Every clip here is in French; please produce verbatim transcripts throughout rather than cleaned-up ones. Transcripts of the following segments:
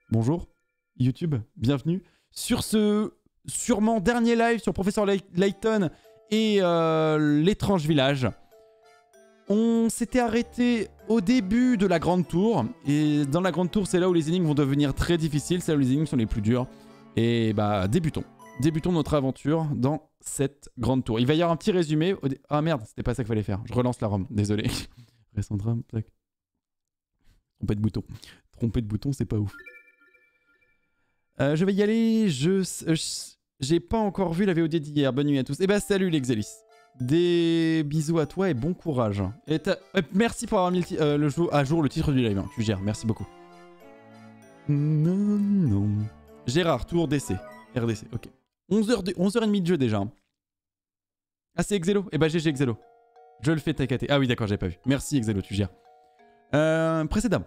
Bonjour, YouTube, bienvenue sur ce sûrement dernier live sur Professeur Layton et euh, l'étrange village. On s'était arrêté au début de la grande tour, et dans la grande tour, c'est là où les énigmes vont devenir très difficiles, c'est là où les énigmes sont les plus dures. Et bah, débutons. Débutons notre aventure dans cette grande tour. Il va y avoir un petit résumé. Au dé... Ah merde, c'était pas ça qu'il fallait faire. Je relance la ROM, désolé. Restandra, tac. Trompé de bouton. Trompé de bouton, c'est pas ouf. Euh, je vais y aller. Je, je j'ai pas encore vu la V O D d'hier. Bonne nuit à tous. Et bah salut l'Exelis. Des bisous à toi et bon courage. Et euh, merci pour avoir mis le euh, le jeu à jour le titre du live. Hein. Tu gères, merci beaucoup. Non, non. Gérard, tour D C. R D C, ok. onze heures, de, onze heures trente de jeu déjà. Hein. Ah c'est Exelo. Et bah G G Exelo. Je le fais tacater. Ah oui d'accord, j'avais pas vu. Merci Exelo, tu gères. Euh, précédemment.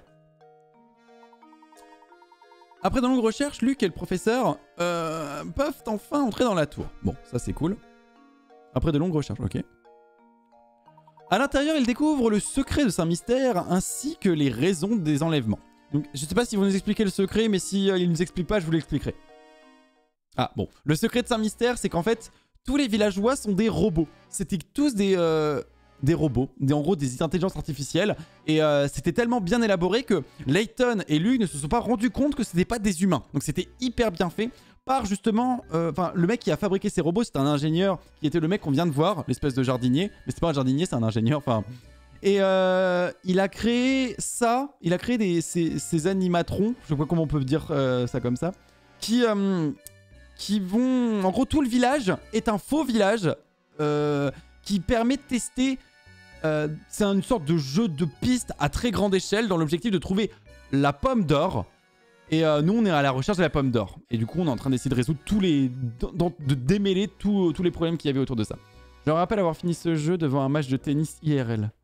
Après de longues recherches, Luc et le professeur euh, peuvent enfin entrer dans la tour. Bon, ça c'est cool. Après de longues recherches, ok. À l'intérieur, ils découvrent le secret de Saint-Mystère ainsi que les raisons des enlèvements. Donc, je sais pas s'ils vont nous expliquer le secret, mais si euh, ils nous expliquent pas, je vous l'expliquerai. Ah, bon. Le secret de Saint-Mystère, c'est qu'en fait, tous les villageois sont des robots. C'était tous des... Euh... des robots, des, en gros des intelligences artificielles, et euh, c'était tellement bien élaboré que Layton et Luc ne se sont pas rendus compte que c'était pas des humains. Donc c'était hyper bien fait par justement, enfin euh, le mec qui a fabriqué ces robots, c'est un ingénieur qui était le mec qu'on vient de voir, l'espèce de jardinier, mais c'est pas un jardinier, c'est un ingénieur, enfin... Et euh, il a créé ça, il a créé des, ces, ces animatrons, je sais pas comment on peut dire euh, ça comme ça, qui, euh, qui vont... En gros, tout le village est un faux village euh, qui permet de tester... Euh, c'est une sorte de jeu de piste à très grande échelle dans l'objectif de trouver la pomme d'or. Et euh, nous, on est à la recherche de la pomme d'or. Et du coup, on est en train d'essayer de résoudre tous les... de démêler tous, tous les problèmes qu'il y avait autour de ça. Je me rappelle avoir fini ce jeu devant un match de tennis I R L.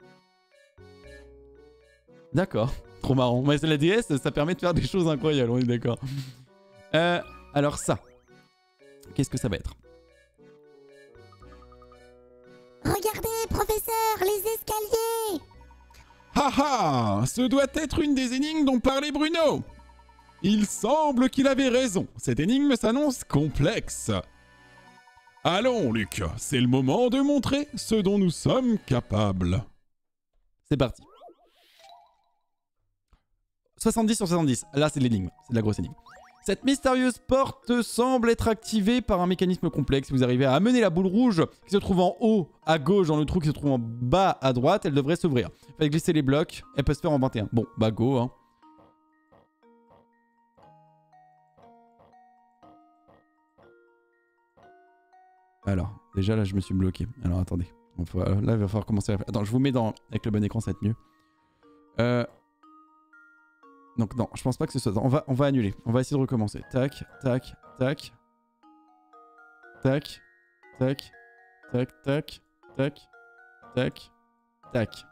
D'accord. Trop marrant. Mais la D S, ça permet de faire des choses incroyables, on est d'accord. Euh, alors ça. Qu'est-ce que ça va être? Regardez, professeur, les escaliers! Haha, ce doit être une des énigmes dont parlait Bruno. Il semble qu'il avait raison. Cette énigme s'annonce complexe. Allons, Luc, c'est le moment de montrer ce dont nous sommes capables. C'est parti. soixante-dix sur soixante-dix. Là, c'est de l'énigme. C'est de la grosse énigme. Cette mystérieuse porte semble être activée par un mécanisme complexe. Si vous arrivez à amener la boule rouge qui se trouve en haut à gauche dans le trou qui se trouve en bas à droite, elle devrait s'ouvrir. Faites glisser les blocs. Elle peut se faire en vingt et un. Bon, bah go. Hein. Alors, déjà là, je me suis bloqué. Alors, attendez. Faut, là, il va falloir commencer à... Attends, je vous mets dans... avec le bon écran, ça va être mieux. Euh... Donc non, je pense pas que ce soit... On va, on va annuler. On va essayer de recommencer. Tac, tac, tac. Tac, tac, tac, tac, tac, tac, tac.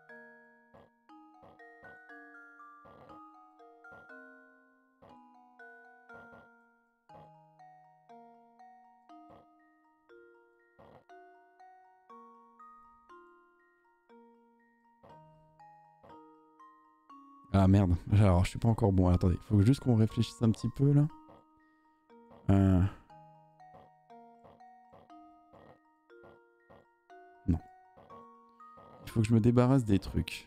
Ah merde, alors je suis pas encore bon. Alors, attendez, il faut juste qu'on réfléchisse un petit peu là. Euh... Non. Il faut que je me débarrasse des trucs.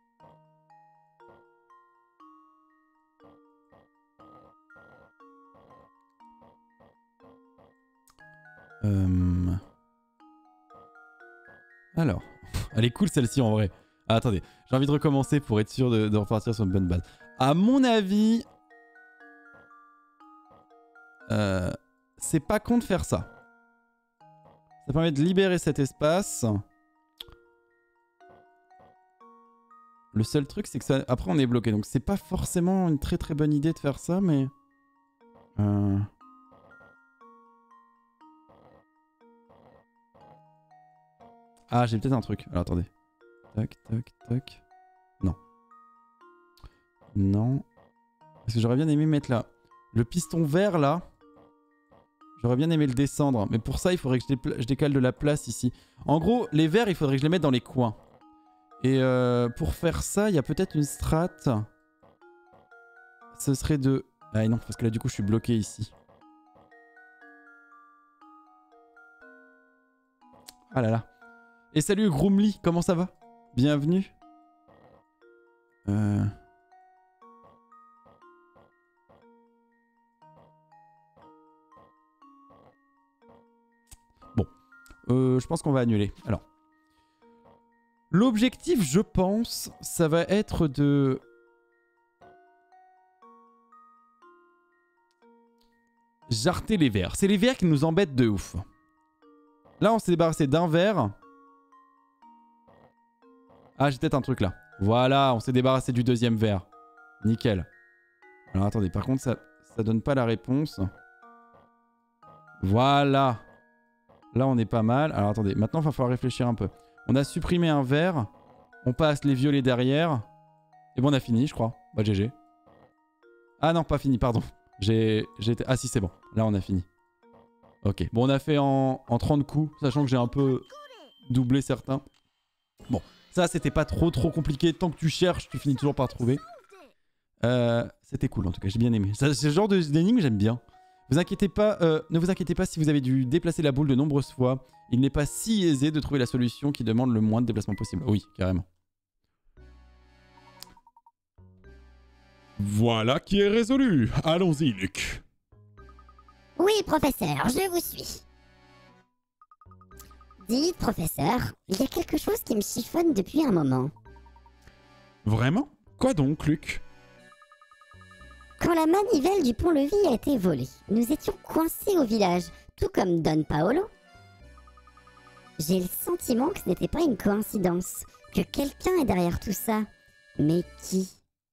Euh... Alors, elle est cool celle-ci en vrai. Ah, attendez, j'ai envie de recommencer pour être sûr de, de repartir sur une bonne base. À mon avis, euh, c'est pas con de faire ça. Ça permet de libérer cet espace. Le seul truc, c'est que ça... Après, on est bloqué. Donc, c'est pas forcément une très très bonne idée de faire ça, mais... Euh... Ah, j'ai peut-être un truc. Alors, attendez. Tac, tac, tac. Non. Non. Parce que j'aurais bien aimé mettre là. Le piston vert là. J'aurais bien aimé le descendre. Mais pour ça, il faudrait que je, je décale de la place ici. En gros, les verts, il faudrait que je les mette dans les coins. Et euh, pour faire ça, il y a peut-être une strat. Ce serait de Ah non, parce que là du coup je suis bloqué ici. Ah là là. Et salut Groomly, comment ça va? Bienvenue. Euh... Bon. Euh, je pense qu'on va annuler. Alors. L'objectif, je pense, ça va être de... jarter les vers. C'est les vers qui nous embêtent de ouf. Là, on s'est débarrassé d'un verre. Ah, j'ai peut-être un truc là. Voilà, on s'est débarrassé du deuxième verre. Nickel. Alors attendez, par contre, ça, ça donne pas la réponse. Voilà. Là, on est pas mal. Alors attendez, maintenant, il va falloir réfléchir un peu. On a supprimé un verre. On passe les violets derrière. Et bon, on a fini, je crois. Bah, G G. Ah non, pas fini, pardon. J'ai... été... Ah si, c'est bon. Là, on a fini. Ok. Bon, on a fait en, en trente coups, sachant que j'ai un peu doublé certains. Bon, ça, c'était pas trop trop compliqué. Tant que tu cherches, tu finis toujours par trouver. Euh, c'était cool, en tout cas. J'ai bien aimé. Ça, ce genre d'énigme, j'aime bien. Vous inquiétez pas, euh, ne vous inquiétez pas si vous avez dû déplacer la boule de nombreuses fois. Il n'est pas si aisé de trouver la solution qui demande le moins de déplacement possible. Oui, carrément. Voilà qui est résolu. Allons-y, Luc. Oui, professeur, je vous suis. Dites, professeur, il y a quelque chose qui me chiffonne depuis un moment. Vraiment? Quoi donc, Luc? Quand la manivelle du pont-levis a été volée, nous étions coincés au village, tout comme Don Paolo. J'ai le sentiment que ce n'était pas une coïncidence, que quelqu'un est derrière tout ça. Mais qui?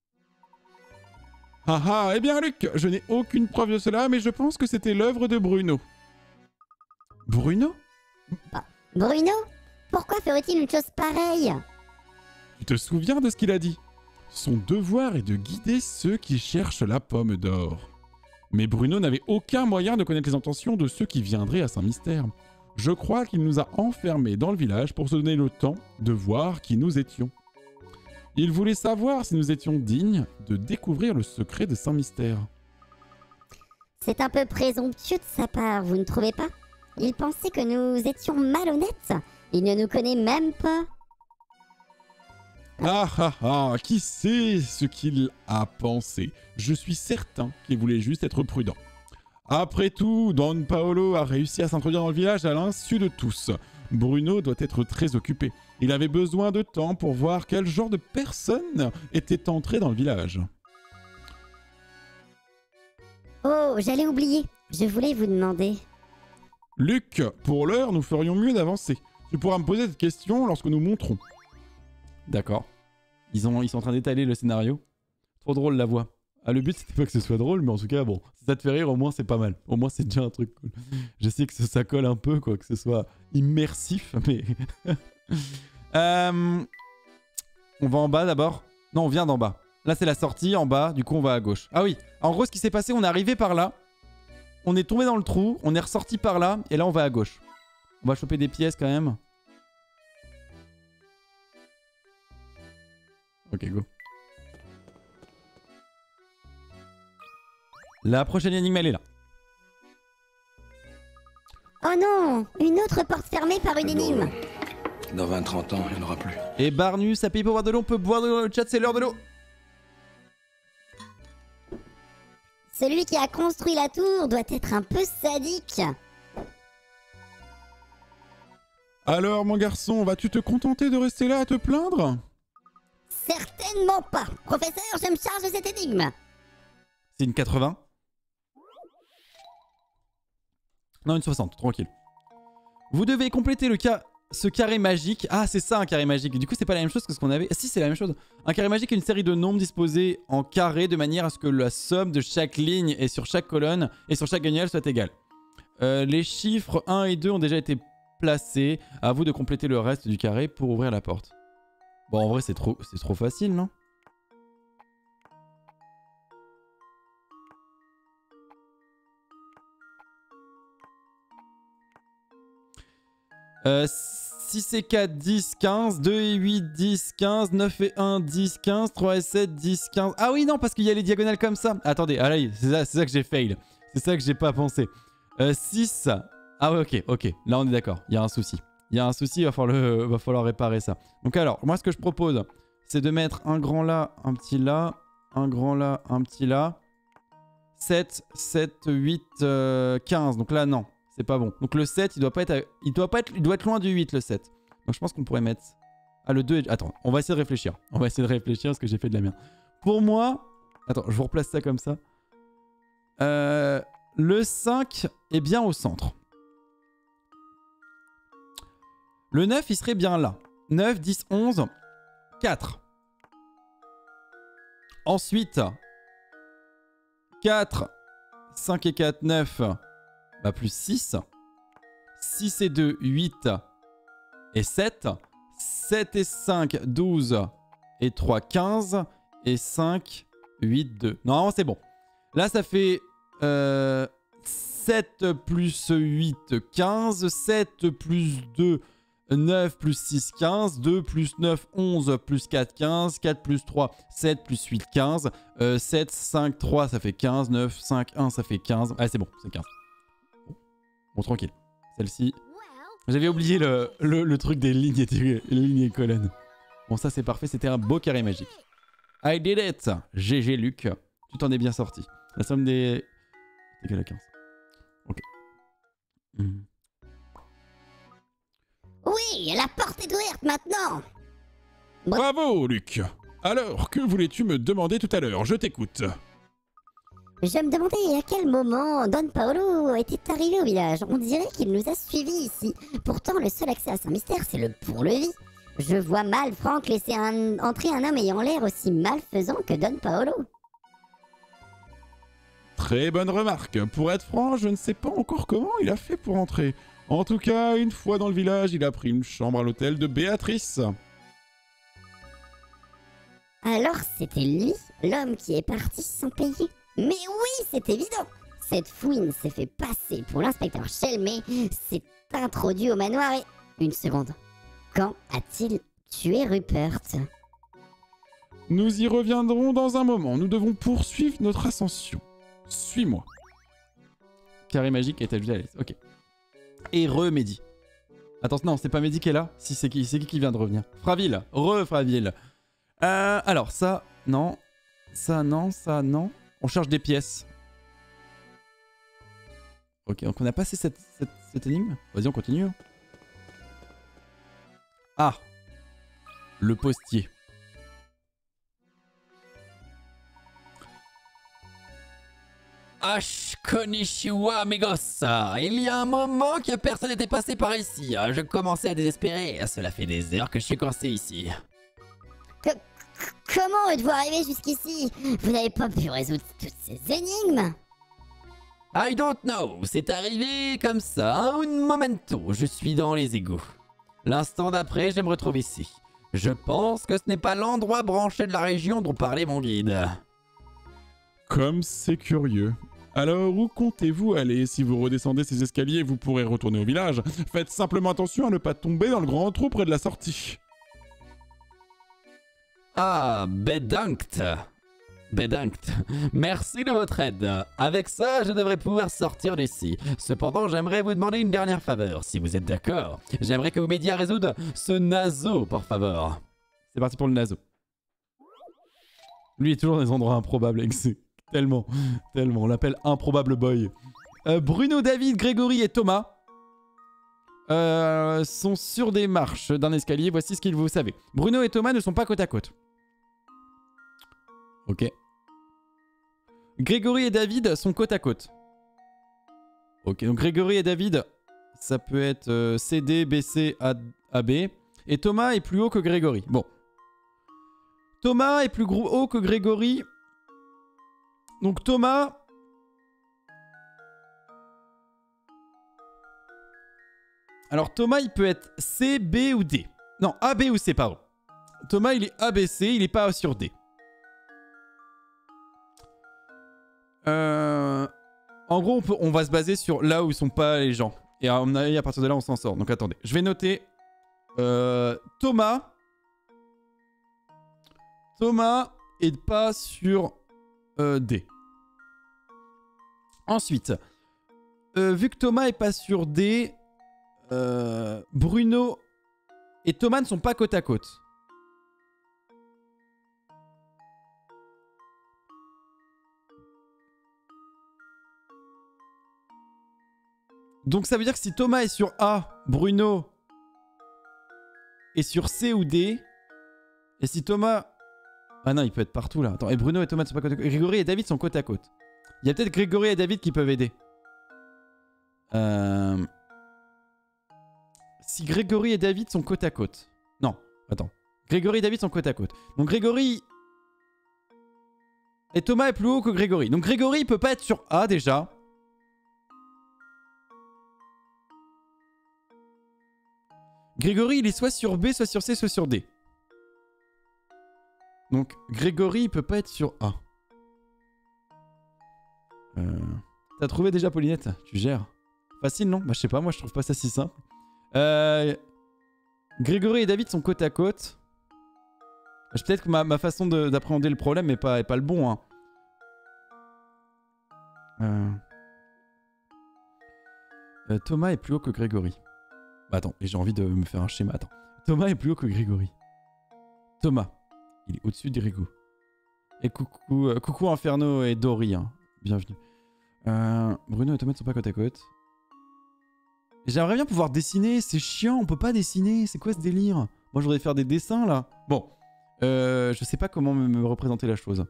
Ah ah, eh bien Luc, je n'ai aucune preuve de cela, mais je pense que c'était l'œuvre de Bruno. Bruno? Bah, Bruno? Pourquoi ferait-il une chose pareille? Tu te souviens de ce qu'il a dit? Son devoir est de guider ceux qui cherchent la pomme d'or. Mais Bruno n'avait aucun moyen de connaître les intentions de ceux qui viendraient à Saint-Mystère. Je crois qu'il nous a enfermés dans le village pour se donner le temps de voir qui nous étions. Il voulait savoir si nous étions dignes de découvrir le secret de Saint-Mystère. C'est un peu présomptueux de sa part, vous ne trouvez pas? Il pensait que nous étions malhonnêtes. Il ne nous connaît même pas. Ah ah ah, qui sait ce qu'il a pensé? Je suis certain qu'il voulait juste être prudent. Après tout, Don Paolo a réussi à s'introduire dans le village à l'insu de tous. Bruno doit être très occupé. Il avait besoin de temps pour voir quel genre de personne était entrée dans le village. Oh, j'allais oublier. Je voulais vous demander. Luc, pour l'heure, nous ferions mieux d'avancer. Tu pourras me poser cette question lorsque nous monterons. D'accord. Ils, ont, ils sont en train d'étaler le scénario. Trop drôle la voix. Ah, le but c'était pas que ce soit drôle, mais en tout cas, bon, si ça te fait rire, au moins c'est pas mal. Au moins c'est déjà un truc cool. Je sais que ça, ça colle un peu, quoi, que ce soit immersif, mais. euh... On va en bas d'abord. Non, on vient d'en bas. Là c'est la sortie en bas, du coup on va à gauche. Ah oui, en gros ce qui s'est passé, on est arrivé par là. On est tombé dans le trou, on est ressorti par là, et là on va à gauche. On va choper des pièces quand même. Ok, go. La prochaine énigme, elle est là. Oh non! Une autre porte fermée par une énigme. Dans vingt trente ans, il n'y en aura plus. Et Barnus, ça paye pour boire de l'eau, on peut boire de l'eau dans le chat, c'est l'heure de l'eau. Celui qui a construit la tour doit être un peu sadique. Alors, mon garçon, vas-tu te contenter de rester là à te plaindre? Certainement pas. Professeur, je me charge de cette énigme. C'est une quatre-vingts. Non, une soixante, tranquille. Vous devez compléter le ca... ce carré magique. Ah, c'est ça un carré magique. Du coup, c'est pas la même chose que ce qu'on avait. Ah, si, c'est la même chose. Un carré magique est une série de nombres disposés en carré de manière à ce que la somme de chaque ligne et sur chaque colonne et sur chaque gagnelle soit égale. Euh, les chiffres un et deux ont déjà été placés. À vous de compléter le reste du carré pour ouvrir la porte. Bon, en vrai, c'est trop, c'est trop facile, non? Euh, six et quatre, dix, quinze. deux et huit, dix, quinze. neuf et un, dix, quinze. trois et sept, dix, quinze. Ah oui, non, parce qu'il y a les diagonales comme ça. Attendez, ah là, c'est ça, c'est ça que j'ai fail. C'est ça que j'ai pas pensé. Euh, six. Ah ouais, ok, ok. Là, on est d'accord. Il y a un souci. Il y a un souci, il va falloir, le... va falloir réparer ça. Donc alors, moi, ce que je propose, c'est de mettre un grand là, un petit là, un grand là, un petit là. sept, sept, huit, euh, quinze. Donc là, non, c'est pas bon. Donc le sept, il doit pas être, à... il doit pas être, il doit être loin du huit, le sept. Donc je pense qu'on pourrait mettre... Ah, le deux... Est... Attends, on va essayer de réfléchir. On va essayer de réfléchir parce que j'ai fait de la merde. Pour moi... Attends, je vous replace ça comme ça. Euh... Le cinq est bien au centre. Le neuf, il serait bien là. neuf, dix, onze, quatre. Ensuite, quatre, cinq et quatre, neuf, bah plus six. six et deux, huit et sept. sept et cinq, douze et trois, quinze. Et cinq, huit, deux. Non, c'est bon. Là, ça fait euh, sept plus huit, quinze. sept plus deux, neuf plus six, quinze. deux plus neuf, onze. Plus quatre, quinze. quatre plus trois, sept. Plus huit, quinze. Euh, sept, cinq, trois, ça fait quinze. neuf, cinq, un, ça fait quinze. Ah, c'est bon, c'est quinze. Bon, bon tranquille. Celle-ci... J'avais oublié le, le, le truc des lignes et, des, lignes et colonnes. Bon, ça, c'est parfait. C'était un beau carré magique. I did it. G G, Luc. Tu t'en es bien sorti. La somme des... est égale à quinze. Ok. Mmh. Oui, la porte est ouverte maintenant. Bravo, Luc. Alors, que voulais-tu me demander tout à l'heure? Je t'écoute. Je me demandais à quel moment Don Paolo était arrivé au village. On dirait qu'il nous a suivis ici. Pourtant, le seul accès à Saint-Mystère, c'est le pont-levis. Je vois mal Franck laisser un... entrer un homme ayant l'air aussi malfaisant que Don Paolo. Très bonne remarque. Pour être franc, je ne sais pas encore comment il a fait pour entrer. En tout cas, une fois dans le village, il a pris une chambre à l'hôtel de Béatrice. Alors c'était lui, l'homme qui est parti sans payer? Mais oui, c'est évident. Cette fouine s'est fait passer pour l'inspecteur Chelmé, s'est introduit au manoir et... Une seconde. Quand a-t-il tué Rupert? Nous y reviendrons dans un moment. Nous devons poursuivre notre ascension. Suis-moi. Carré magique est ajouté à l'aise. Ok. Et re-Mehdi. Attends, non, c'est pas Mehdi qui est là. Si, c'est qui, c'est qui qui vient de revenir? Fraville. Re-Fraville. Euh, alors, ça, non. Ça, non. Ça, non. On cherche des pièces. Ok, donc on a passé cette, cette, cette énigme. Vas-y, on continue. Ah. Le postier. Ash konnichiwa amigos. Il y a un moment que personne n'était passé par ici. Je commençais à désespérer. Cela fait des heures que je suis coincé ici. Que, comment êtes-vous arrivé jusqu'ici? Vous n'avez pas pu résoudre toutes ces énigmes? I don't know. C'est arrivé comme ça, un momento. Je suis dans les égouts. L'instant d'après, je me retrouve ici. Je pense que ce n'est pas l'endroit branché de la région dont parlait mon guide. Comme c'est curieux. Alors, où comptez-vous aller? Si vous redescendez ces escaliers, vous pourrez retourner au village. Faites simplement attention à ne pas tomber dans le grand trou près de la sortie. Ah, bedankt. Bedankt. Merci de votre aide. Avec ça, je devrais pouvoir sortir d'ici. Cependant, j'aimerais vous demander une dernière faveur, si vous êtes d'accord. J'aimerais que vous m'aidiez à résoudre ce naso, pour favor. C'est parti pour le naso. Lui, il est toujours dans des endroits improbables, excès. Tellement, tellement. On l'appelle Improbable Boy. Euh, Bruno, David, Grégory et Thomas euh, sont sur des marches d'un escalier. Voici ce qu'il vous savez. Bruno et Thomas ne sont pas côte à côte. Ok. Grégory et David sont côte à côte. Ok, donc Grégory et David, ça peut être euh, C D, B C, A, A B. Et Thomas est plus haut que Grégory. Bon. Thomas est plus gros, haut que Grégory. Donc Thomas... Alors Thomas, il peut être C, B ou D. Non, A, B ou C, pardon. Thomas, il est A, B, C, il est pas sur D. Euh... En gros, on, peut, on va se baser sur là où sont pas les gens. Et à mon avis, à partir de là, on s'en sort. Donc attendez, je vais noter Euh, Thomas. Thomas est pas sur euh, D. Ensuite, euh, vu que Thomas est pas sur D, euh, Bruno et Thomas ne sont pas côte à côte. Donc ça veut dire que si Thomas est sur A, Bruno est sur C ou D, et si Thomas... Ah non, il peut être partout là. Attends, et Bruno et Thomas ne sont pas côte à côte. Grégory et David sont côte à côte. Il y a peut-être Grégory et David qui peuvent aider. Euh... Si Grégory et David sont côte à côte. Non, attends. Grégory et David sont côte à côte. Donc Grégory... Et Thomas est plus haut que Grégory. Donc Grégory il peut pas être sur A déjà. Grégory il est soit sur B, soit sur C, soit sur D. Donc Grégory il peut pas être sur A. Euh... T'as trouvé déjà Paulinette? Tu gères. Facile non? Bah je sais pas, moi je trouve pas ça si simple. Euh... Grégory et David sont côte à côte. Peut-être que ma, ma façon d'appréhender le problème n'est pas, est pas le bon. Hein. Euh... Euh, Thomas est plus haut que Grégory. Bah attends, j'ai envie de me faire un schéma. Attends. Thomas est plus haut que Grégory. Thomas, il est au-dessus de Grégo. Et coucou, euh, coucou Inferno et Dory. Hein. Bienvenue. Euh, Bruno et Thomas ne sont pas côte à côte. J'aimerais bien pouvoir dessiner, c'est chiant, on peut pas dessiner, c'est quoi ce délire? Moi je voudrais faire des dessins là. Bon, euh, je sais pas comment me, me représenter la chose.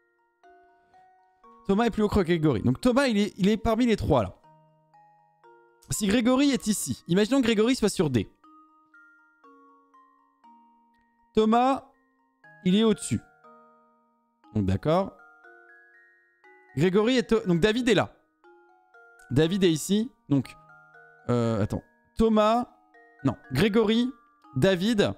Thomas est plus haut que Grégory. Donc Thomas il est, il est parmi les trois là. Si Grégory est ici, imaginons que Grégory soit sur D. Thomas, il est au-dessus. Donc d'accord. Grégory est... Donc David est là. David est ici. Donc... Euh, attends. Thomas... Non. Grégory, David...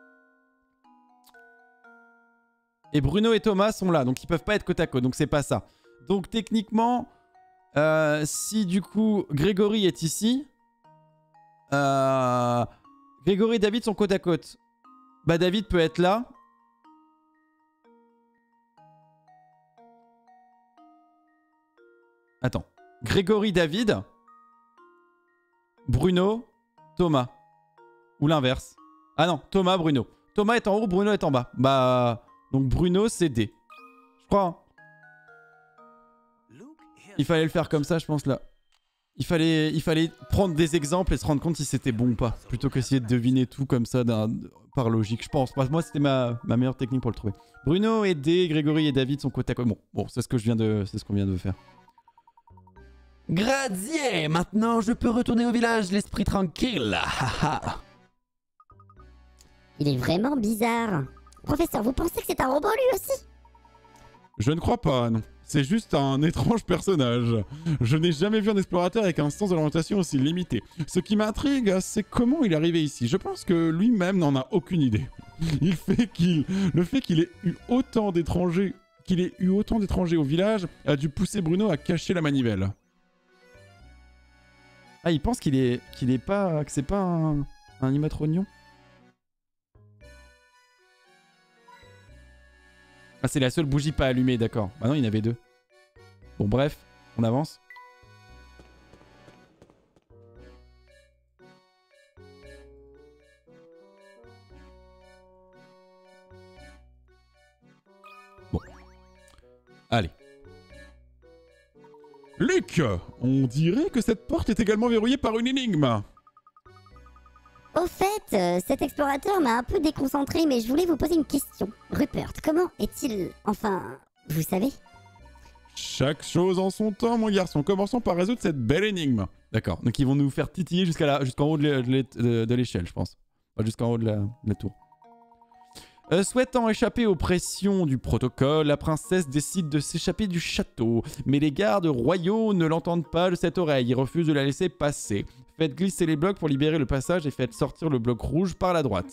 Et Bruno et Thomas sont là. Donc ils peuvent pas être côte à côte. Donc c'est pas ça. Donc techniquement... Euh, si du coup Grégory est ici... Euh, Grégory et David sont côte à côte. Bah David peut être là. Attends. Grégory, David. Bruno, Thomas. Ou l'inverse. Ah non, Thomas, Bruno. Thomas est en haut, Bruno est en bas. Bah... Donc Bruno, c'est D. Je crois. Hein. Il fallait le faire comme ça, je pense, là. Il fallait, il fallait prendre des exemples et se rendre compte si c'était bon ou pas. Plutôt qu'essayer de deviner tout comme ça par logique, je pense. Moi, c'était ma, ma meilleure technique pour le trouver. Bruno et D, Grégory et David sont côte à côte. Bon, bon c'est ce que je viens de, c'est ce qu'on vient de faire. Grazier, maintenant je peux retourner au village, l'esprit tranquille. Il est vraiment bizarre. Professeur, vous pensez que c'est un robot lui aussi? Je ne crois pas, non. C'est juste un étrange personnage. Je n'ai jamais vu un explorateur avec un sens de l'orientation aussi limité. Ce qui m'intrigue, c'est comment il est arrivé ici. Je pense que lui-même n'en a aucune idée. Il fait qu'il, le fait qu'il ait eu autant d'étrangers, qu'il ait eu autant d'étrangers au village, a dû pousser Bruno à cacher la manivelle. Ah, il pense qu'il est, qu'il est pas, que c'est pas un, un animatronion. Ah, c'est la seule bougie pas allumée, d'accord. Bah non, il y en avait deux. Bon, bref, on avance. Bon. Allez. Luc, on dirait que cette porte est également verrouillée par une énigme. Au fait, euh, cet explorateur m'a un peu déconcentré, mais je voulais vous poser une question. Rupert, comment est-il... Enfin, vous savez? Chaque chose en son temps, mon garçon. Commençons par résoudre cette belle énigme. D'accord, donc ils vont nous faire titiller jusqu'à la... jusqu'en haut de l'échelle, je pense. Enfin, jusqu'en haut de la, de la tour. Euh, souhaitant échapper aux pressions du protocole, la princesse décide de s'échapper du château. Mais les gardes royaux ne l'entendent pas de cette oreille. Ils refusent de la laisser passer. Faites glisser les blocs pour libérer le passage et faites sortir le bloc rouge par la droite.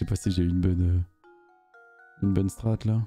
pas si j'ai eu une bonne... Euh, une bonne strat là.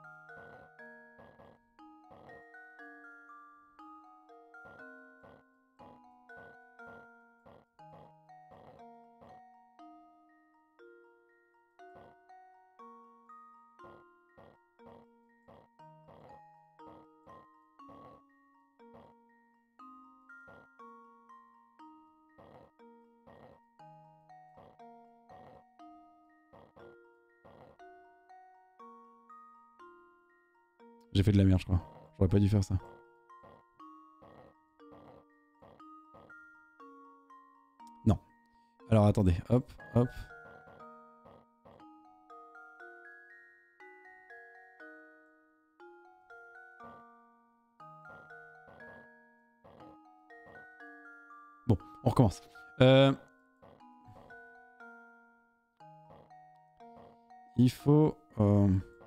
J'ai fait de la merde, je crois. J'aurais pas dû faire ça. Non. Alors attendez, hop, hop. Bon, on recommence. Euh... Il faut... Euh...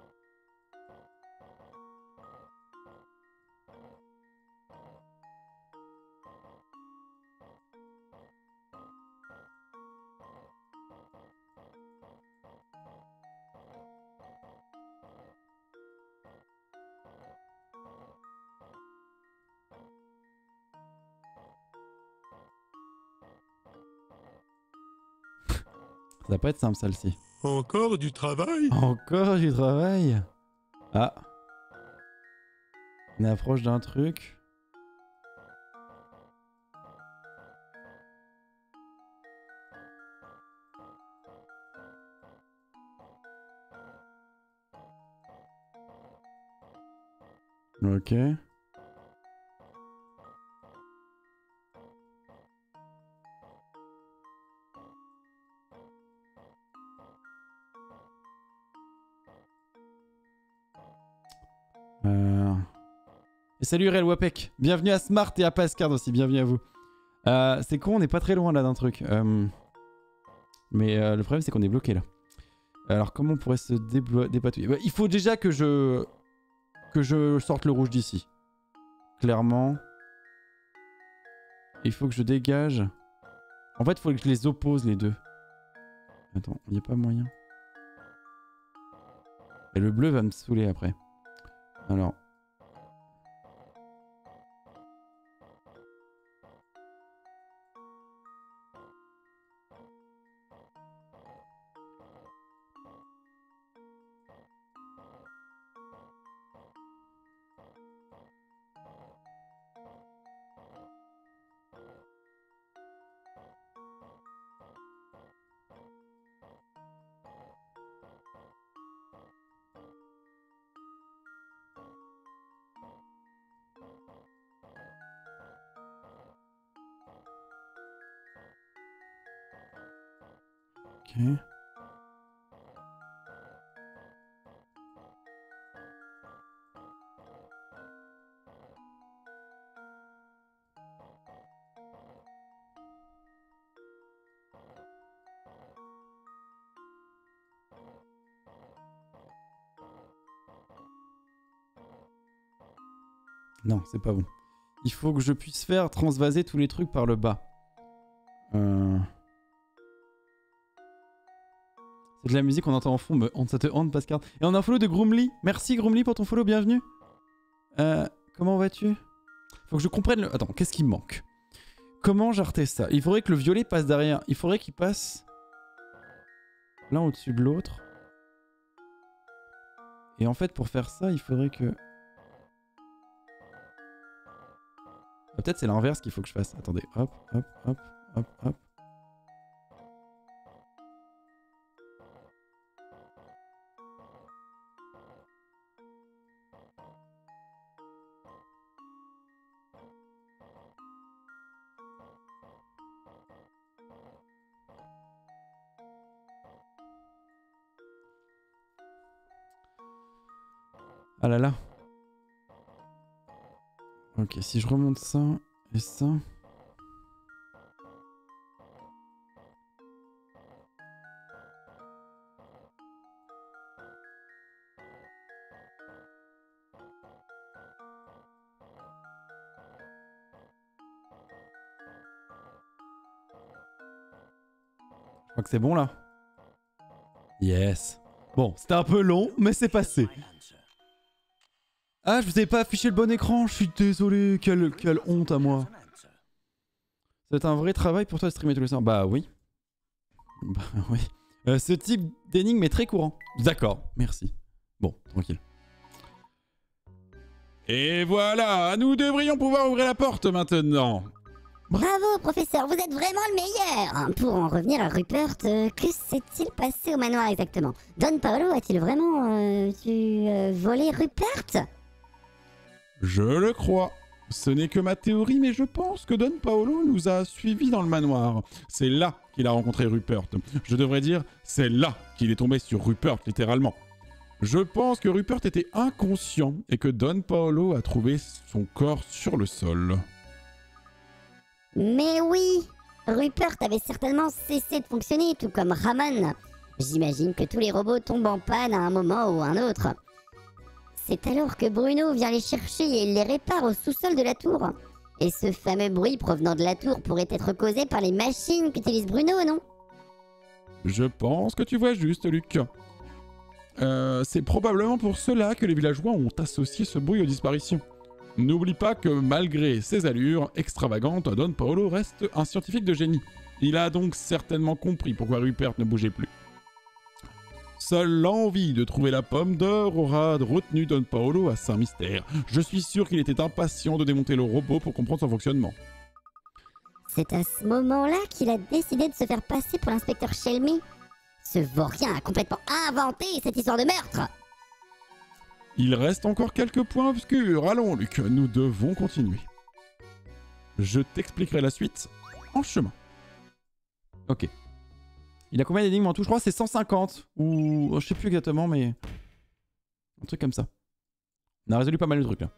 Ça va pas être simple celle-ci. Encore du travail? Encore du travail? Ah. On approche d'un truc. Ok. Euh... Et salut Rel Wapek, bienvenue à Smart et à Pascard aussi, bienvenue à vous. Euh, c'est con, on n'est pas très loin là d'un truc. Euh... Mais euh, le problème c'est qu'on est bloqué là. Alors comment on pourrait se dépatouiller? Bah, il faut déjà que je... que je sorte le rouge d'ici. Clairement. Il faut que je dégage. En fait il faut que je les oppose les deux. Attends, il n'y a pas moyen. Et le bleu va me saouler après. Alors. Ok. Non, c'est pas bon. Il faut que je puisse faire transvaser tous les trucs par le bas. Euh... C'est de la musique qu'on entend en fond, mais on ça te hante, Pascal. Et on a un follow de Groomly. Merci Groomly pour ton follow, bienvenue. Euh, comment vas-tu? Faut que je comprenne le... Attends, qu'est-ce qui me manque? Comment j'arrête ça? Il faudrait que le violet passe derrière. Il faudrait qu'il passe l'un au-dessus de l'autre. Et en fait, pour faire ça, il faudrait que... Ah, peut-être c'est l'inverse qu'il faut que je fasse. Attendez, hop, hop, hop, hop, hop. Ah là là. Ok, si je remonte ça et ça... Je crois que c'est bon là. Yes. Bon, c'était un peu long, mais c'est passé. Ah, je vous avais pas affiché le bon écran, je suis désolé. Quelle, quelle honte à moi. C'est un vrai travail pour toi de streamer tous les soirs. Bah oui. Bah oui. Euh, ce type d'énigme est très courant. D'accord, merci. Bon, tranquille. Et voilà, nous devrions pouvoir ouvrir la porte maintenant. Bravo, professeur, vous êtes vraiment le meilleur. Pour en revenir à Rupert, euh, que s'est-il passé au manoir exactement? Don Paolo a-t-il vraiment euh, tu, euh, volé Rupert? Je le crois. Ce n'est que ma théorie, mais je pense que Don Paolo nous a suivis dans le manoir. C'est là qu'il a rencontré Rupert. Je devrais dire, c'est là qu'il est tombé sur Rupert, littéralement. Je pense que Rupert était inconscient et que Don Paolo a trouvé son corps sur le sol. Mais oui, Rupert avait certainement cessé de fonctionner, tout comme Ramon. J'imagine que tous les robots tombent en panne à un moment ou un autre. C'est alors que Bruno vient les chercher et il les répare au sous-sol de la tour. Et ce fameux bruit provenant de la tour pourrait être causé par les machines qu'utilise Bruno, non? Je pense que tu vois juste, Luc. Euh, c'est probablement pour cela que les villageois ont associé ce bruit aux disparitions. N'oublie pas que malgré ses allures extravagantes, Don Paolo reste un scientifique de génie. Il a donc certainement compris pourquoi Rupert ne bougeait plus. Seule l'envie de trouver la pomme d'or aura retenu Don Paolo à Saint-Mystère. Je suis sûr qu'il était impatient de démonter le robot pour comprendre son fonctionnement. C'est à ce moment-là qu'il a décidé de se faire passer pour l'inspecteur Shelmy. Ce vaurien a complètement inventé cette histoire de meurtre. Il reste encore quelques points obscurs. Allons, Luc, nous devons continuer. Je t'expliquerai la suite en chemin. Ok. Il a combien d'énigmes en tout? Je crois que c'est cent cinquante. Ou je sais plus exactement, mais... un truc comme ça. On a résolu pas mal de trucs là.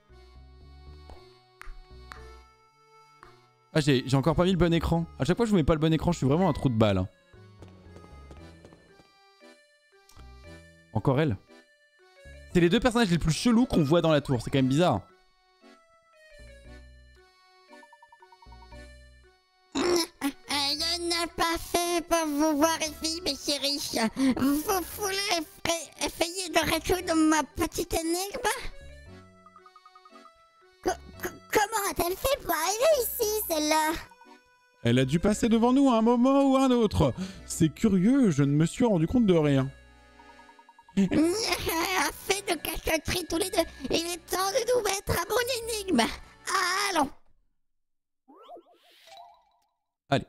Ah, j'ai encore pas mis le bon écran. À chaque fois que je vous mets pas le bon écran, je suis vraiment un trou de balle. Hein. Encore elle. C'est les deux personnages les plus chelous qu'on voit dans la tour. C'est quand même bizarre. Je n'ai pas fait pour vous voir ici, mes chéris. Vous voulez essayer de résoudre ma petite énigme? Co co comment a-t-elle fait pour arriver ici, celle-là? Elle a dû passer devant nous à un moment ou à un autre. C'est curieux, je ne me suis rendu compte de rien. Assez de cachotterie tous les deux. Il est temps de nous mettre à mon énigme. Allons. Allez.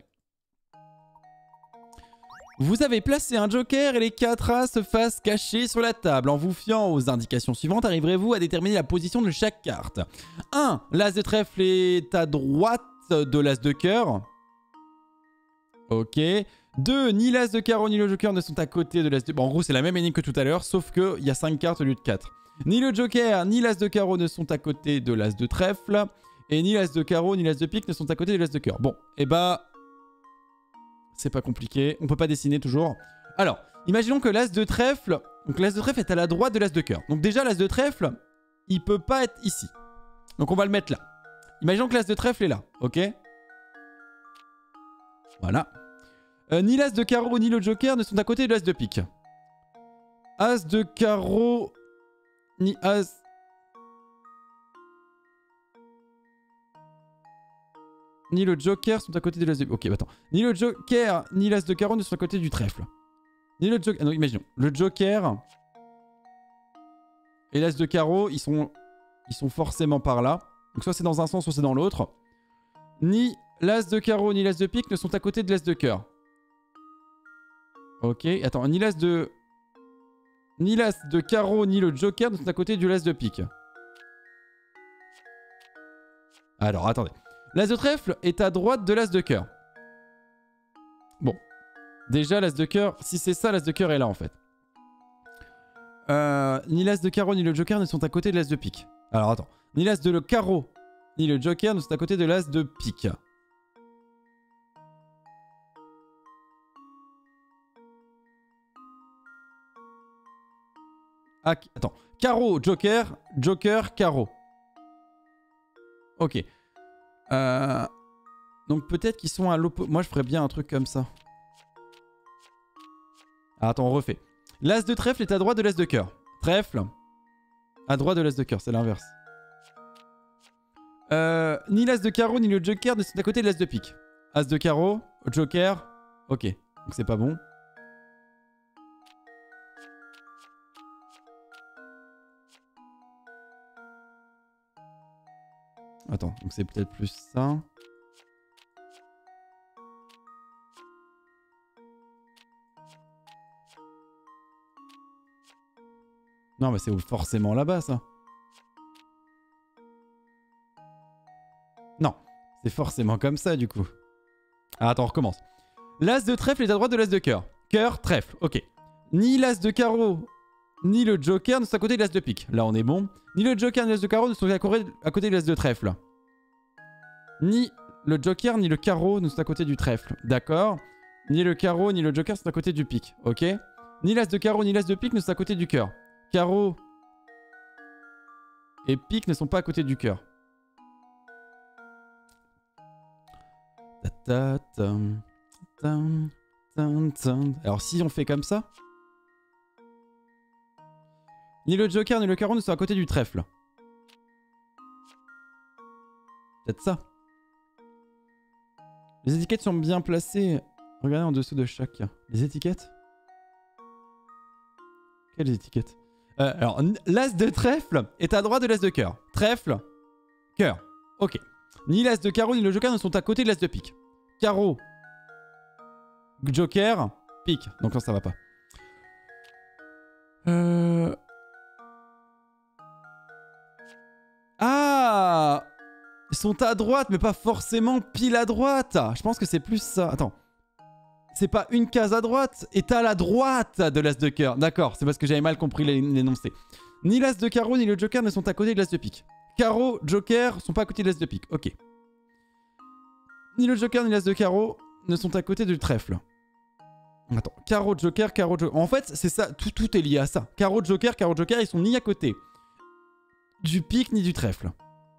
Vous avez placé un joker et les quatre as se fassent cacher sur la table. En vous fiant aux indications suivantes, arriverez-vous à déterminer la position de chaque carte. un. L'as de trèfle est à droite de l'as de cœur. Ok. deux. Ni l'as de carreau ni le joker ne sont à côté de l'as de... Bon, en gros, c'est la même énigme que tout à l'heure, sauf qu'il y a cinq cartes au lieu de quatre. Ni le joker ni l'as de carreau ne sont à côté de l'as de trèfle. Et ni l'as de carreau ni l'as de pique ne sont à côté de l'as de cœur. Bon, et bah... c'est pas compliqué. On peut pas dessiner toujours. Alors, imaginons que l'as de trèfle... Donc l'as de trèfle est à la droite de l'as de cœur. Donc déjà, l'as de trèfle, il peut pas être ici. Donc on va le mettre là. Imaginons que l'as de trèfle est là, ok? Voilà. Euh, ni l'as de carreau ni le joker ne sont à côté de l'as de pique. As de carreau ni as... Ni le joker sont à côté de l'as de... Ok, bah attends. Ni le joker ni l'as de carreau ne sont à côté du trèfle. Ni le joker... Ah non, imaginons. Le joker et l'as de carreau, ils sont... ils sont forcément par là. Donc soit c'est dans un sens, soit c'est dans l'autre. Ni l'as de carreau ni l'as de pique ne sont à côté de l'as de cœur. Ok, attends. Ni l'as de... Ni l'as de carreau ni le joker ne sont à côté du l'as de pique. Alors, attendez. L'as de trèfle est à droite de l'as de cœur. Bon. Déjà, l'as de cœur... Si c'est ça, l'as de cœur est là, en fait. Euh, ni l'as de carreau ni le joker ne sont à côté de l'as de pique. Alors, attends. Ni l'as de le carreau ni le joker ne sont à côté de l'as de pique. Ah, attends. Carreau, joker, joker, carreau. Ok. Euh... Donc peut-être qu'ils sont à l'opposé. Moi, je ferais bien un truc comme ça. Ah, attends, on refait. L'as de trèfle est à droite de l'as de cœur. Trèfle. À droite de l'as de cœur, c'est l'inverse. Euh, ni l'as de carreau ni le joker ne sont à côté de l'as de pique. As de carreau, joker. Ok, donc c'est pas bon. Attends, donc c'est peut-être plus ça. Non, mais c'est forcément là-bas, ça. Non, c'est forcément comme ça, du coup. Ah, attends, on recommence. L'as de trèfle est à droite de l'as de cœur. Cœur, trèfle, ok. Ni l'as de carreau, ni le joker ne sont à côté de l'as de pique. Là, on est bon. Ni le joker ni l'as de carreau ne sont à côté de l'as de trèfle. Ni le joker ni le carreau ne sont à côté du trèfle. D'accord. Ni le carreau ni le joker sont à côté du pique. Ok. Ni l'as de carreau ni l'as de pique ne sont à côté du cœur. Carreau et pique ne sont pas à côté du cœur. Alors si on fait comme ça. Ni le joker ni le carreau ne sont à côté du trèfle. Peut-être ça. Les étiquettes sont bien placées. Regardez en dessous de chaque. Les étiquettes? Quelles étiquettes? euh, Alors, l'as de trèfle est à droite de l'as de cœur. Trèfle, cœur. Ok. Ni l'as de carreau ni le joker ne sont à côté de l'as de pique. Carreau, joker, pique. Donc là, ça va pas. Euh... Ah! Ils sont à droite, mais pas forcément pile à droite. Je pense que c'est plus ça. Attends. C'est pas une case à droite, est à la droite de l'as de cœur. D'accord, c'est parce que j'avais mal compris l'énoncé. Ni l'as de carreau ni le joker ne sont à côté de l'as de pique. Carreau, joker sont pas à côté de l'as de pique. Ok. Ni le joker ni l'as de carreau ne sont à côté du trèfle. Attends, carreau, joker, carreau, joker. En fait, c'est ça, tout, tout est lié à ça. Carreau, joker, carreau, joker, ils sont ni à côté du pique ni du trèfle.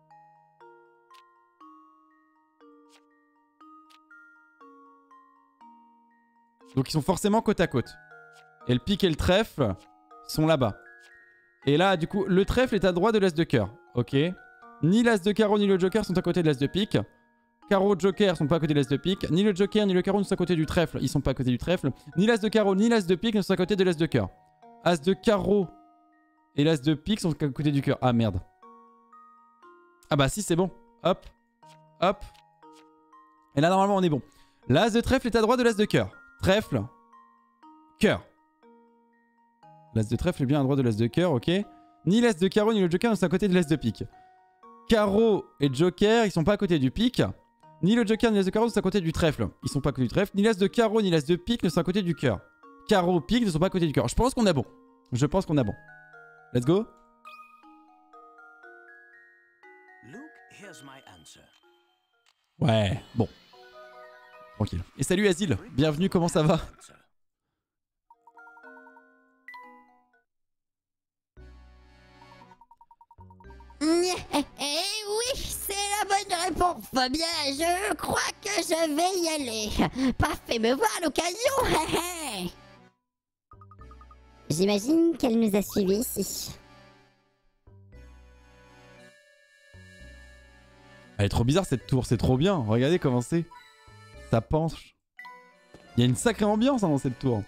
Donc ils sont forcément côte à côte. Et le pique et le trèfle sont là-bas. Et là, du coup, le trèfle est à droite de l'as de cœur. Ok. Ni l'as de carreau ni le joker sont à côté de l'as de pique. Carreau, joker sont pas à côté de l'as de pique. Ni le joker ni le carreau ne sont à côté du trèfle. Ils sont pas à côté du trèfle. Ni l'as de carreau ni l'as de pique ne sont à côté de l'as de cœur. As de carreau et l'as de pique sont à côté du cœur. Ah merde. Ah bah si, c'est bon. Hop. Hop. Et là, normalement, on est bon. L'as de trèfle est à droite de l'as de cœur. Trèfle. Cœur. L'as de trèfle est bien à droite de l'as de cœur, ok. Ni l'as de carreau ni le joker ne sont à côté de l'as de pique. Carreau et joker, ils sont pas à côté du pique. Ni le joker ni l'as de carreau ne sont à côté du trèfle. Ils sont pas à côté du trèfle. Ni l'as de carreau ni l'as de pique ne sont à côté du cœur. Carreau, pique ne sont pas à côté du cœur. Je pense qu'on a bon. Je pense qu'on a bon. Let's go. Ouais, bon. Tranquille. Et salut Asile, bienvenue, comment ça va? Eh oui, c'est la bonne réponse. Bien, je crois que je vais y aller. Parfait, me voir à l'occasion. J'imagine qu'elle nous a suivis ici. Elle est trop bizarre cette tour, c'est trop bien. Regardez comment c'est. Ça penche. Il y a une sacrée ambiance hein, dans cette tour.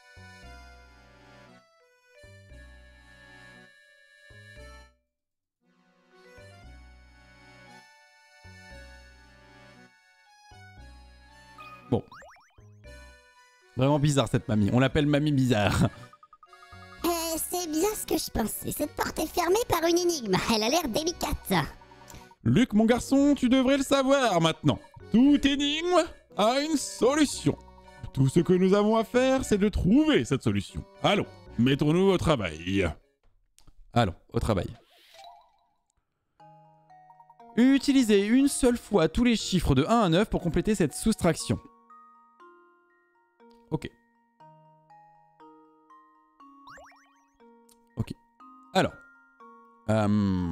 Bon. Vraiment bizarre cette mamie. On l'appelle mamie bizarre. Euh, c'est bien ce que je pensais. Cette porte est fermée par une énigme. Elle a l'air délicate. Luc, mon garçon, tu devrais le savoir maintenant. Toute énigme a une solution. Tout ce que nous avons à faire, c'est de trouver cette solution. Allons, mettons-nous au travail. Allons, au travail. Utilisez une seule fois tous les chiffres de un à neuf pour compléter cette soustraction. Ok. Ok. Alors. Euh...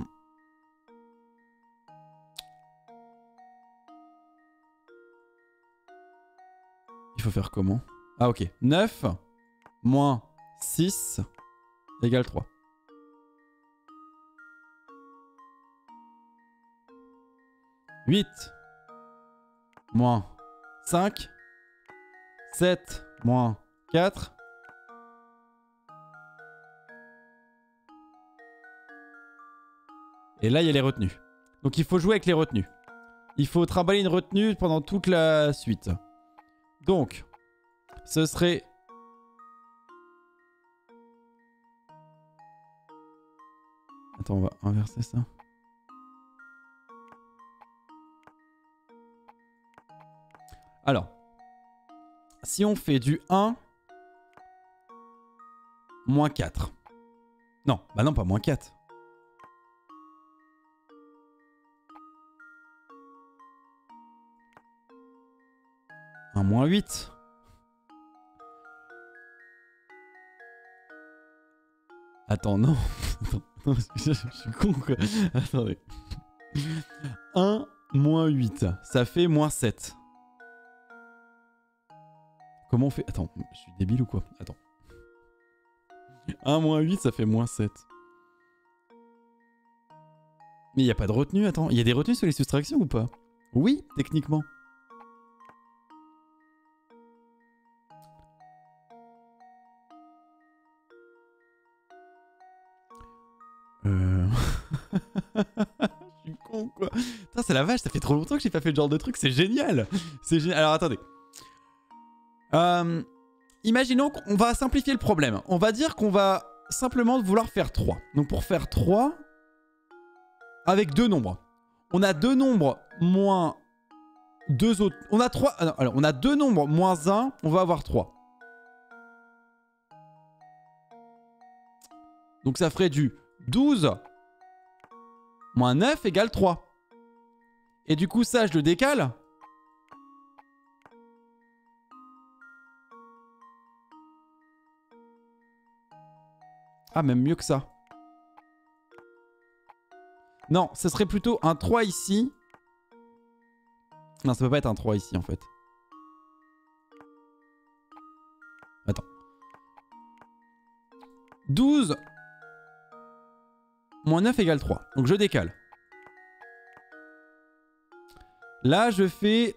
Il faut faire comment? Ah ok. neuf moins six égale trois. huit moins cinq. sept moins quatre. Et là, il y a les retenues. Donc il faut jouer avec les retenues. Il faut trimballer une retenue pendant toute la suite. Donc, ce serait... Attends, on va inverser ça. Alors, si on fait du un, moins quatre. Non, bah non, pas moins quatre. un moins huit. Attends, non. Attends, je, je suis con quoi. Attendez. un moins huit, ça fait moins sept. Comment on fait? Attends, je suis débile ou quoi? Attends. un moins huit, ça fait moins sept. Mais il n'y a pas de retenue, attends. Il y a des retenues sur les soustractions ou pas? Oui, techniquement. Euh... Je suis con quoi. Putain, c'est la vache, ça fait trop longtemps que j'ai pas fait ce genre de truc, c'est génial. C'est génial. Alors attendez. Euh... Imaginons qu'on va simplifier le problème. On va dire qu'on va simplement vouloir faire trois. Donc pour faire trois, avec deux nombres. On a deux nombres moins deux autres. On a trois. Alors on a deux nombres moins un, on va avoir trois. Donc ça ferait du douze moins neuf égale trois. Et du coup, ça, je le décale. Ah, même mieux que ça. Non, ce serait plutôt un trois ici. Non, ça peut pas être un trois ici, en fait. Attends. douze moins neuf égale trois. Donc je décale. Là, je fais...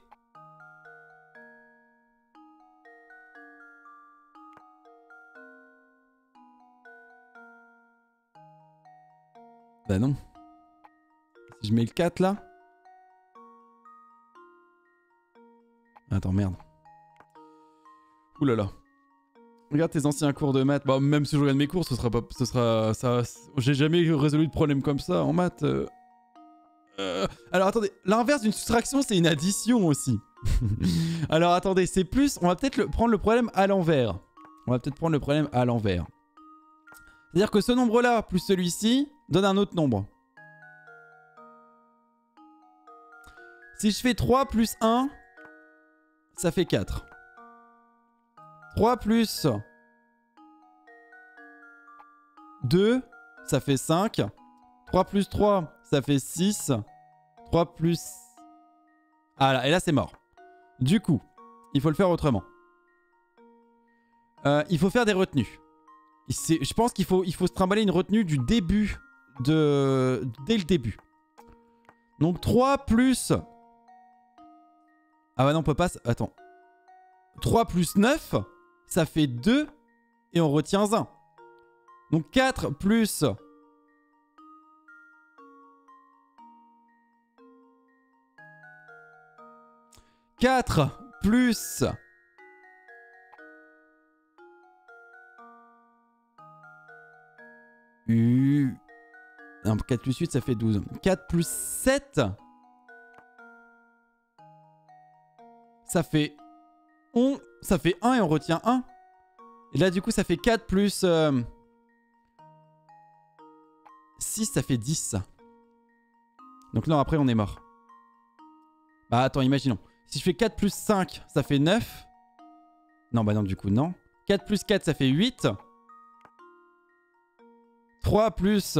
Bah non. Si je mets le quatre là... Attends, merde. Ouh là là. Regarde tes anciens cours de maths. Bah, même si je regarde mes cours, ce sera pas. Ce sera. Ça. J'ai jamais résolu de problème comme ça en maths. Euh... Euh... Alors attendez, l'inverse d'une soustraction, c'est une addition aussi. Alors attendez, c'est plus. On va peut-être le... prendre le problème à l'envers. On va peut-être prendre le problème à l'envers. C'est-à-dire que ce nombre-là plus celui-ci donne un autre nombre. Si je fais trois plus un, ça fait quatre. trois plus deux, ça fait cinq. trois plus trois, ça fait six. trois plus... Ah là, et là c'est mort. Du coup, il faut le faire autrement. Euh, il faut faire des retenues. Je pense qu'il faut, il faut se trimballer une retenue du début de... Dès le début. Donc trois plus... Ah bah non, on peut pas... Attends. trois plus neuf, ça fait deux. Et on retient un. Donc quatre plus... quatre plus... U... Non, quatre plus huit, ça fait douze. quatre plus sept... Ça fait... On... Ça fait un et on retient un. Et là, du coup, ça fait quatre plus... Euh... six, ça fait dix. Donc non, après, on est mort. Bah, attends, imaginons. Si je fais quatre plus cinq, ça fait neuf. Non, bah non, du coup, non. quatre plus quatre, ça fait huit. trois plus...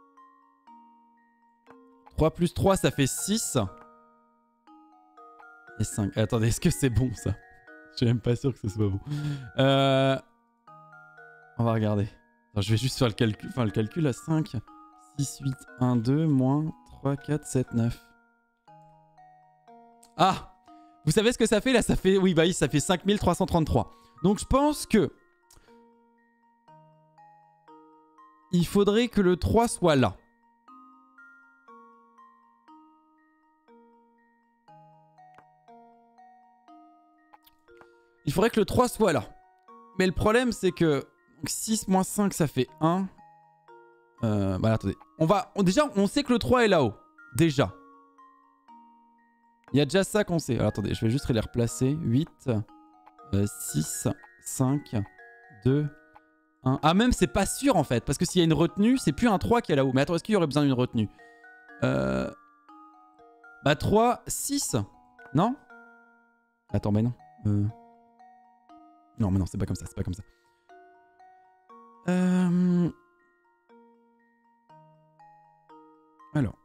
trois plus trois, ça fait six. Et cinq. Attendez, est-ce que c'est bon ça? Je suis même pas sûr que ce soit bon. Euh... On va regarder. Attends, je vais juste faire le calcul. Enfin, le calcul à cinq, six, huit, un, deux, moins trois, quatre, sept, neuf. Ah! Vous savez ce que ça fait là? Ça fait. Oui, bah oui, ça fait cinq mille trois cent trente-trois. Donc je pense que. Il faudrait que le trois soit là. Il faudrait que le trois soit là. Mais le problème, c'est que six moins cinq, ça fait un. Euh, bah attendez. On va, on, déjà, on sait que le trois est là-haut. Déjà. Il y a déjà ça qu'on sait. Alors attendez, je vais juste les replacer. huit, euh, six, cinq, deux, un. Ah, même, c'est pas sûr en fait. Parce que s'il y a une retenue, c'est plus un trois qui est là-haut. Mais attends, est-ce qu'il y aurait besoin d'une retenue? euh... Bah trois, six. Non? Attends, mais non. Euh... Non, mais non, c'est pas comme ça, c'est pas comme ça. Euh... Alors.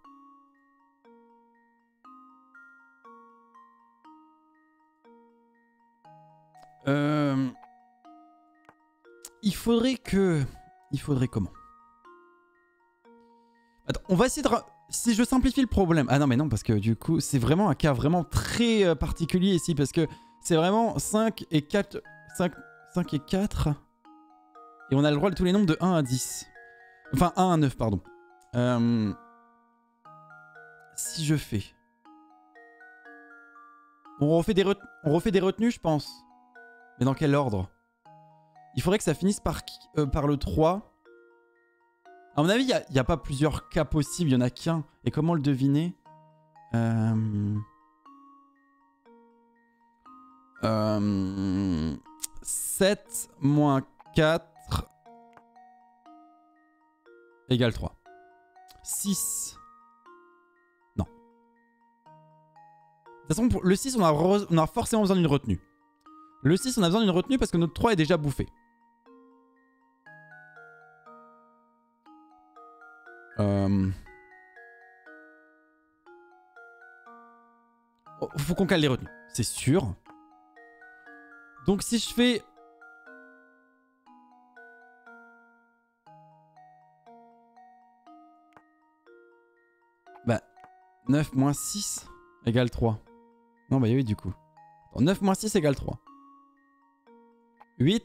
Euh... Il faudrait que... Il faudrait comment? Attends, on va essayer de... Si je simplifie le problème... Ah non, mais non, parce que du coup, c'est vraiment un cas vraiment très euh, particulier ici, parce que c'est vraiment cinq et quatre... cinq, cinq et quatre. Et on a le droit de tous les nombres de un à dix. Enfin, un à neuf, pardon. Euh... Si je fais... On refait des, ret... on refait des retenues, je pense. Mais dans quel ordre? Il faudrait que ça finisse par, euh, par le trois. À mon avis, il n'y a, a pas plusieurs cas possibles, il n'y en a qu'un. Et comment le deviner? euh... Euh... sept moins quatre égale trois. six. Non. De toute façon, pour le six, on a, on a forcément besoin d'une retenue. Le six, on a besoin d'une retenue parce que notre trois est déjà bouffé. Euh... Oh, faut qu'on cale les retenues, c'est sûr. Donc si je fais... Bah, neuf moins six égale trois. Non, bah oui, du coup. Attends, neuf moins six égale trois. huit.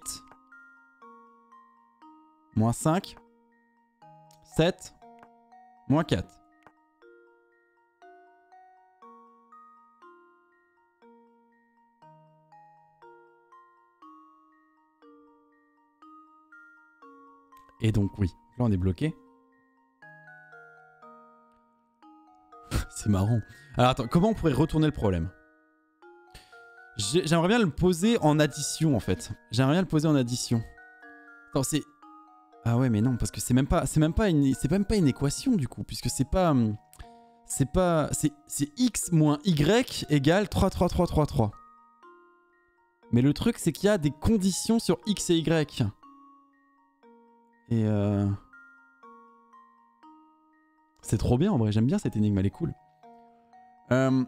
Moins cinq. sept. Moins quatre. Et donc oui, là on est bloqué. C'est marrant. Alors attends, comment on pourrait retourner le problème? J'aimerais bien le poser en addition en fait. J'aimerais bien le poser en addition. Attends, c'est... Ah ouais mais non, parce que c'est même pas... C'est même pas une... C'est même pas une équation du coup, puisque c'est pas... C'est pas... C'est x moins y égale trois, trois, trois, trois, trois. Mais le truc c'est qu'il y a des conditions sur x et y. Et euh... c'est trop bien en vrai, j'aime bien cette énigme, elle est cool. Euh...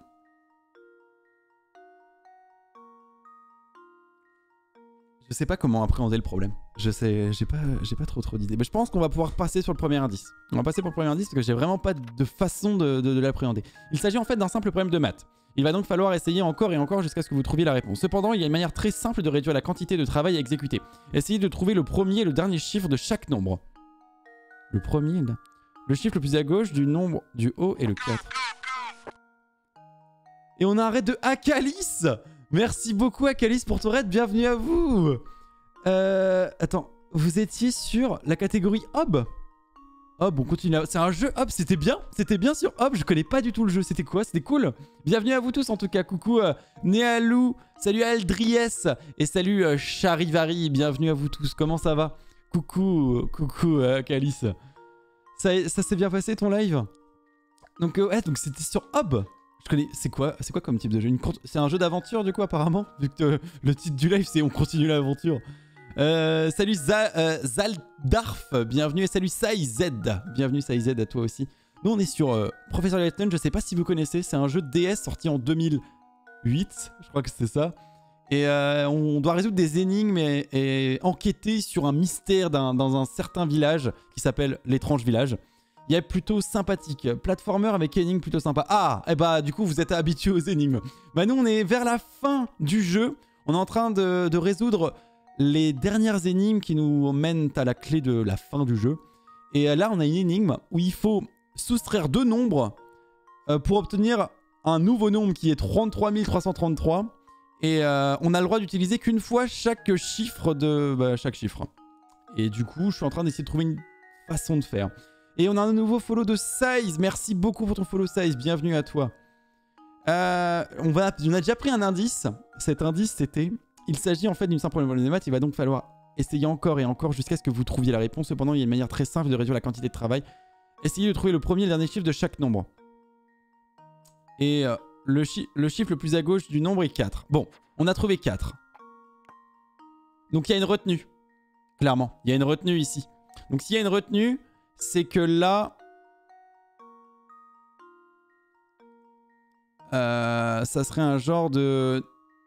Je sais pas comment appréhender le problème. Je sais, j'ai pas, j'ai pas trop trop d'idées. Mais je pense qu'on va pouvoir passer sur le premier indice. On va passer pour le premier indice parce que j'ai vraiment pas de façon de, de, de l'appréhender. Il s'agit en fait d'un simple problème de maths. Il va donc falloir essayer encore et encore jusqu'à ce que vous trouviez la réponse. Cependant, il y a une manière très simple de réduire la quantité de travail à exécuter. Essayez de trouver le premier et le dernier chiffre de chaque nombre. Le premier, là. Le chiffre le plus à gauche du nombre du haut est le quatre. Et on a un raid de Akalis. Merci beaucoup Akalis pour ton raid, bienvenue à vous. Euh... Attends, vous étiez sur la catégorie Hob. Hob, on continue. C'est un jeu Hob, c'était bien. C'était bien sur Hob, je connais pas du tout le jeu. C'était quoi? C'était cool. Bienvenue à vous tous en tout cas. Coucou euh, Néalou, salut Aldries et salut euh, Charivari. Bienvenue à vous tous, comment ça va? Coucou, coucou euh, Akalis. Ça, ça s'est bien passé ton live? Donc euh, ouais, donc c'était sur Hob. Je connais, c'est quoi, c'est quoi comme type de jeu? C'est un jeu d'aventure du coup apparemment, vu que euh, le titre du live c'est on continue l'aventure. Euh, salut Za, euh, Zaldarf, bienvenue et salut Sai Z, bienvenue Sai Z à toi aussi. Nous on est sur euh, Professor Layton, je sais pas si vous connaissez, c'est un jeu de D S sorti en deux mille huit, je crois que c'est ça. Et euh, on doit résoudre des énigmes et, et enquêter sur un mystère d'un- dans un certain village qui s'appelle l'étrange village. Il est plutôt sympathique. Platformer avec énigmes plutôt sympa. Ah, et bah du coup vous êtes habitué aux énigmes. Bah nous on est vers la fin du jeu. On est en train de, de résoudre les dernières énigmes qui nous mènent à la clé de la fin du jeu. Et là on a une énigme où il faut soustraire deux nombres euh, pour obtenir un nouveau nombre qui est trente-trois mille trois cent trente-trois. Et euh, on a le droit d'utiliser qu'une fois chaque chiffre de... Bah, chaque chiffre. Et du coup, je suis en train d'essayer de trouver une façon de faire. Et on a un nouveau follow de Size. Merci beaucoup pour ton follow, Size. Bienvenue à toi. Euh, on, va... on a déjà pris un indice. Cet indice, c'était... Il s'agit en fait d'une simple problématique de maths. Il va donc falloir essayer encore et encore jusqu'à ce que vous trouviez la réponse. Cependant, il y a une manière très simple de réduire la quantité de travail. Essayez de trouver le premier et le dernier chiffre de chaque nombre. Et... Euh... Le, chi le chiffre le plus à gauche du nombre est quatre. Bon, on a trouvé quatre. Donc il y a une retenue. Clairement, il y a une retenue ici. Donc s'il y a une retenue, c'est que là... Euh, ça serait un genre de...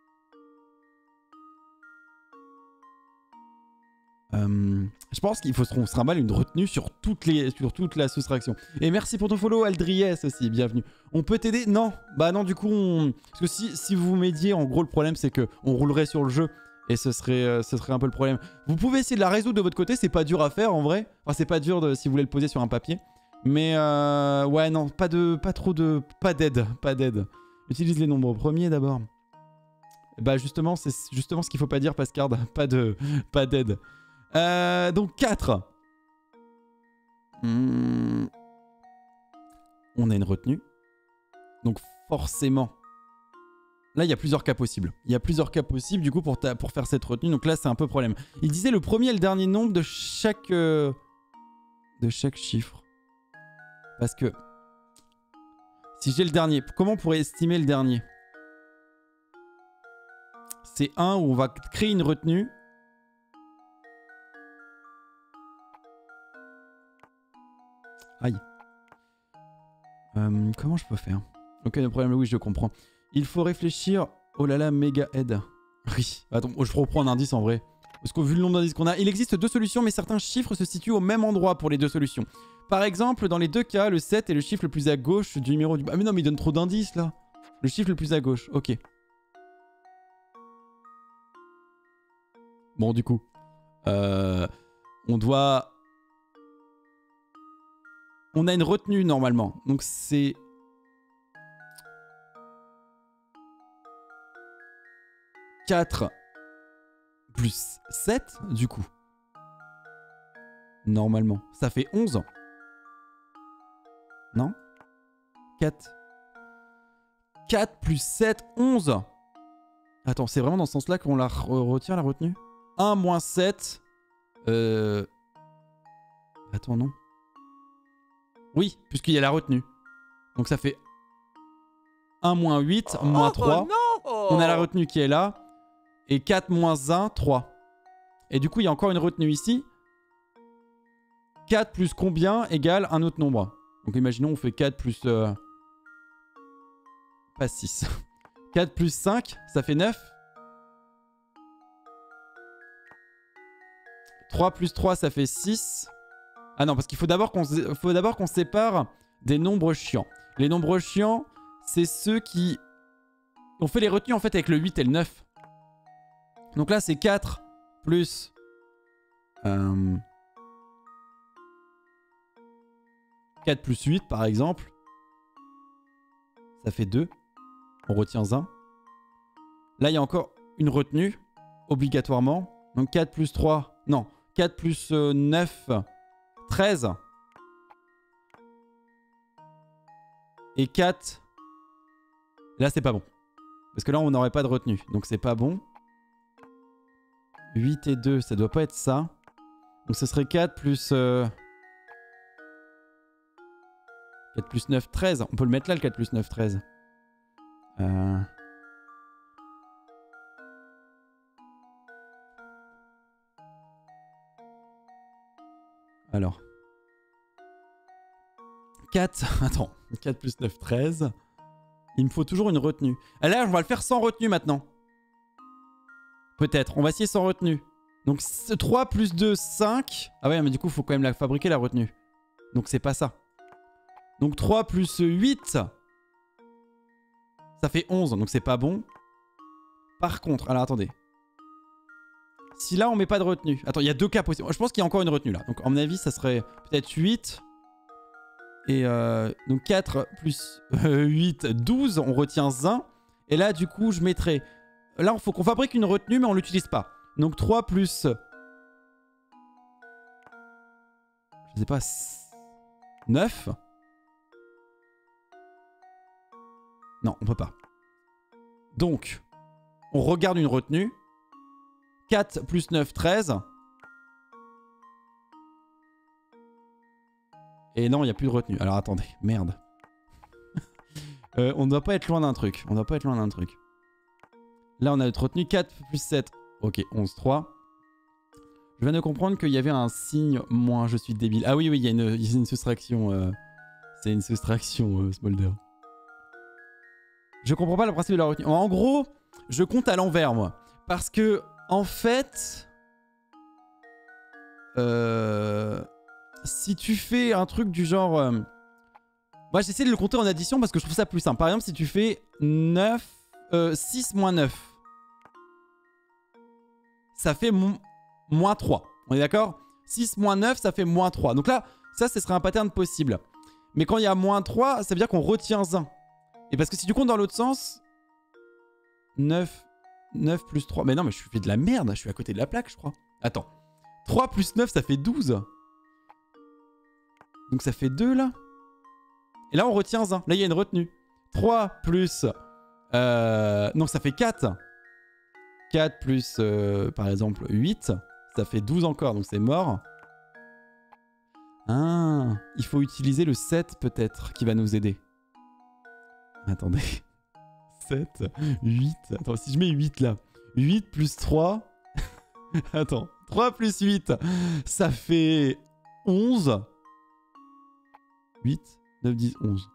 Euh, je pense qu'il faut se trimballer une retenue sur, toutes les, sur toute la soustraction. Et merci pour ton follow, Aldries aussi, bienvenue. On peut t'aider? Non. Bah non, du coup, on... Parce que si, si vous m'aidiez, en gros, le problème, c'est que on roulerait sur le jeu. Et ce serait, euh, ce serait un peu le problème. Vous pouvez essayer de la résoudre de votre côté, c'est pas dur à faire, en vrai. Enfin, c'est pas dur de, si vous voulez le poser sur un papier. Mais, euh, ouais, non, pas de... Pas trop de... Pas d'aide, pas d'aide. Utilise les nombres premiers, d'abord. Bah justement, c'est justement ce qu'il faut pas dire, Pascard. Pas de... Pas d'aide. Euh, donc quatre. Mmh. On a une retenue. Donc forcément. Là, il y a plusieurs cas possibles. Il y a plusieurs cas possibles du coup pour, ta, pour faire cette retenue. Donc là, c'est un peu problème. Il disait le premier et le dernier nombre de chaque... Euh, de chaque chiffre. Parce que... Si j'ai le dernier, comment on pourrait estimer le dernier? C'est un où on va créer une retenue. Aïe. Euh, comment je peux faire? Ok, le problème, oui, je comprends. Il faut réfléchir. Oh là là, méga aide. Oui. Attends, je reprends un indice en vrai. Parce que vu le nombre d'indices qu'on a, il existe deux solutions, mais certains chiffres se situent au même endroit pour les deux solutions. Par exemple, dans les deux cas, le sept est le chiffre le plus à gauche du numéro du... Ah mais non, mais il donne trop d'indices là. Le chiffre le plus à gauche, ok. Bon, du coup, euh, on doit... On a une retenue normalement. Donc c'est... quatre plus sept du coup. Normalement. Ça fait onze. Non? quatre. quatre plus sept, onze. Attends, c'est vraiment dans ce sens-là qu'on la re retient la retenue? un moins sept. Euh... Attends, non. Oui, puisqu'il y a la retenue. Donc ça fait un moins huit, moins trois. Oh, On a la retenue qui est là. Et quatre moins un, trois. Et du coup, il y a encore une retenue ici. quatre plus combien égale un autre nombre. Donc imaginons, on fait quatre plus... Euh... Pas six. quatre plus cinq, ça fait neuf. trois plus trois, ça fait six. Ah non, parce qu'il faut d'abord qu'on faut d'abord qu'on sépare des nombres chiants. Les nombres chiants, c'est ceux qui... On fait les retenues en fait avec le huit et le neuf. Donc là, c'est quatre plus... Euh... quatre plus huit, par exemple. Ça fait deux. On retient un. Là, il y a encore une retenue, obligatoirement. Donc quatre plus trois... Non, quatre plus neuf... treize. Et quatre. Là, c'est pas bon. Parce que là, on n'aurait pas de retenue. Donc, c'est pas bon. huit et deux, ça doit pas être ça. Donc, ce serait quatre plus... Euh... quatre plus neuf, treize. On peut le mettre là, le quatre plus neuf, treize. Euh... Alors. quatre. Attends. quatre plus neuf, treize. Il me faut toujours une retenue. Ah, là, on va le faire sans retenue maintenant. Peut-être. On va essayer sans retenue. Donc trois plus deux, cinq. Ah ouais, mais du coup, il faut quand même la fabriquer, la retenue. Donc c'est pas ça. Donc trois plus huit. Ça fait onze. Donc c'est pas bon. Par contre, alors attendez. Si là, on met pas de retenue. Attends, il y a deux cas possibles. Je pense qu'il y a encore une retenue là. Donc à mon avis, ça serait peut-être huit. Et euh, donc quatre plus euh, huit, douze, on retient un. Et là, du coup, je mettrai... Là, il faut qu'on fabrique une retenue, mais on l'utilise pas. Donc trois plus... Je sais pas... neuf. Non, on peut pas. Donc, on regarde une retenue. quatre plus neuf, treize. Et non, il n'y a plus de retenue. Alors attendez, merde. euh, on ne doit pas être loin d'un truc. On ne doit pas être loin d'un truc. Là, on a notre retenue. quatre plus sept. Ok, onze, trois. Je viens de comprendre qu'il y avait un signe moins. Je suis débile. Ah oui, oui, il y a une, il y a une soustraction. Euh... C'est une soustraction, euh, Smolder. Je comprends pas le principe de la retenue. En gros, je compte à l'envers, moi. Parce que, en fait... Euh... Si tu fais un truc du genre... Euh... Moi, j'essaie de le compter en addition parce que je trouve ça plus simple. Par exemple, si tu fais neuf... Euh, six moins neuf. Ça fait mo moins trois. On est d'accord? Six moins neuf, ça fait moins trois. Donc là, ça, ce serait un pattern possible. Mais quand il y a moins trois, ça veut dire qu'on retient un. Et parce que si tu comptes dans l'autre sens... neuf... neuf plus trois... Mais non, mais je fais de la merde. Je suis à côté de la plaque, je crois. Attends. trois plus neuf, ça fait douze. Donc ça fait deux, là. Et là, on retient un. Là, il y a une retenue. trois plus... Euh... Non, ça fait quatre. quatre plus, euh, par exemple, huit. Ça fait douze encore, donc c'est mort. Ah, il faut utiliser le sept, peut-être, qui va nous aider. Attendez. sept, huit. Attends, si je mets huit, là. huit plus trois. Attends. trois plus huit. Ça fait onze. huit, neuf, dix, onze.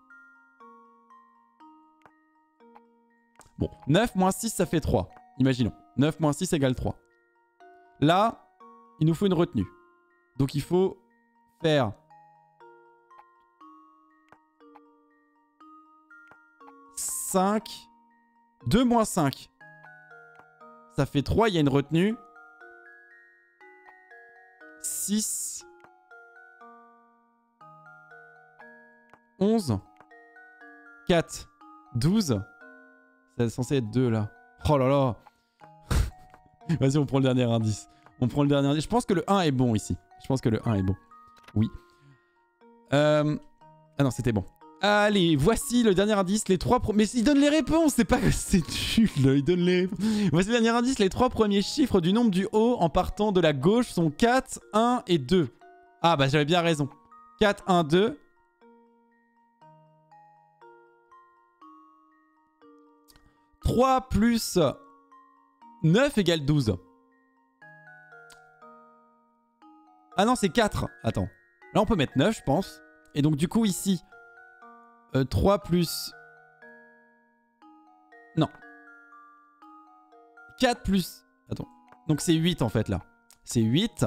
Bon, neuf moins six, ça fait trois. Imaginons. neuf moins six égale trois. Là, il nous faut une retenue. Donc il faut faire... cinq. deux moins cinq. Ça fait trois, il y a une retenue. six. onze. quatre. douze. C'est censé être deux là. Oh là là. Vas-y, on prend le dernier indice. On prend le dernier indice. Je pense que le un est bon ici. Je pense que le un est bon. Oui. Euh... Ah non, c'était bon. Allez, voici le dernier indice. Les trois... Pro... Mais il donne les réponses. C'est pas que c'est nul. Il donne les réponses. Voici le dernier indice. Les trois premiers chiffres du nombre du haut en partant de la gauche sont quatre, un et deux. Ah bah j'avais bien raison. quatre, un, deux. trois plus neuf égale douze. Ah non, c'est quatre. Attends. Là, on peut mettre neuf, je pense. Et donc, du coup, ici, euh, trois plus... Non. quatre plus... Attends. Donc, c'est huit, en fait, là. C'est huit.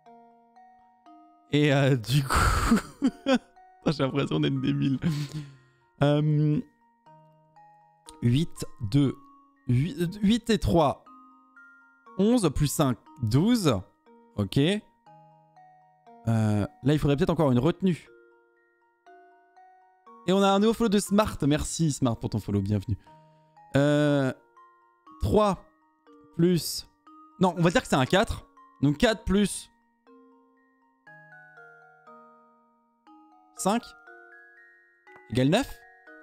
Et euh, du coup... J'ai l'impression d'être débile. Euh... huit, deux, huit, huit et trois, onze, plus cinq, douze. Ok. Euh, là, il faudrait peut-être encore une retenue. Et on a un nouveau follow de Smart. Merci Smart pour ton follow, bienvenue. Euh, trois plus... Non, on va dire que c'est un quatre. Donc quatre plus... cinq égale neuf.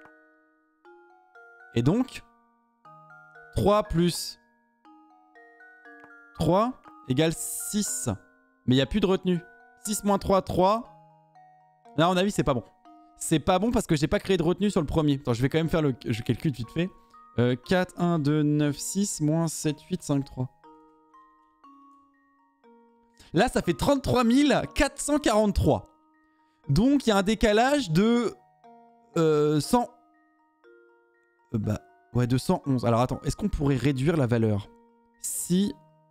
Et donc, trois plus trois égale six. Mais il n'y a plus de retenue. six moins trois, trois. Là, à mon avis, c'est pas bon. C'est pas bon parce que j'ai pas créé de retenue sur le premier. Attends, je vais quand même faire le... Je calcule vite fait. Euh, quatre, un, deux, neuf, six, moins sept, huit, cinq, trois. Là, ça fait trente-trois mille quatre cent quarante-trois. Donc, il y a un décalage de... Euh, cent... Euh, bah, ouais, deux cent onze. Alors attends, est-ce qu'on pourrait réduire la valeur si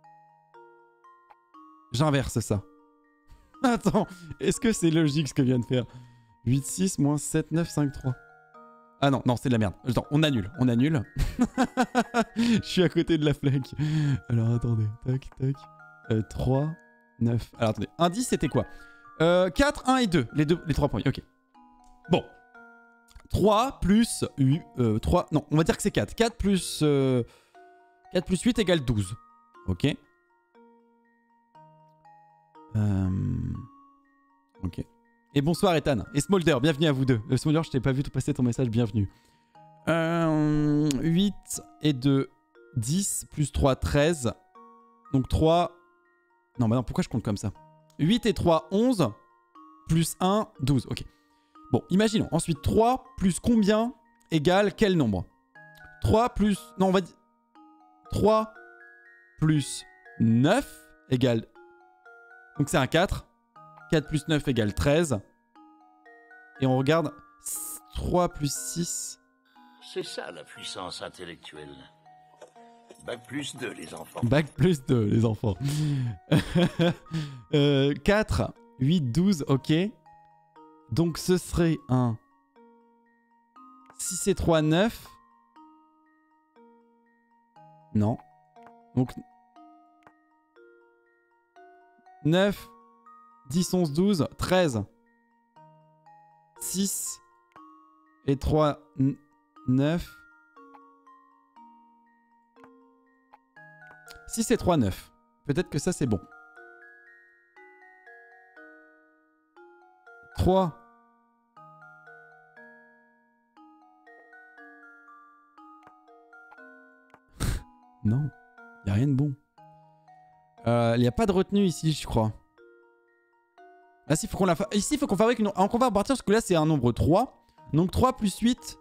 j'inverse ça? Attends, est-ce que c'est logique ce que je viens de faire? huit, six, moins sept, neuf, cinq, trois. Ah non, non, c'est de la merde. Attends, on annule, on annule. Je suis à côté de la flaque. Alors attendez, tac, tac. Euh, trois, neuf. Alors attendez, indice c'était quoi? euh, quatre, un et deux, les, deux, les trois premiers, ok. Bon. trois plus huit, euh, trois, non, on va dire que c'est quatre. quatre plus, euh, quatre plus huit égale douze. Ok. Euh... Ok. Et bonsoir Ethan. Et Smolder, bienvenue à vous deux. Euh, Smolder, je t'ai pas vu te passer ton message, bienvenue. Euh, huit et deux, dix, plus trois, treize. Donc trois... Non, bah non, pourquoi je compte comme ça? huit et trois, onze, plus un, douze. Ok. Bon, imaginons. Ensuite, trois plus combien égale quel nombre? trois plus... Non, on va dire... trois plus neuf égale... Donc c'est un quatre. quatre plus neuf égale treize. Et on regarde... trois plus six... C'est ça la puissance intellectuelle. Bac plus deux, les enfants. Bac plus deux, les enfants. euh, quatre, huit, douze, ok. Donc ce serait un... six et trois, neuf. Non. Donc... neuf, dix, onze, douze, treize. six et trois, neuf. six et trois, neuf. Peut-être que ça c'est bon. trois. Non, il n'y a rien de bon. Il euh, n'y a pas de retenue ici, je crois. Là, il faut qu'on la fa... Ici, il faut qu'on fabrique une... Alors, on va repartir parce que là, c'est un nombre trois. Donc trois plus huit.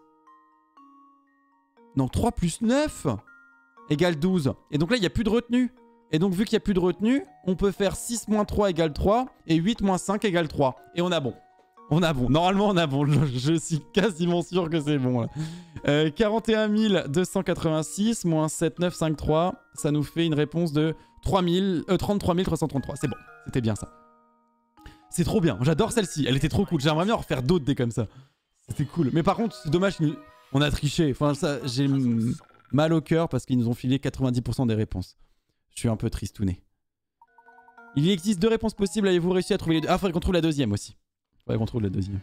Donc trois plus neuf égale douze. Et donc là, il n'y a plus de retenue. Et donc, vu qu'il n'y a plus de retenue, on peut faire six moins trois égale trois. Et huit moins cinq égale trois. Et on a bon. On a bon. Normalement, on a bon. Je, je suis quasiment sûr que c'est bon. Là. Euh, quarante et un mille deux cent quatre-vingt-six moins sept neuf cinq trois. Ça nous fait une réponse de trois mille, euh, trente-trois mille trois cent trente-trois. C'est bon. C'était bien ça. C'est trop bien. J'adore celle-ci. Elle était trop cool. J'aimerais bien en refaire d'autres des comme ça. C'était cool. Mais par contre, c'est dommage. On a triché. Enfin, ça, j'ai mal au cœur parce qu'ils nous ont filé quatre-vingt-dix pour cent des réponses. Je suis un peu tristouné. Il existe deux réponses possibles. Avez-vous réussi à trouver les deux? Ah, faudrait qu'on trouve la deuxième aussi. Faudrait qu'on trouve la deuxième.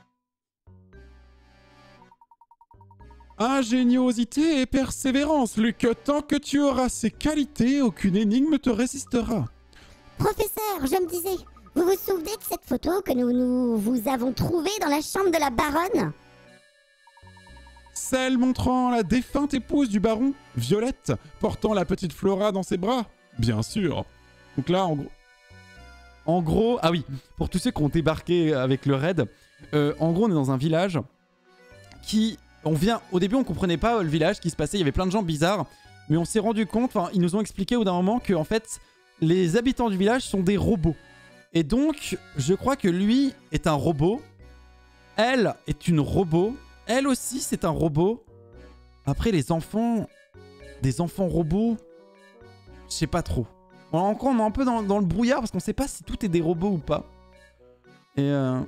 Ingéniosité et persévérance, Luc. Tant que tu auras ces qualités, aucune énigme te résistera. Professeur, je me disais, vous vous souvenez de cette photo que nous, nous vous avons trouvée dans la chambre de la baronne? Celle montrant la défunte épouse du baron, Violette, portant la petite Flora dans ses bras. Bien sûr. Donc là, en gros... En gros, ah oui, pour tous ceux qui ont débarqué avec le raid, euh, en gros, on est dans un village qui... On vient... Au début, on comprenait pas le village, ce qui se passait. Il y avait plein de gens bizarres. Mais on s'est rendu compte, enfin, ils nous ont expliqué au bout d'un moment que, en fait, les habitants du village sont des robots. Et donc, je crois que lui est un robot. Elle est une robot. Elle aussi, c'est un robot. Après, les enfants... Des enfants robots... Je sais pas trop. Encore, on est un peu dans, dans le brouillard parce qu'on sait pas si tout est des robots ou pas. Et euh...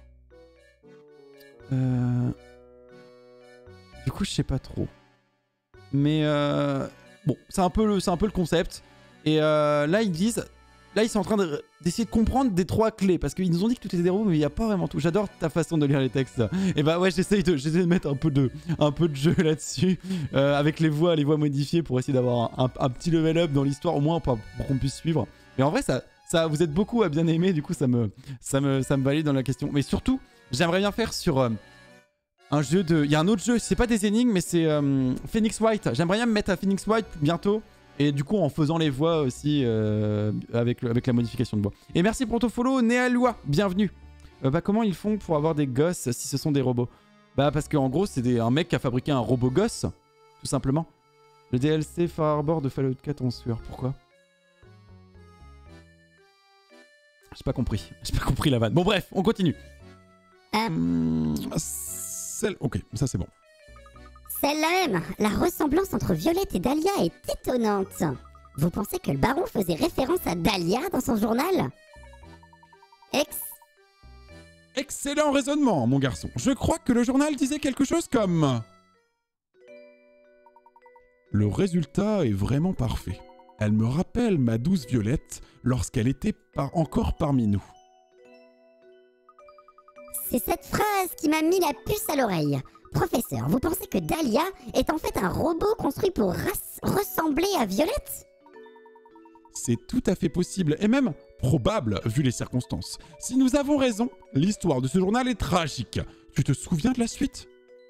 Euh... Du coup, je sais pas trop. Mais euh... bon, c'est un peu le, c'est un peu le concept. Et euh, là, ils disent... Là, ils sont en train de, d'essayer de comprendre des trois clés. Parce qu'ils nous ont dit que tout était des robots, mais il n'y a pas vraiment tout. J'adore ta façon de lire les textes. Et bah ouais, j'essaye de, j'essaie de mettre un peu de, un peu de jeu là-dessus. Euh, avec les voix, les voix modifiées pour essayer d'avoir un, un, un petit level up dans l'histoire, au moins pour, pour qu'on puisse suivre. Mais en vrai, ça, ça, vous êtes beaucoup à bien aimer. Du coup, ça me, ça me, ça me valide dans la question. Mais surtout, j'aimerais bien faire sur... Euh, un jeu de... Il y a un autre jeu, c'est pas des énigmes, mais c'est euh, Phoenix White. J'aimerais bien me mettre à Phoenix White bientôt. Et du coup, en faisant les voix aussi, euh, avec, avec la modification de voix. Et merci pour ton follow, Néalois, bienvenue. Euh, bah, comment ils font pour avoir des gosses si ce sont des robots? Bah, parce qu'en gros, c'est un mec qui a fabriqué un robot gosse, tout simplement. Le D L C Far Harbor de Fallout quatre en sueur, pourquoi? J'ai pas compris. J'ai pas compris la vanne. Bon, bref, on continue. Euh... Celle... Ok, ça c'est bon. Celle-là même. La ressemblance entre Violette et Dahlia est étonnante. Vous pensez que le baron faisait référence à Dahlia dans son journal? Ex... Excellent raisonnement, mon garçon. Je crois que le journal disait quelque chose comme... Le résultat est vraiment parfait. Elle me rappelle ma douce Violette lorsqu'elle était par encore parmi nous. C'est cette phrase qui m'a mis la puce à l'oreille. Professeur, vous pensez que Dahlia est en fait un robot construit pour ressembler à Violette? C'est tout à fait possible, et même probable, vu les circonstances. Si nous avons raison, l'histoire de ce journal est tragique. Tu te souviens de la suite?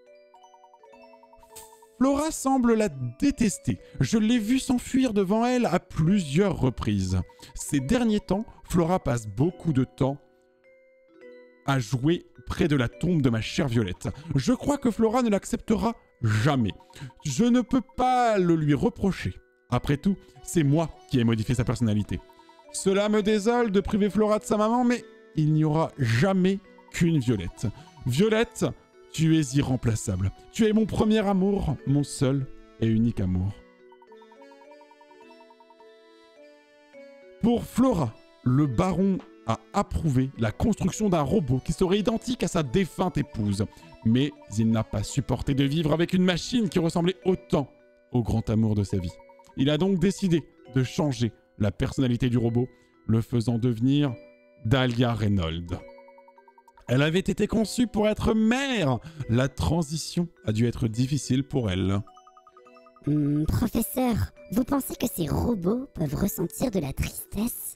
Flora semble la détester. Je l'ai vue s'enfuir devant elle à plusieurs reprises. Ces derniers temps, Flora passe beaucoup de temps à jouer près de la tombe de ma chère Violette. Je crois que Flora ne l'acceptera jamais. Je ne peux pas le lui reprocher. Après tout, c'est moi qui ai modifié sa personnalité. Cela me désole de priver Flora de sa maman, mais il n'y aura jamais qu'une Violette. Violette, tu es irremplaçable. Tu es mon premier amour, mon seul et unique amour. Pour Flora, le baron a approuvé la construction d'un robot qui serait identique à sa défunte épouse. Mais il n'a pas supporté de vivre avec une machine qui ressemblait autant au grand amour de sa vie. Il a donc décidé de changer la personnalité du robot, le faisant devenir Dahlia Reynolds. Elle avait été conçue pour être mère. La transition a dû être difficile pour elle. Hum, professeur, vous pensez que ces robots peuvent ressentir de la tristesse?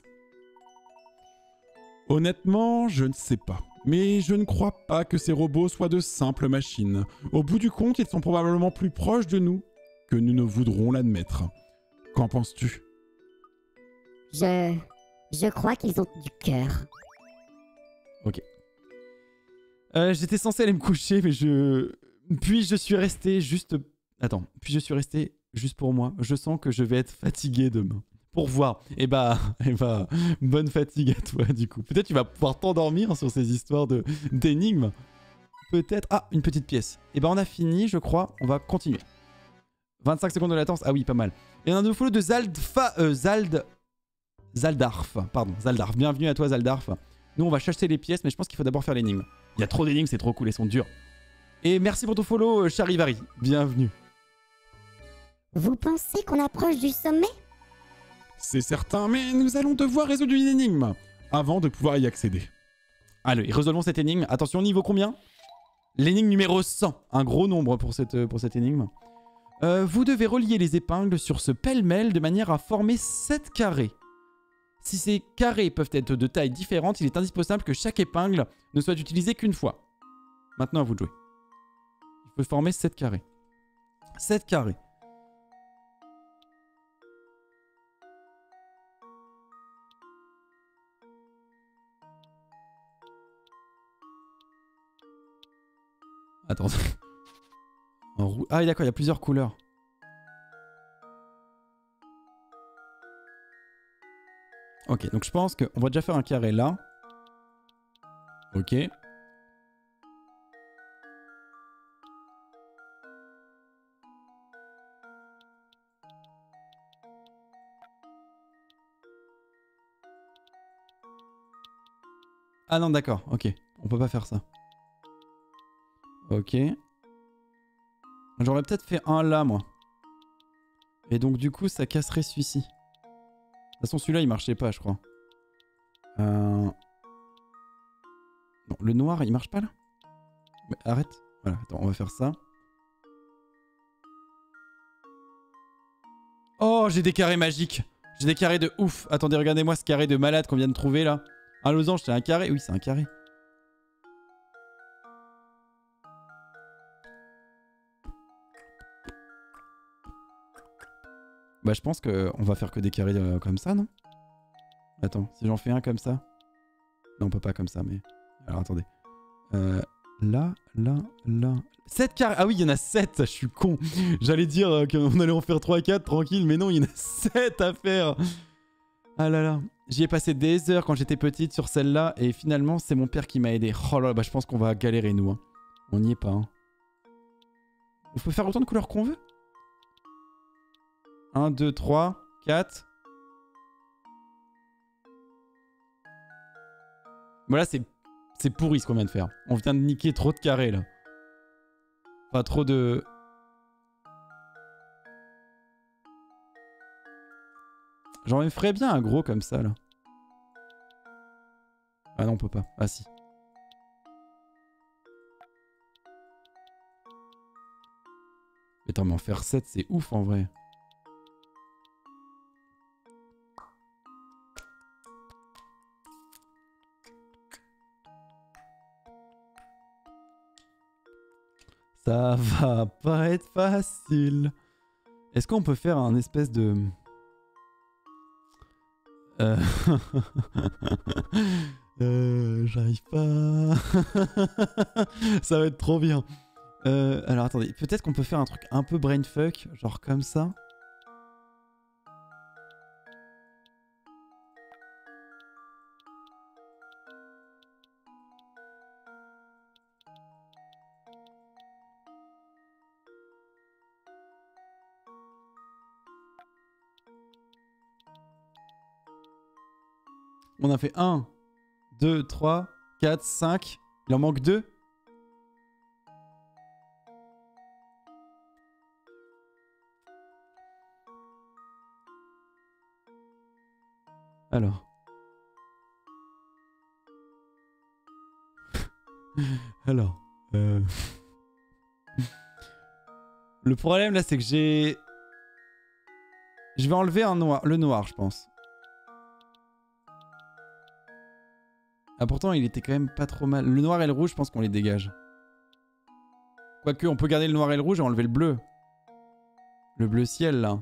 Honnêtement, je ne sais pas. Mais je ne crois pas que ces robots soient de simples machines. Au bout du compte, ils sont probablement plus proches de nous que nous ne voudrons l'admettre. Qu'en penses-tu? Je... Je crois qu'ils ont du cœur. Ok. Euh, J'étais censé aller me coucher, mais je... Puis je suis resté juste... Attends. Puis je suis resté juste pour moi. Je sens que je vais être fatigué demain. Pour voir. Et bah... Et bah... Bonne fatigue à toi, du coup. Peut-être tu vas pouvoir t'endormir sur ces histoires de d'énigmes. Peut-être... Ah, une petite pièce. Et bah on a fini, je crois. On va continuer. vingt-cinq secondes de latence. Ah oui, pas mal. Et un nouveau follow de Zaldfa... Euh, Zald... Zaldarf. Pardon, Zaldarf. Bienvenue à toi, Zaldarf. Nous, on va chercher les pièces, mais je pense qu'il faut d'abord faire l'énigme. Il y a trop d'énigmes, c'est trop cool, elles sont dures. Et merci pour ton follow, Charivari. Bienvenue. Vous pensez qu'on approche du sommet? C'est certain, mais nous allons devoir résoudre une énigme avant de pouvoir y accéder. Allez, résolvons cette énigme. Attention, niveau combien? L'énigme numéro cent. Un gros nombre pour cette, pour cette énigme. Euh, vous devez relier les épingles sur ce pêle-mêle de manière à former sept carrés. Si ces carrés peuvent être de tailles différentes, il est indispensable que chaque épingle ne soit utilisée qu'une fois. Maintenant, à vous de jouer. Il faut former sept carrés. sept carrés. Attends. En roux... Ah, d'accord, il y a plusieurs couleurs. Ok, donc je pense qu'on va déjà faire un carré là. Ok. Ah non, d'accord, ok. On peut pas faire ça. Ok. J'aurais peut-être fait un là, moi. Et donc, du coup, ça casserait celui-ci. De toute façon, celui-là, il marchait pas, je crois. Euh... Non, le noir, il marche pas, là? Mais arrête. Voilà, attends, on va faire ça. Oh, j'ai des carrés magiques. J'ai des carrés de ouf. Attendez, regardez-moi ce carré de malade qu'on vient de trouver, là. Un losange, c'est un carré? Oui, c'est un carré. Bah je pense qu'on va faire que des carrés euh, comme ça, non? Attends, si j'en fais un comme ça... Non, on peut pas comme ça, mais... Alors attendez. Euh, là, là, là... sept carrés. Ah oui, il y en a sept, je suis con. J'allais dire euh, qu'on allait en faire trois quatre tranquille, mais non, il y en a sept à faire. Ah là là. J'y ai passé des heures quand j'étais petite sur celle-là, et finalement, c'est mon père qui m'a aidé. Oh là là, bah je pense qu'on va galérer, nous. Hein. On n'y est pas. Hein. On peut faire autant de couleurs qu'on veut. un, deux, trois, quatre. Voilà, c'est c'est pourri ce qu'on vient de faire. On vient de niquer trop de carrés là. Pas trop de... J'en ferais bien un gros comme ça là. Ah non, on peut pas. Ah si. Attends, mais en faire sept, c'est ouf en vrai. Ça va pas être facile. Est-ce qu'on peut faire un espèce de... Euh... euh J'arrive pas. Ça va être trop bien. Euh, alors attendez, peut-être qu'on peut faire un truc un peu brainfuck, genre comme ça. On a fait un, deux, trois, quatre, cinq. Il en manque deux. Alors. Alors. Euh... Le problème là, c'est que j'ai... Je vais enlever un noir, le noir, je pense. Ah pourtant, il était quand même pas trop mal. Le noir et le rouge, je pense qu'on les dégage. Quoique, on peut garder le noir et le rouge et enlever le bleu. Le bleu ciel, là.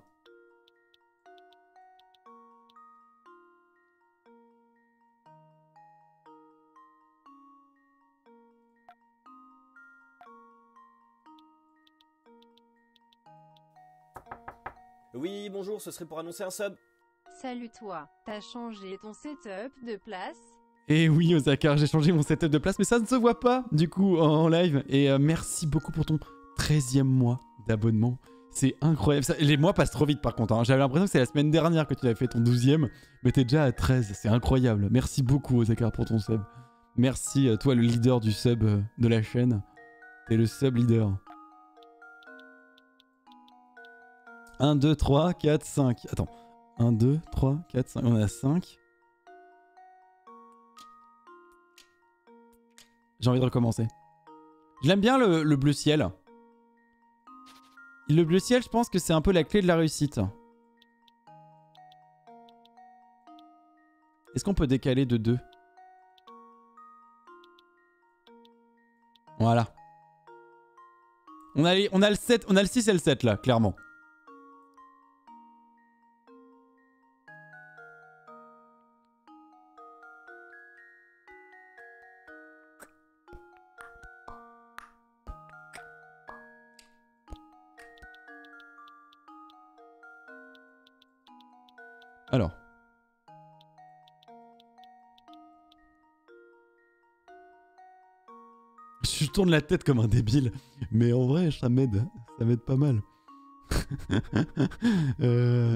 Oui, bonjour, ce serait pour annoncer un sub. Salut toi, t'as changé ton setup de place? Et oui, Osaka, j'ai changé mon setup de place, mais ça ne se voit pas, du coup, en live. Et euh, merci beaucoup pour ton treizième mois d'abonnement. C'est incroyable. Ça, les mois passent trop vite, par contre. Hein. J'avais l'impression que c'est la semaine dernière que tu avais fait ton douzième, mais t'es déjà à treize. C'est incroyable. Merci beaucoup, Osaka, pour ton sub. Merci, euh, toi, le leader du sub euh, de la chaîne. T'es le sub leader. un, deux, trois, quatre, cinq. Attends. un, deux, trois, quatre, cinq. On a cinq. J'ai envie de recommencer. Je l'aime bien le, le bleu ciel. Le bleu ciel, je pense que c'est un peu la clé de la réussite. Est-ce qu'on peut décaler de deux? Voilà. On a, les, on a le sept, on a le six et le sept là, clairement. Alors. Je tourne la tête comme un débile. Mais en vrai, ça m'aide. Ça m'aide pas mal. euh...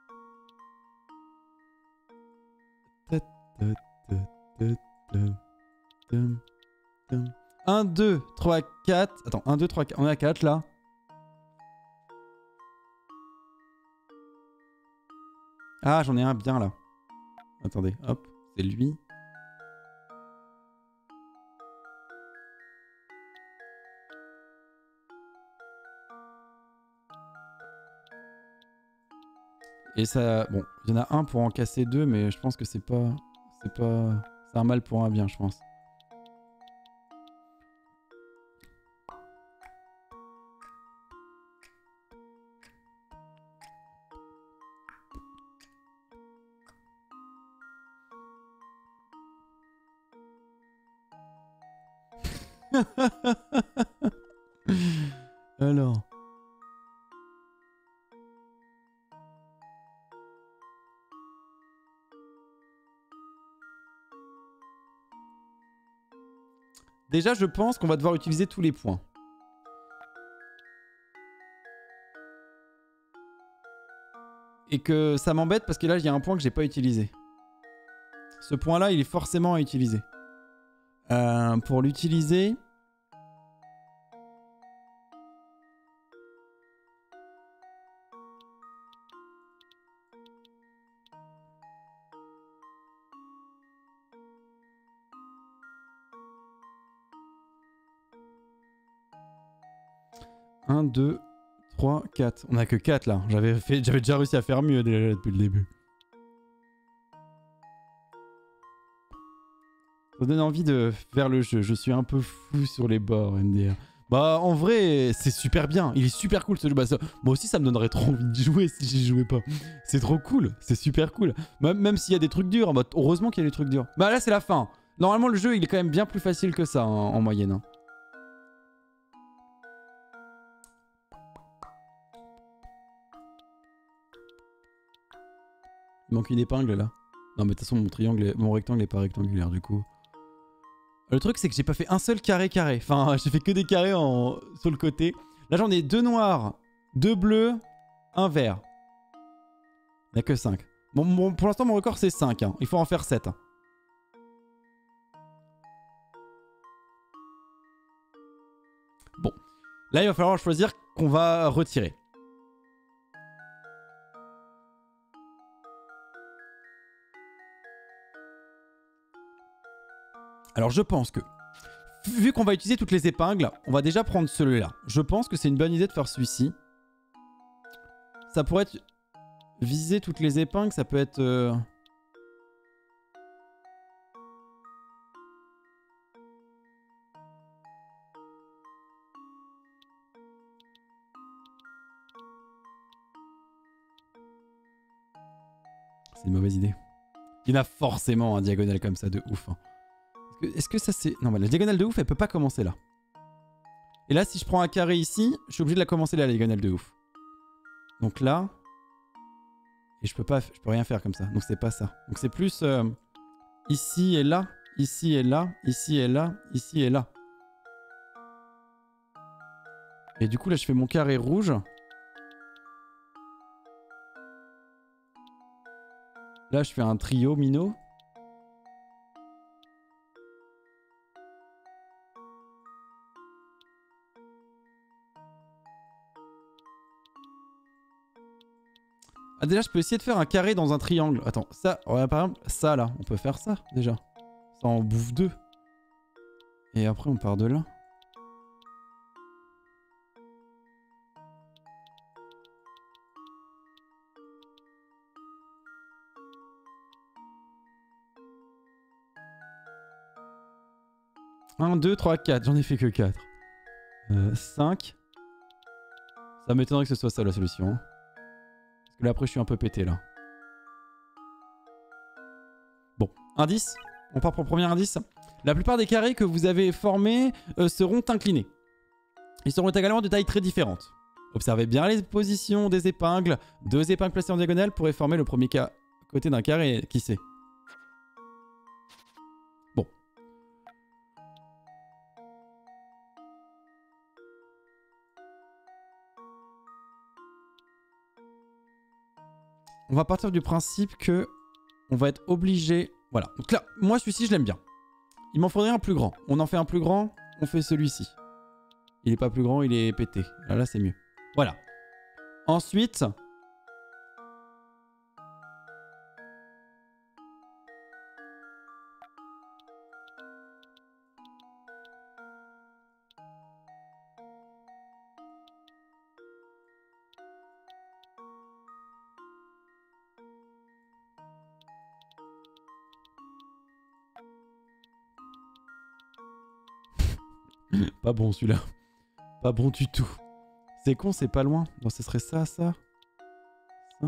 un, deux, trois, quatre. Attends, un, deux, trois, quatre. On est à quatre là. Ah, j'en ai un bien là. Attendez, hop, c'est lui. Et ça... Bon, il y en a un pour en casser deux, mais je pense que c'est pas... C'est pas... C'est un mal pour un bien, je pense. Alors. Déjà, je pense qu'on va devoir utiliser tous les points. et que ça m'embête parce que là, il y a un point que j'ai pas utilisé. Ce point-là, il est forcément à utiliser. Euh, pour l'utiliser... un, deux, trois, quatre. On a que quatre là. J'avais fait, j'avais déjà réussi à faire mieux déjà depuis le début. Ça donne envie de faire le jeu. Je suis un peu fou sur les bords, M D R. Bah en vrai, c'est super bien. Il est super cool ce jeu. Bah, ça, moi aussi, ça me donnerait trop envie de jouer si j'y jouais pas. C'est trop cool. C'est super cool. Même, même s'il y a des trucs durs. Bah, heureusement qu'il y a des trucs durs. Bah là, c'est la fin. Normalement, le jeu, il est quand même bien plus facile que ça en, en moyenne. Hein. Il manque une épingle là. Non mais de toute façon mon triangle, est... mon rectangle est pas rectangulaire du coup. Le truc c'est que j'ai pas fait un seul carré carré. Enfin j'ai fait que des carrés en... sur le côté. Là j'en ai deux noirs, deux bleus, un vert. Il n'y a que cinq. Bon, bon pour l'instant mon record c'est cinq. Hein. Il faut en faire sept. Hein. Bon. Là il va falloir choisir qu'on va retirer. Alors je pense que, vu qu'on va utiliser toutes les épingles, on va déjà prendre celui-là. Je pense que c'est une bonne idée de faire celui-ci. Ça pourrait être... Viser toutes les épingles, ça peut être... Euh... C'est une mauvaise idée. Il y en a forcément un diagonale comme ça de ouf. Hein. Est-ce que ça c'est... Non, bah, la diagonale de ouf, elle peut pas commencer là. Et là, si je prends un carré ici, je suis obligé de la commencer là, la diagonale de ouf. Donc là... Et je peux pas... Je peux rien faire comme ça. Donc c'est pas ça. Donc c'est plus... Euh, ici et là, ici et là, ici et là, ici et là. Et du coup, là, je fais mon carré rouge. Là, je fais un trio minot. Ah déjà je peux essayer de faire un carré dans un triangle. Attends, ça, ouais, par exemple, ça là, on peut faire ça déjà. Ça en bouffe deux. Et après on part de là. un, deux, trois, quatre. J'en ai fait que quatre. Euh, cinq. Ça m'étonnerait que ce soit ça la solution. Hein. Parce que là après je suis un peu pété là. Bon, indice. On part pour le premier indice. La plupart des carrés que vous avez formés euh, seront inclinés. Ils seront également de tailles très différentes. Observez bien les positions des épingles. Deux épingles placées en diagonale pourraient former le premier ca côté d'un carré. Qui sait? Bon. On va partir du principe que on va être obligé... Voilà. Donc là, moi celui-ci je l'aime bien. Il m'en faudrait un plus grand. On en fait un plus grand, on fait celui-ci. Il est pas plus grand, il est pété. Là, là c'est mieux. Voilà. Ensuite... Pas bon celui-là. Pas bon du tout. C'est con, c'est pas loin. Bon, ce serait ça, ça. Ça.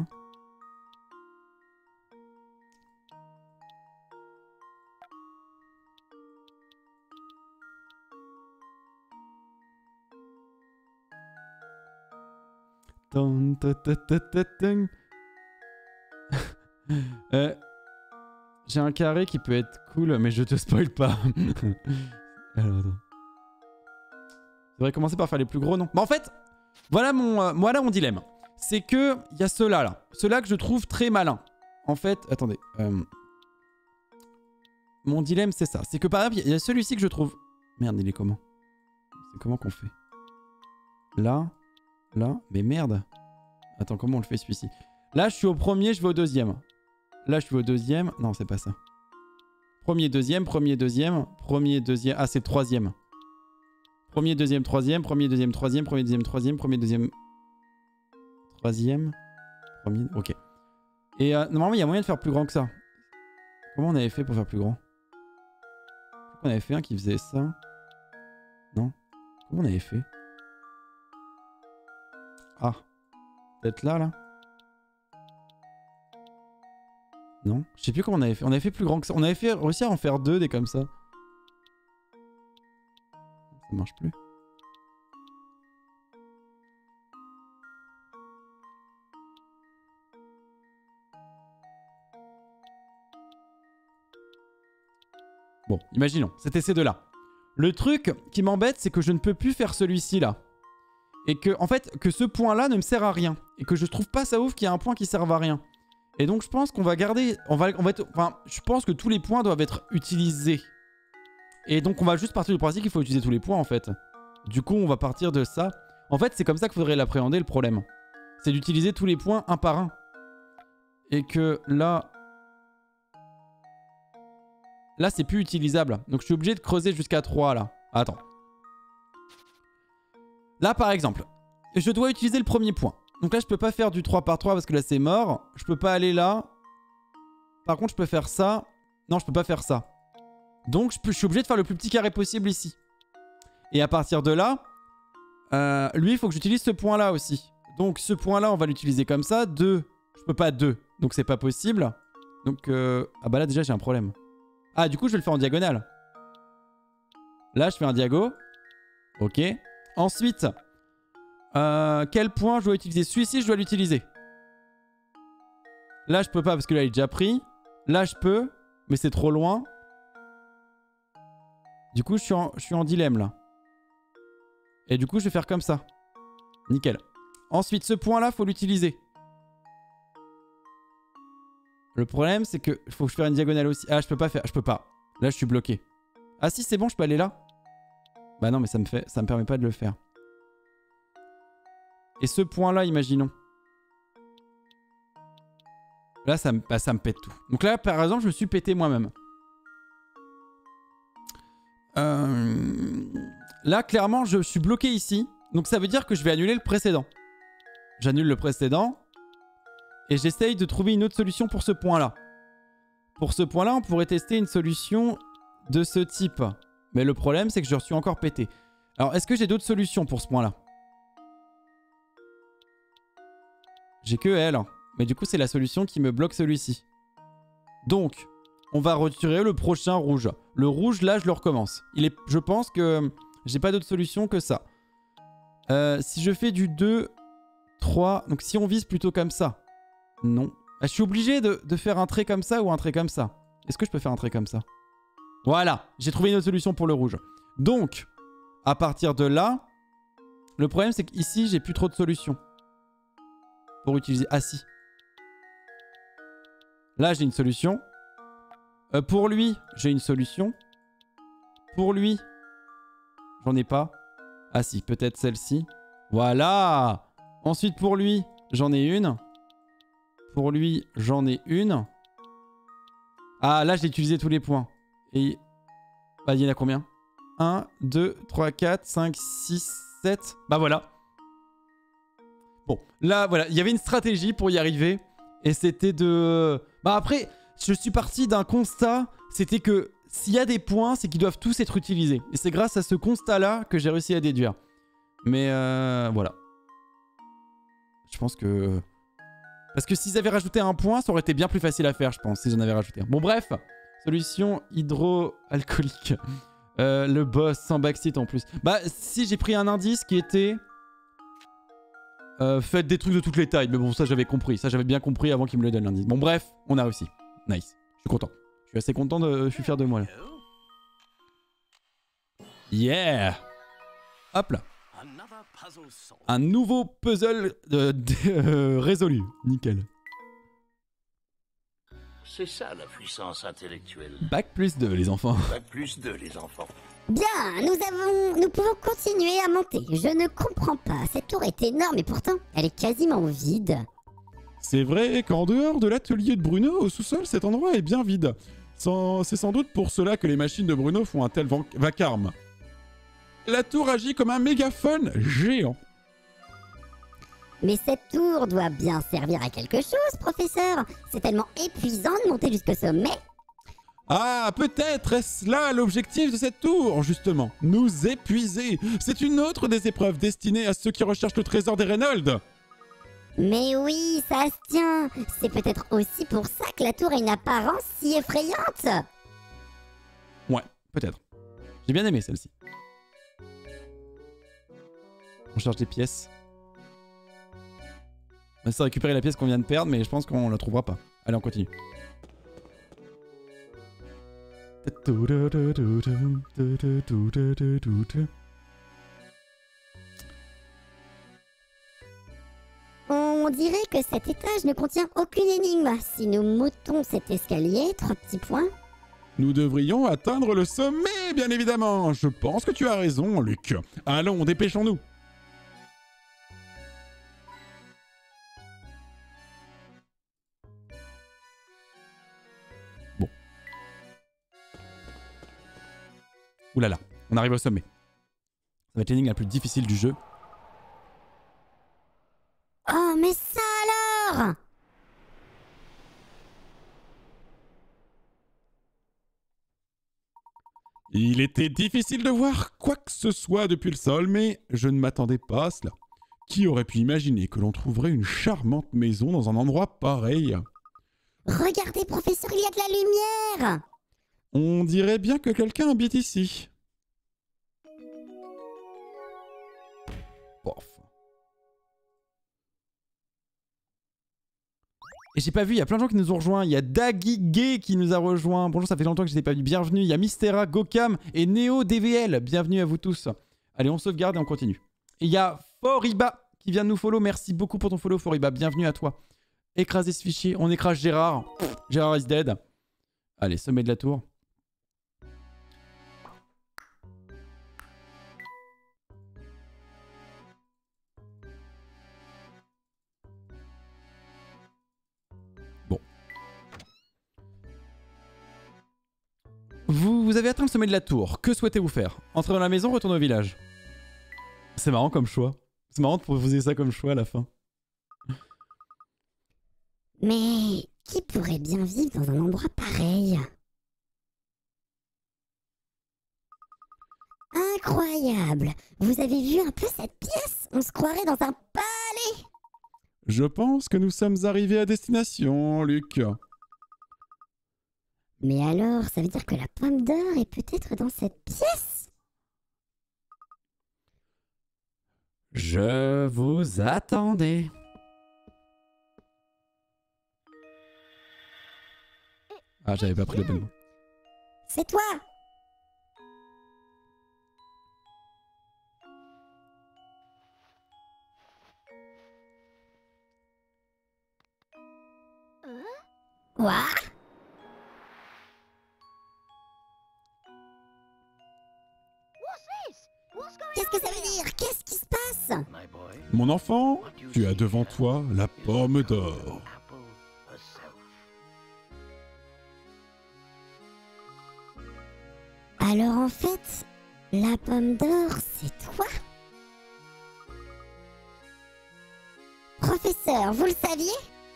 Ton, ta, ta, ta, ta, ta. euh, J'ai un carré qui peut être cool, mais je te spoil pas. Alors, attends. Je devrais commencer par faire les plus gros, non? Bah en fait, voilà mon, euh, voilà mon dilemme. c'est que il y a ceux-là, là. Ceux-là que je trouve très malins. En fait, attendez. Euh... Mon dilemme, c'est ça. C'est que par exemple, il y a celui-ci que je trouve... Merde, il est comment? C'est comment qu'on fait? Là, là, mais merde. Attends, comment on le fait celui-ci? Là, je suis au premier, je vais au deuxième. Là, je suis au deuxième. Non, c'est pas ça. Premier, deuxième, premier, deuxième, premier, deuxième... Ah, c'est le troisième. Premier, deuxième, troisième, premier, deuxième, troisième, premier, deuxième, troisième, premier, deuxième... Troisième... Premier... Ok. Et euh, normalement, il y a moyen de faire plus grand que ça. Comment on avait fait pour faire plus grand? On avait fait un qui faisait ça. Non? Comment on avait fait? Ah. Peut-être là, là? Non? Je sais plus comment on avait fait. On avait fait plus grand que ça. On avait fait, réussi à en faire deux des comme ça. Ça marche plus. Bon, imaginons, c'était ces deux-là. Le truc qui m'embête, c'est que je ne peux plus faire celui-ci là. Et que, en fait, que ce point-là ne me sert à rien. Et que je trouve pas ça ouf qu'il y a un point qui serve à rien. Et donc je pense qu'on va garder... On va, on va être, enfin, je pense que tous les points doivent être utilisés. Et donc on va juste partir du principe qu'il faut utiliser tous les points en fait. Du coup, on va partir de ça. En fait, c'est comme ça qu'il faudrait l'appréhender le problème. C'est d'utiliser tous les points un par un. Et que là... Là, c'est plus utilisable. Donc, je suis obligé de creuser jusqu'à trois, là. Attends. Là, par exemple, je dois utiliser le premier point. Donc là, je peux pas faire du trois par trois parce que là, c'est mort. Je peux pas aller là. Par contre, je peux faire ça. Non, je peux pas faire ça. Donc, je, peux, je suis obligé de faire le plus petit carré possible ici. Et à partir de là, euh, lui, il faut que j'utilise ce point-là aussi. Donc, ce point-là, on va l'utiliser comme ça. deux. Je peux pas deux. Donc, c'est pas possible. Donc, euh... ah bah là, déjà, j'ai un problème. Ah, du coup, je vais le faire en diagonale. Là, je fais un diago. Ok. Ensuite, euh, quel point je dois utiliser? Celui-ci, je dois l'utiliser. Là, je peux pas parce que là, il est déjà pris. Là, je peux, mais c'est trop loin. Du coup, je suis en, je suis en dilemme, là. Et du coup, je vais faire comme ça. Nickel. Ensuite, ce point-là, faut l'utiliser. Le problème, c'est que faut que je fasse une diagonale aussi. Ah, je peux pas faire. Je peux pas. Là, je suis bloqué. Ah si, c'est bon, je peux aller là. Bah non, mais ça me fait, ça me permet pas de le faire. Et ce point-là, imaginons. Là, ça me, bah, ça me pète tout. Donc là, par exemple, je me suis pété moi-même. Euh... Là, clairement, je suis bloqué ici. Donc ça veut dire que je vais annuler le précédent. J'annule le précédent. Et j'essaye de trouver une autre solution pour ce point-là. Pour ce point-là, on pourrait tester une solution de ce type. Mais le problème, c'est que je suis encore pété. Alors, est-ce que j'ai d'autres solutions pour ce point-là? J'ai que elle. Mais du coup, c'est la solution qui me bloque celui-ci. Donc, on va retirer le prochain rouge. Le rouge, là, je le recommence. Il est... Je pense que j'ai pas d'autre solution que ça. Euh, si je fais du deux, trois... Donc, si on vise plutôt comme ça... Non. Ah, je suis obligé de, de faire un trait comme ça ou un trait comme ça. Est-ce que je peux faire un trait comme ça? Voilà. J'ai trouvé une autre solution pour le rouge. Donc, à partir de là, le problème, c'est qu'ici, j'ai plus trop de solutions. Pour utiliser... Ah si. Là, j'ai une solution. Euh, pour lui, j'ai une solution. Pour lui, j'en ai pas. Ah si, peut-être celle-ci. Voilà. Ensuite, pour lui, j'en ai une. Pour lui, j'en ai une. Ah, là, j'ai utilisé tous les points. Et... Bah, il y en a combien? un, deux, trois, quatre, cinq, six, sept. Bah, voilà. Bon, là, voilà. Il y avait une stratégie pour y arriver. Et c'était de... Bah, après, je suis parti d'un constat. C'était que s'il y a des points, c'est qu'ils doivent tous être utilisés. Et c'est grâce à ce constat-là que j'ai réussi à déduire. Mais, euh, voilà. Je pense que... Parce que s'ils avaient rajouté un point, ça aurait été bien plus facile à faire, je pense, si j'en avais rajouté un. Bon, bref. Solution hydroalcoolique. Euh, le boss sans backseat en plus. Bah, si j'ai pris un indice qui était... Euh, faites des trucs de toutes les tailles. Mais bon, ça, j'avais compris. Ça, j'avais bien compris avant qu'il me le donne l'indice. Bon, bref, on a aussi. Nice. Je suis content. Je suis assez content de... Je suis fier de moi, là. Yeah. Hop là. Un nouveau puzzle euh, euh, résolu. Nickel. C'est ça la puissance intellectuelle. Bac plus deux, les enfants. Bac plus deux, les enfants. Bien, nous avons... Nous pouvons continuer à monter. Je ne comprends pas. Cette tour est énorme et pourtant, elle est quasiment vide. C'est vrai qu'en dehors de l'atelier de Bruno, au sous-sol, cet endroit est bien vide. Sans... C'est sans doute pour cela que les machines de Bruno font un tel van- vacarme. La tour agit comme un mégaphone géant. Mais cette tour doit bien servir à quelque chose, professeur. C'est tellement épuisant de monter jusqu'au sommet. Ah, peut-être est-ce là l'objectif de cette tour, justement. Nous épuiser. C'est une autre des épreuves destinées à ceux qui recherchent le trésor des Reynolds. Mais oui, ça se tient. C'est peut-être aussi pour ça que la tour a une apparence si effrayante. Ouais, peut-être. J'ai bien aimé celle-ci. On cherche des pièces. On va récupérer la pièce qu'on vient de perdre, mais je pense qu'on la trouvera pas. Allez, on continue. On dirait que cet étage ne contient aucune énigme. Si nous montons cet escalier, trois petits points. Nous devrions atteindre le sommet, bien évidemment. Je pense que tu as raison, Luc. Allons, dépêchons-nous. Bon. Ouh là là, on arrive au sommet. Ça va être l'énigme la plus difficile du jeu. Oh, mais ça alors! Il était difficile de voir quoi que ce soit depuis le sol, mais je ne m'attendais pas à cela. Qui aurait pu imaginer que l'on trouverait une charmante maison dans un endroit pareil? Regardez, professeur, il y a de la lumière! On dirait bien que quelqu'un habite ici. Bof. Et j'ai pas vu, il y a plein de gens qui nous ont rejoints. Il y a Daggy Gay qui nous a rejoint. Bonjour, ça fait longtemps que je n'étais pas venu. Bienvenue. Il y a Mystera, Gokam et Neo D V L. Bienvenue à vous tous. Allez, on sauvegarde et on continue. Et il y a Foriba qui vient de nous follow. Merci beaucoup pour ton follow, Foriba. Bienvenue à toi. Écraser ce fichier. On écrase Gérard. Pff, Gérard is dead. Allez, sommet de la tour. Vous, vous avez atteint le sommet de la tour. Que souhaitez-vous faire? Entrer dans la maison, retourner au village? C'est marrant comme choix. C'est marrant de proposer ça comme choix à la fin. Mais qui pourrait bien vivre dans un endroit pareil? Incroyable! Vous avez vu un peu cette pièce? On se croirait dans un palais! Je pense que nous sommes arrivés à destination, Luc. Mais alors, ça veut dire que la pomme d'or est peut-être dans cette pièce? Je vous attendais. Ah, j'avais pas pris le bon mot. C'est toi! Quoi? Qu'est-ce que ça veut dire? Qu'est-ce qui se passe? Mon enfant, tu as devant toi la pomme d'or. Alors en fait, la pomme d'or, c'est toi? Professeur, vous le saviez?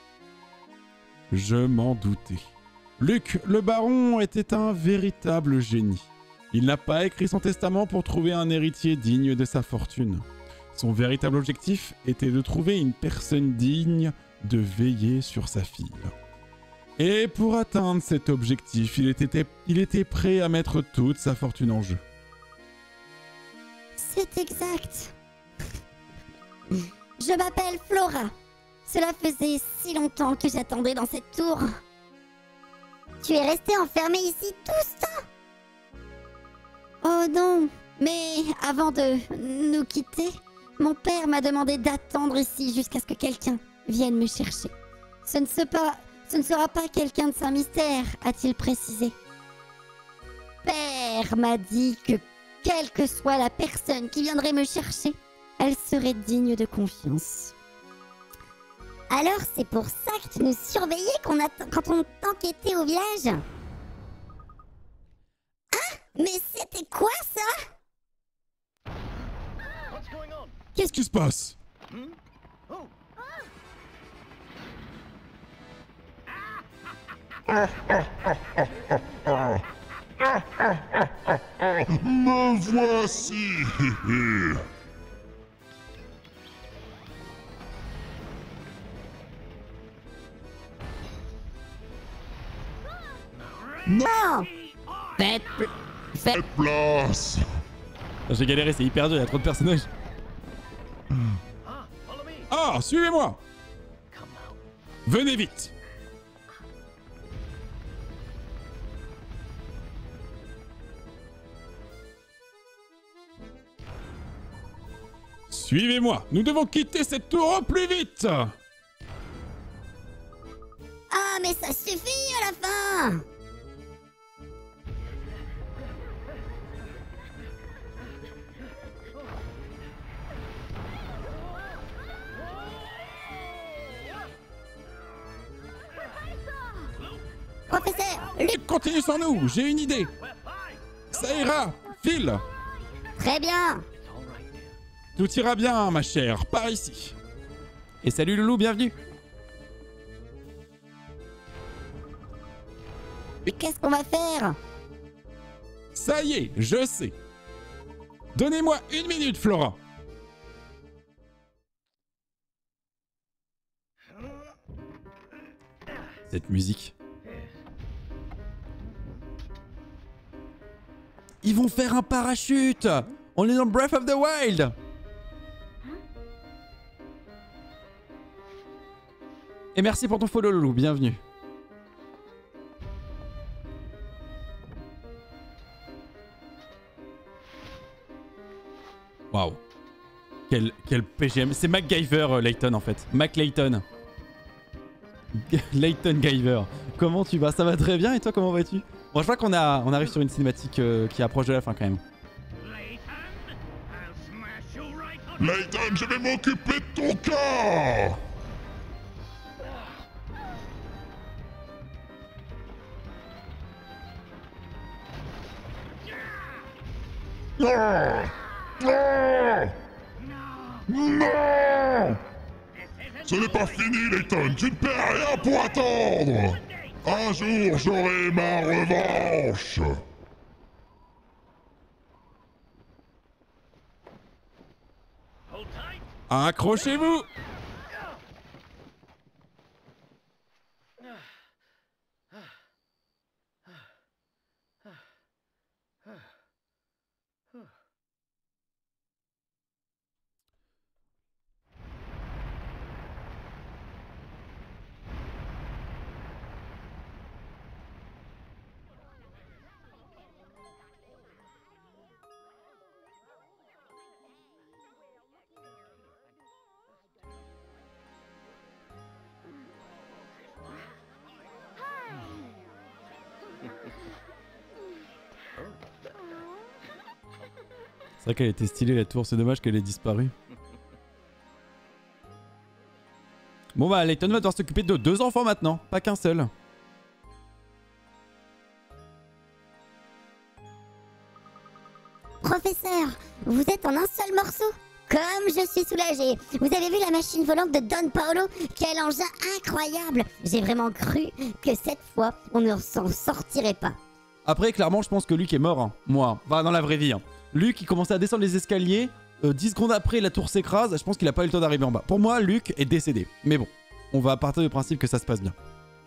Je m'en doutais. Luc, le baron était un véritable génie. Il n'a pas écrit son testament pour trouver un héritier digne de sa fortune. Son véritable objectif était de trouver une personne digne de veiller sur sa fille. Et pour atteindre cet objectif, il était, il était prêt à mettre toute sa fortune en jeu. C'est exact. Je m'appelle Flora. Cela faisait si longtemps que j'attendais dans cette tour. Tu es resté enfermé ici tout ce temps? Oh non, Mais avant de nous quitter, mon père m'a demandé d'attendre ici jusqu'à ce que quelqu'un vienne me chercher. Ce ne, se pas, ce ne sera pas quelqu'un de Saint-Mystère, a-t-il précisé. Père m'a dit que quelle que soit la personne qui viendrait me chercher, elle serait digne de confiance. Alors c'est pour ça que tu nous surveillais qu'on a quand on t'enquêtait au village? Hein? Mais c'était quoi ça? Qu'est-ce qui se passe? Me voici. Non! Faites... Faites place. J'ai galéré, c'est hyper dur, il y a trop de personnages. Ah, suivez-moi. Venez vite. Suivez-moi, nous devons quitter cette tour au plus vite. Ah, mais ça suffit à la fin! Professeur, Luc... Continue sans nous, j'ai une idée. Ça ira, file. Très bien. Tout ira bien, ma chère, par ici. Et salut Loulou, bienvenue. Mais qu'est-ce qu'on va faire? Ça y est, je sais. Donnez-moi une minute, Flora. Cette musique. Ils vont faire un parachute. On est dans Breath of the Wild. Et merci pour ton follow, Loulou, bienvenue. Waouh. Quel, quel P G M. C'est MacGyver, euh, Layton, en fait. Mac Layton. Layton Gyver. Comment tu vas? Ça va très bien, et toi, comment vas-tu? Bon, je vois qu'on a, on arrive sur une cinématique euh, qui approche de la fin, quand même. Layton, je vais m'occuper de ton corps. Non! Non! Non! Ce n'est pas fini, Layton. Tu ne perds rien pour attendre. Un jour, j'aurai ma revanche. Accrochez-vous. C'est vrai qu'elle était stylée la tour, c'est dommage qu'elle ait disparu. Bon bah Layton va devoir s'occuper de deux enfants maintenant, pas qu'un seul. Professeur, vous êtes en un seul morceau? Comme je suis soulagée. Vous avez vu la machine volante de Don Paolo? Quel engin incroyable! J'ai vraiment cru que cette fois, on ne s'en sortirait pas. Après, clairement, je pense que Luc est mort. Hein. Moi, enfin, dans la vraie vie. Hein. Luc, il commençait à descendre les escaliers. Euh, dix secondes après, la tour s'écrase. Je pense qu'il a pas eu le temps d'arriver en bas. Pour moi, Luc est décédé. Mais bon, on va partir du principe que ça se passe bien.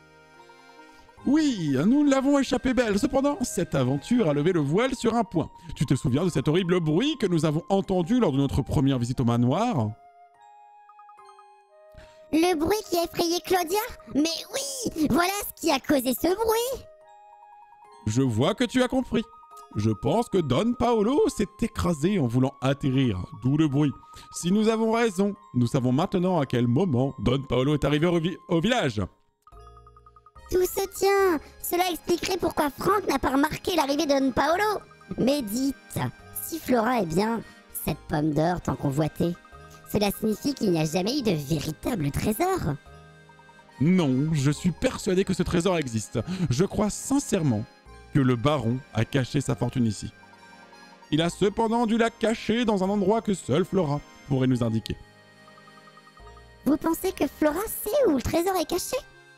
Oui, nous l'avons échappé belle. Cependant, cette aventure a levé le voile sur un point. Tu te souviens de cet horrible bruit que nous avons entendu lors de notre première visite au manoir? Le bruit qui a effrayé Claudia? Mais oui, voilà ce qui a causé ce bruit. Je vois que tu as compris. Je pense que Don Paolo s'est écrasé en voulant atterrir, d'où le bruit. Si nous avons raison, nous savons maintenant à quel moment Don Paolo est arrivé au, vi au village. Tout se tient. Cela expliquerait pourquoi Franck n'a pas remarqué l'arrivée de Don Paolo. Mais dites, si Flora est bien cette pomme d'or tant convoitée, cela signifie qu'il n'y a jamais eu de véritable trésor. Non, je suis persuadé que ce trésor existe. Je crois sincèrement que le baron a caché sa fortune ici. Il a cependant dû la cacher dans un endroit que seule Flora pourrait nous indiquer. Vous pensez que Flora sait où le trésor est caché?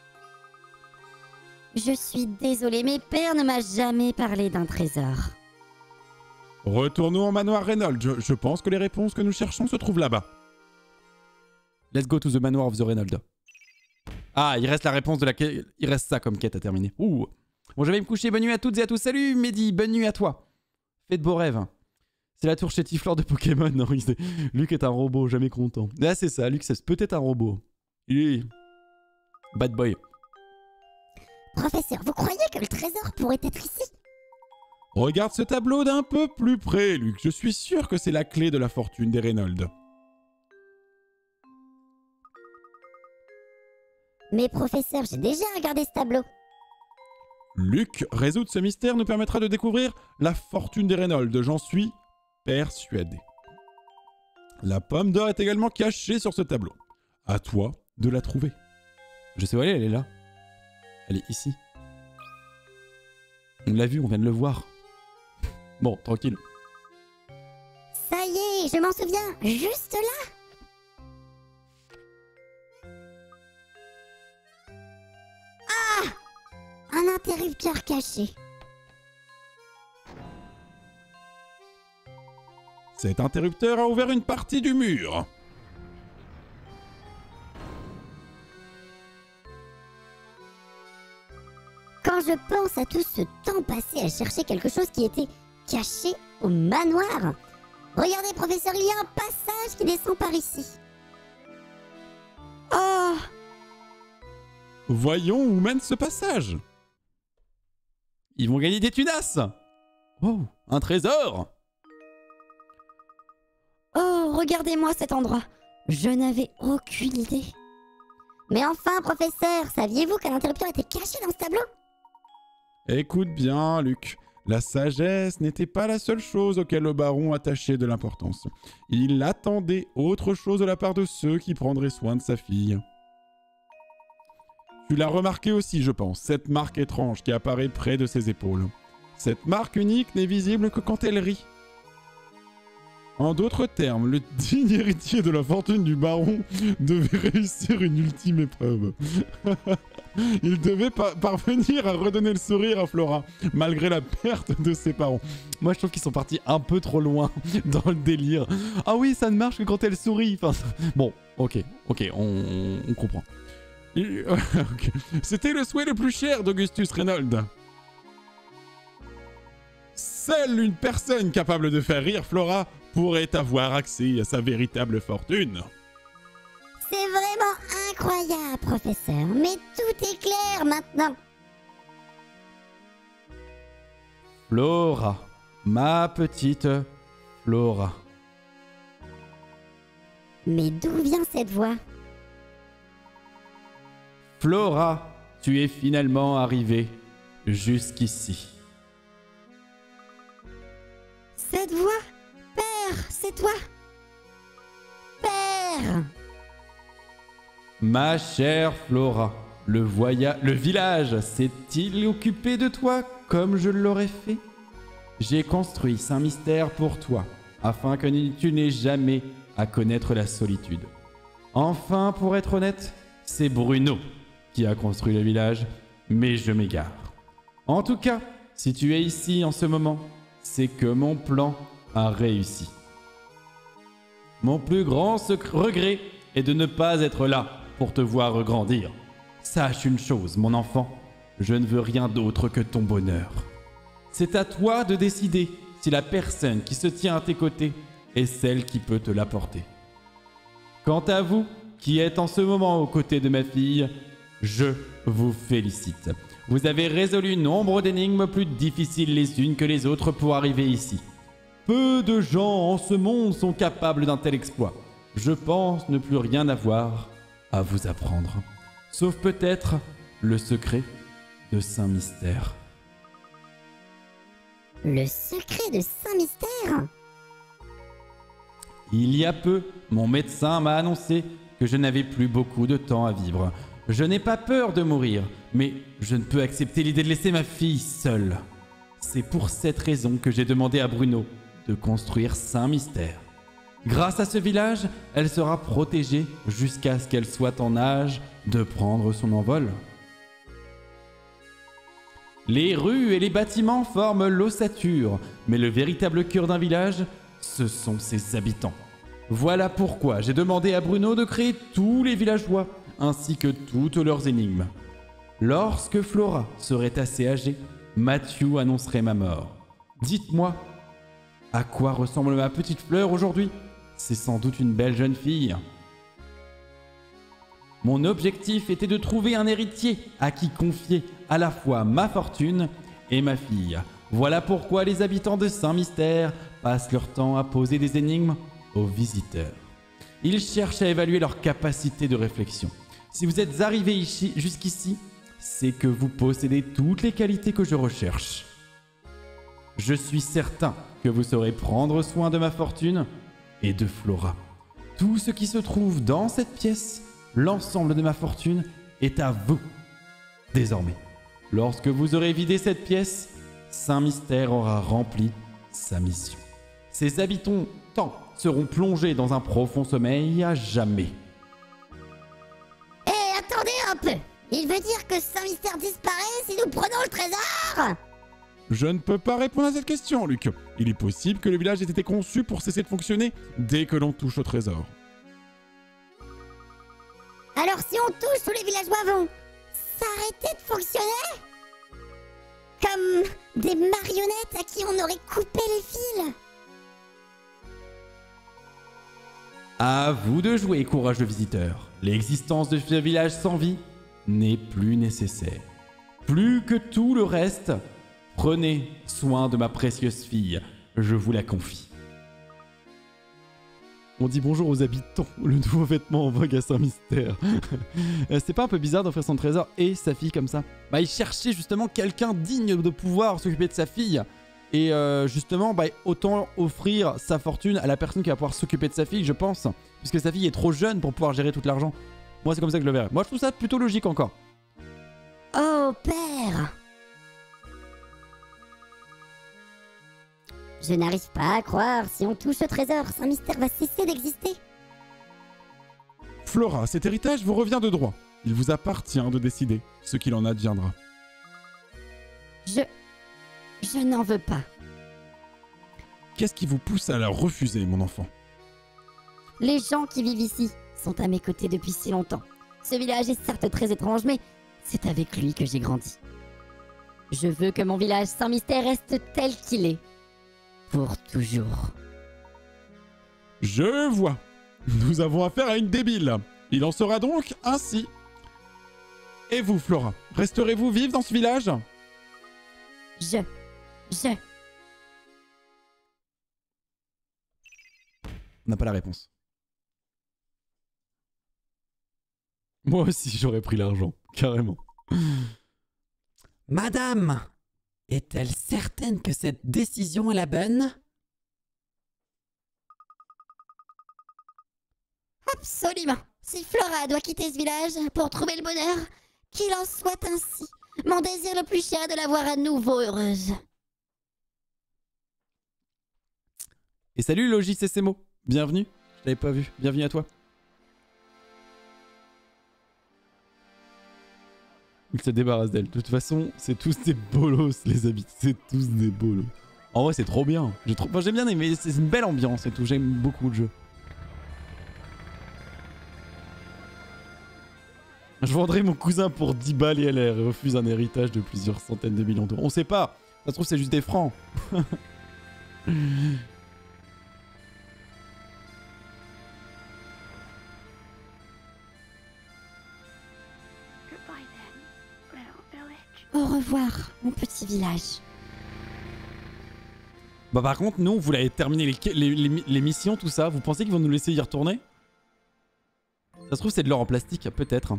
Je suis désolée, mais père ne m'a jamais parlé d'un trésor. Retournons au manoir Reynolds. Je, je pense que les réponses que nous cherchons se trouvent là-bas. Let's go to the manoir of the Reynolds. Ah, il reste la réponse de la quête. Il reste ça comme quête à terminer. Ouh. Bon, je vais me coucher. Bonne nuit à toutes et à tous. Salut Mehdi, bonne nuit à toi. Fais de beaux rêves. C'est la tour chétiflore de Pokémon. Non, il... Luc est un robot, jamais content. Ah, c'est ça, Luc, c'est peut-être un robot. Il est... Bad boy. Professeur, vous croyez que le trésor pourrait être ici? Regarde ce tableau d'un peu plus près, Luc. Je suis sûr que c'est la clé de la fortune des Reynolds. Mais professeur, j'ai déjà regardé ce tableau. Luc, résoudre ce mystère nous permettra de découvrir la fortune des Reynolds, j'en suis persuadé. La pomme d'or est également cachée sur ce tableau. À toi de la trouver. Je sais où elle est, elle est là. Elle est ici. On l'a vu, on vient de le voir. Bon, tranquille. Ça y est, je m'en souviens, juste là. Ah! Un interrupteur caché. Cet interrupteur a ouvert une partie du mur. Quand je pense à tout ce temps passé à chercher quelque chose qui était caché au manoir. Regardez, professeur, il y a un passage qui descend par ici. Oh! Voyons où mène ce passage. Ils vont gagner des tunasses. Oh, un trésor. Oh, regardez-moi cet endroit. Je n'avais aucune idée. Mais enfin, professeur, saviez-vous qu'un interrupteur était caché dans ce tableau? Écoute bien, Luc. La sagesse n'était pas la seule chose auquel le baron attachait de l'importance. Il attendait autre chose de la part de ceux qui prendraient soin de sa fille. Tu l'as remarqué aussi, je pense, cette marque étrange qui apparaît près de ses épaules. Cette marque unique n'est visible que quand elle rit. En d'autres termes, le digne héritier de la fortune du baron devait réussir une ultime épreuve. Il devait pa parvenir à redonner le sourire à Flora, malgré la perte de ses parents. Moi, je trouve qu'ils sont partis un peu trop loin dans le délire. Ah oui, ça ne marche que quand elle sourit. Enfin, bon, ok, ok, on, on comprend. Okay. C'était le souhait le plus cher d'Augustus Reynolds. Seule une personne capable de faire rire Flora pourrait avoir accès à sa véritable fortune. C'est vraiment incroyable, professeur. Mais tout est clair maintenant. Flora, ma petite Flora. Mais d'où vient cette voix? Flora, tu es finalement arrivée jusqu'ici. Cette voix? Père, c'est toi? Père! Ma chère Flora, le, voya le village s'est-il occupé de toi comme je l'aurais fait? J'ai construit Saint-Mystère pour toi, afin que tu n'aies jamais à connaître la solitude. Enfin, pour être honnête, c'est Bruno qui a construit le village, mais je m'égare. En tout cas, si tu es ici en ce moment, c'est que mon plan a réussi. Mon plus grand regret est de ne pas être là pour te voir grandir. Sache une chose, mon enfant, je ne veux rien d'autre que ton bonheur. C'est à toi de décider si la personne qui se tient à tes côtés est celle qui peut te l'apporter. Quant à vous, qui êtes en ce moment aux côtés de ma fille, je vous félicite. Vous avez résolu nombre d'énigmes plus difficiles les unes que les autres pour arriver ici. Peu de gens en ce monde sont capables d'un tel exploit. Je pense ne plus rien avoir à vous apprendre. Sauf peut-être le secret de Saint-Mystère. Le secret de Saint-Mystère? Il y a peu, mon médecin m'a annoncé que je n'avais plus beaucoup de temps à vivre. Je n'ai pas peur de mourir, mais je ne peux accepter l'idée de laisser ma fille seule. C'est pour cette raison que j'ai demandé à Bruno de construire Saint-Mystère. Grâce à ce village, elle sera protégée jusqu'à ce qu'elle soit en âge de prendre son envol. Les rues et les bâtiments forment l'ossature, mais le véritable cœur d'un village, ce sont ses habitants. Voilà pourquoi j'ai demandé à Bruno de créer tous les villageois, ainsi que toutes leurs énigmes. Lorsque Flora serait assez âgée, Mathieu annoncerait ma mort. Dites-moi, à quoi ressemble ma petite fleur aujourd'hui? C'est sans doute une belle jeune fille. Mon objectif était de trouver un héritier à qui confier à la fois ma fortune et ma fille. Voilà pourquoi les habitants de Saint-Mystère passent leur temps à poser des énigmes aux visiteurs. Ils cherchent à évaluer leur capacité de réflexion. Si vous êtes arrivé ici, jusqu'ici, c'est que vous possédez toutes les qualités que je recherche. Je suis certain que vous saurez prendre soin de ma fortune et de Flora. Tout ce qui se trouve dans cette pièce, l'ensemble de ma fortune, est à vous. Désormais, lorsque vous aurez vidé cette pièce, Saint-Mystère aura rempli sa mission. Ses habitants seront plongés dans un profond sommeil à jamais. Hé, hey, attendez un peu! Il veut dire que Saint-Mystère disparaît si nous prenons le trésor? Je ne peux pas répondre à cette question, Luc. Il est possible que le village ait été conçu pour cesser de fonctionner dès que l'on touche au trésor. Alors si on touche, tous les villageois vont s'arrêter de fonctionner? Comme des marionnettes à qui on aurait coupé les fils? À vous de jouer, courageux visiteurs. L'existence de ce village sans vie n'est plus nécessaire. Plus que tout le reste, prenez soin de ma précieuse fille. Je vous la confie. On dit bonjour aux habitants, le nouveau vêtement en vogue à Saint-Mystère. C'est pas un peu bizarre d'offrir son trésor et sa fille comme ça? Bah, il cherchait justement quelqu'un digne de pouvoir s'occuper de sa fille. Et euh, justement, bah, autant offrir sa fortune à la personne qui va pouvoir s'occuper de sa fille, je pense. Puisque sa fille est trop jeune pour pouvoir gérer tout l'argent. Moi, c'est comme ça que je le verrais. Moi, je trouve ça plutôt logique encore. Oh, père! Je n'arrive pas à croire. Si on touche au trésor, Saint-Mystère va cesser d'exister. Flora, cet héritage vous revient de droit. Il vous appartient de décider ce qu'il en adviendra. Je... Je n'en veux pas. Qu'est-ce qui vous pousse à la refuser, mon enfant? Les gens qui vivent ici sont à mes côtés depuis si longtemps. Ce village est certes très étrange, mais c'est avec lui que j'ai grandi. Je veux que mon village Saint-Mystère reste tel qu'il est. Pour toujours. Je vois. Nous avons affaire à une débile. Il en sera donc ainsi. Et vous, Flora, resterez-vous vive dans ce village? Je... Je... On n'a pas la réponse. Moi aussi, j'aurais pris l'argent. Carrément. Madame, est-elle certaine que cette décision est la bonne? Absolument. Si Flora doit quitter ce village pour trouver le bonheur, qu'il en soit ainsi. Mon désir le plus cher est de la voir à nouveau heureuse. Et salut Logis et Semo. Bienvenue. Je l'avais pas vu. Bienvenue à toi. Il se débarrasse d'elle. De toute façon, c'est tous des bolos, les habits. C'est tous des bolos. En vrai, c'est trop bien. J'ai trop... enfin, j'aime bien aimé. C'est une belle ambiance et tout. J'aime beaucoup le jeu. Je vendrai mon cousin pour dix balles et elle refuse un héritage de plusieurs centaines de millions d'euros. On sait pas. Ça se trouve, c'est juste des francs. Oh, revoir mon petit village. Bah par contre, nous, vous l'avez terminé les, les, les, les missions, tout ça. Vous pensez qu'ils vont nous laisser y retourner? Ça se trouve, c'est de l'or en plastique, peut-être.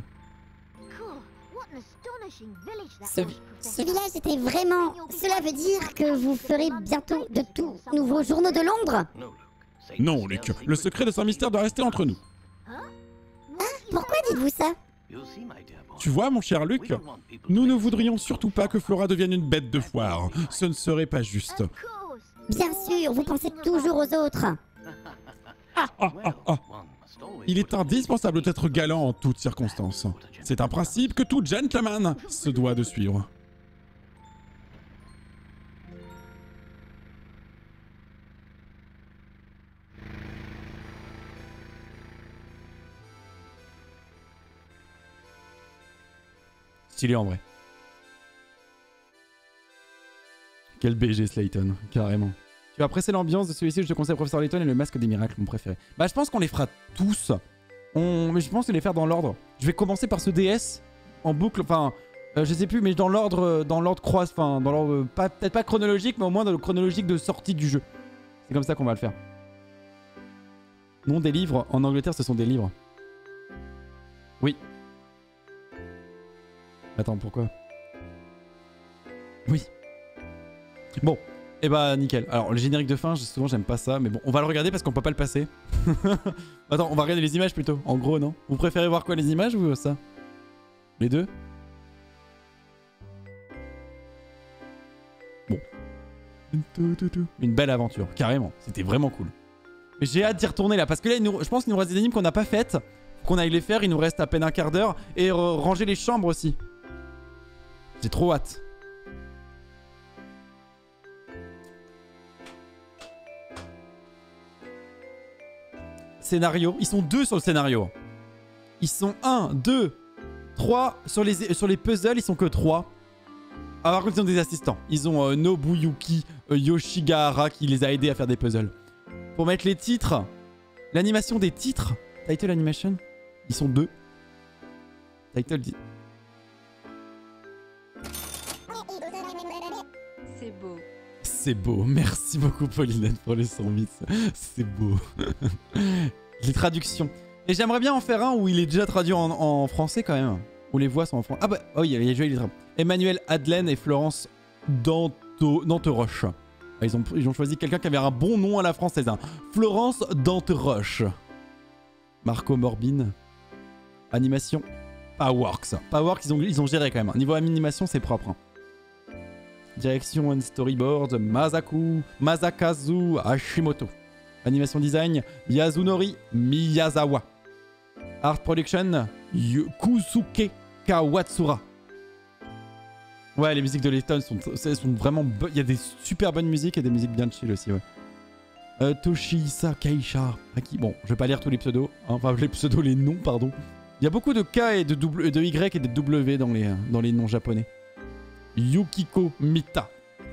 Ce, ce village était vraiment... Cela veut dire que vous ferez bientôt de tout nouveaux journaux de Londres? Non, Luc. Le secret de ce mystère doit rester entre nous. Ah, pourquoi dites-vous ça? Tu vois, mon cher Luc, nous ne voudrions surtout pas que Flora devienne une bête de foire. Ce ne serait pas juste. Bien sûr, vous pensez toujours aux autres. Ah, ah, ah. Il est indispensable d'être galant en toutes circonstances. C'est un principe que tout gentleman se doit de suivre. Stylé en vrai. Quel B G Slayton, carrément. Tu vas apprécier l'ambiance de celui-ci, je te conseille Professeur Layton et le Masque des Miracles, mon préféré. Bah je pense qu'on les fera tous. On... Mais je pense que les faire dans l'ordre. Je vais commencer par ce D S en boucle, enfin, euh, je sais plus, mais dans l'ordre, dans l'ordre croise, enfin, dans l'ordre, pas, peut-être pas chronologique, mais au moins dans le chronologique de sortie du jeu. C'est comme ça qu'on va le faire. Non, des livres, en Angleterre, ce sont des livres. Oui. Attends, pourquoi? Oui. Bon, et eh bah nickel. Alors le générique de fin, souvent j'aime pas ça, mais bon, on va le regarder parce qu'on peut pas le passer. Attends, on va regarder les images plutôt, en gros, non? Vous préférez voir quoi, les images ou ça? Les deux? Bon. Une belle aventure, carrément. C'était vraiment cool. Mais j'ai hâte d'y retourner là, parce que là, il nous... je pense qu'il nous reste des énigmes qu'on n'a pas faites. Faut qu'on aille les faire, il nous reste à peine un quart d'heure. Et ranger les chambres aussi. J'ai trop hâte. Scénario. Ils sont deux sur le scénario. Ils sont un, deux, trois. Sur les, sur les puzzles, ils sont que trois. Ah, par contre, ils ont des assistants. Ils ont euh, Nobuyuki euh, Yoshigahara qui les a aidés à faire des puzzles. Pour mettre les titres, l'animation des titres, title animation, ils sont deux. Title dit. C'est beau. C'est beau. Merci beaucoup, Paulinette, pour les cent bits. C'est beau. Les traductions. Et j'aimerais bien en faire un où il est déjà traduit en, en français quand même. Où les voix sont en français. Ah bah, oh, il y a, il y a déjà les traduits. Emmanuel Adelaine et Florence Danteroche. Ils ont, ils ont choisi quelqu'un qui avait un bon nom à la française. Hein. Florence Danteroche. Marco Morbin. Animation. Powerworks. Powerworks, ils ont, ils ont géré quand même. Niveau animation, c'est propre. Hein. Direction and storyboard. Masaku, Masakazu Hashimoto. Animation design. Yasunori Miyazawa. Art production. Kusuke Kawatsura. Ouais, les musiques de Layton sont, sont vraiment... Il y a des super bonnes musiques et des musiques bien chill aussi, ouais. Euh, Toshihisa Kaisha. Aki. Bon, je vais pas lire tous les pseudos. Hein, enfin, les pseudos, les noms, pardon. Il y a beaucoup de K et de, w, de Y et de W dans les, dans les noms japonais. Yukiko Mita.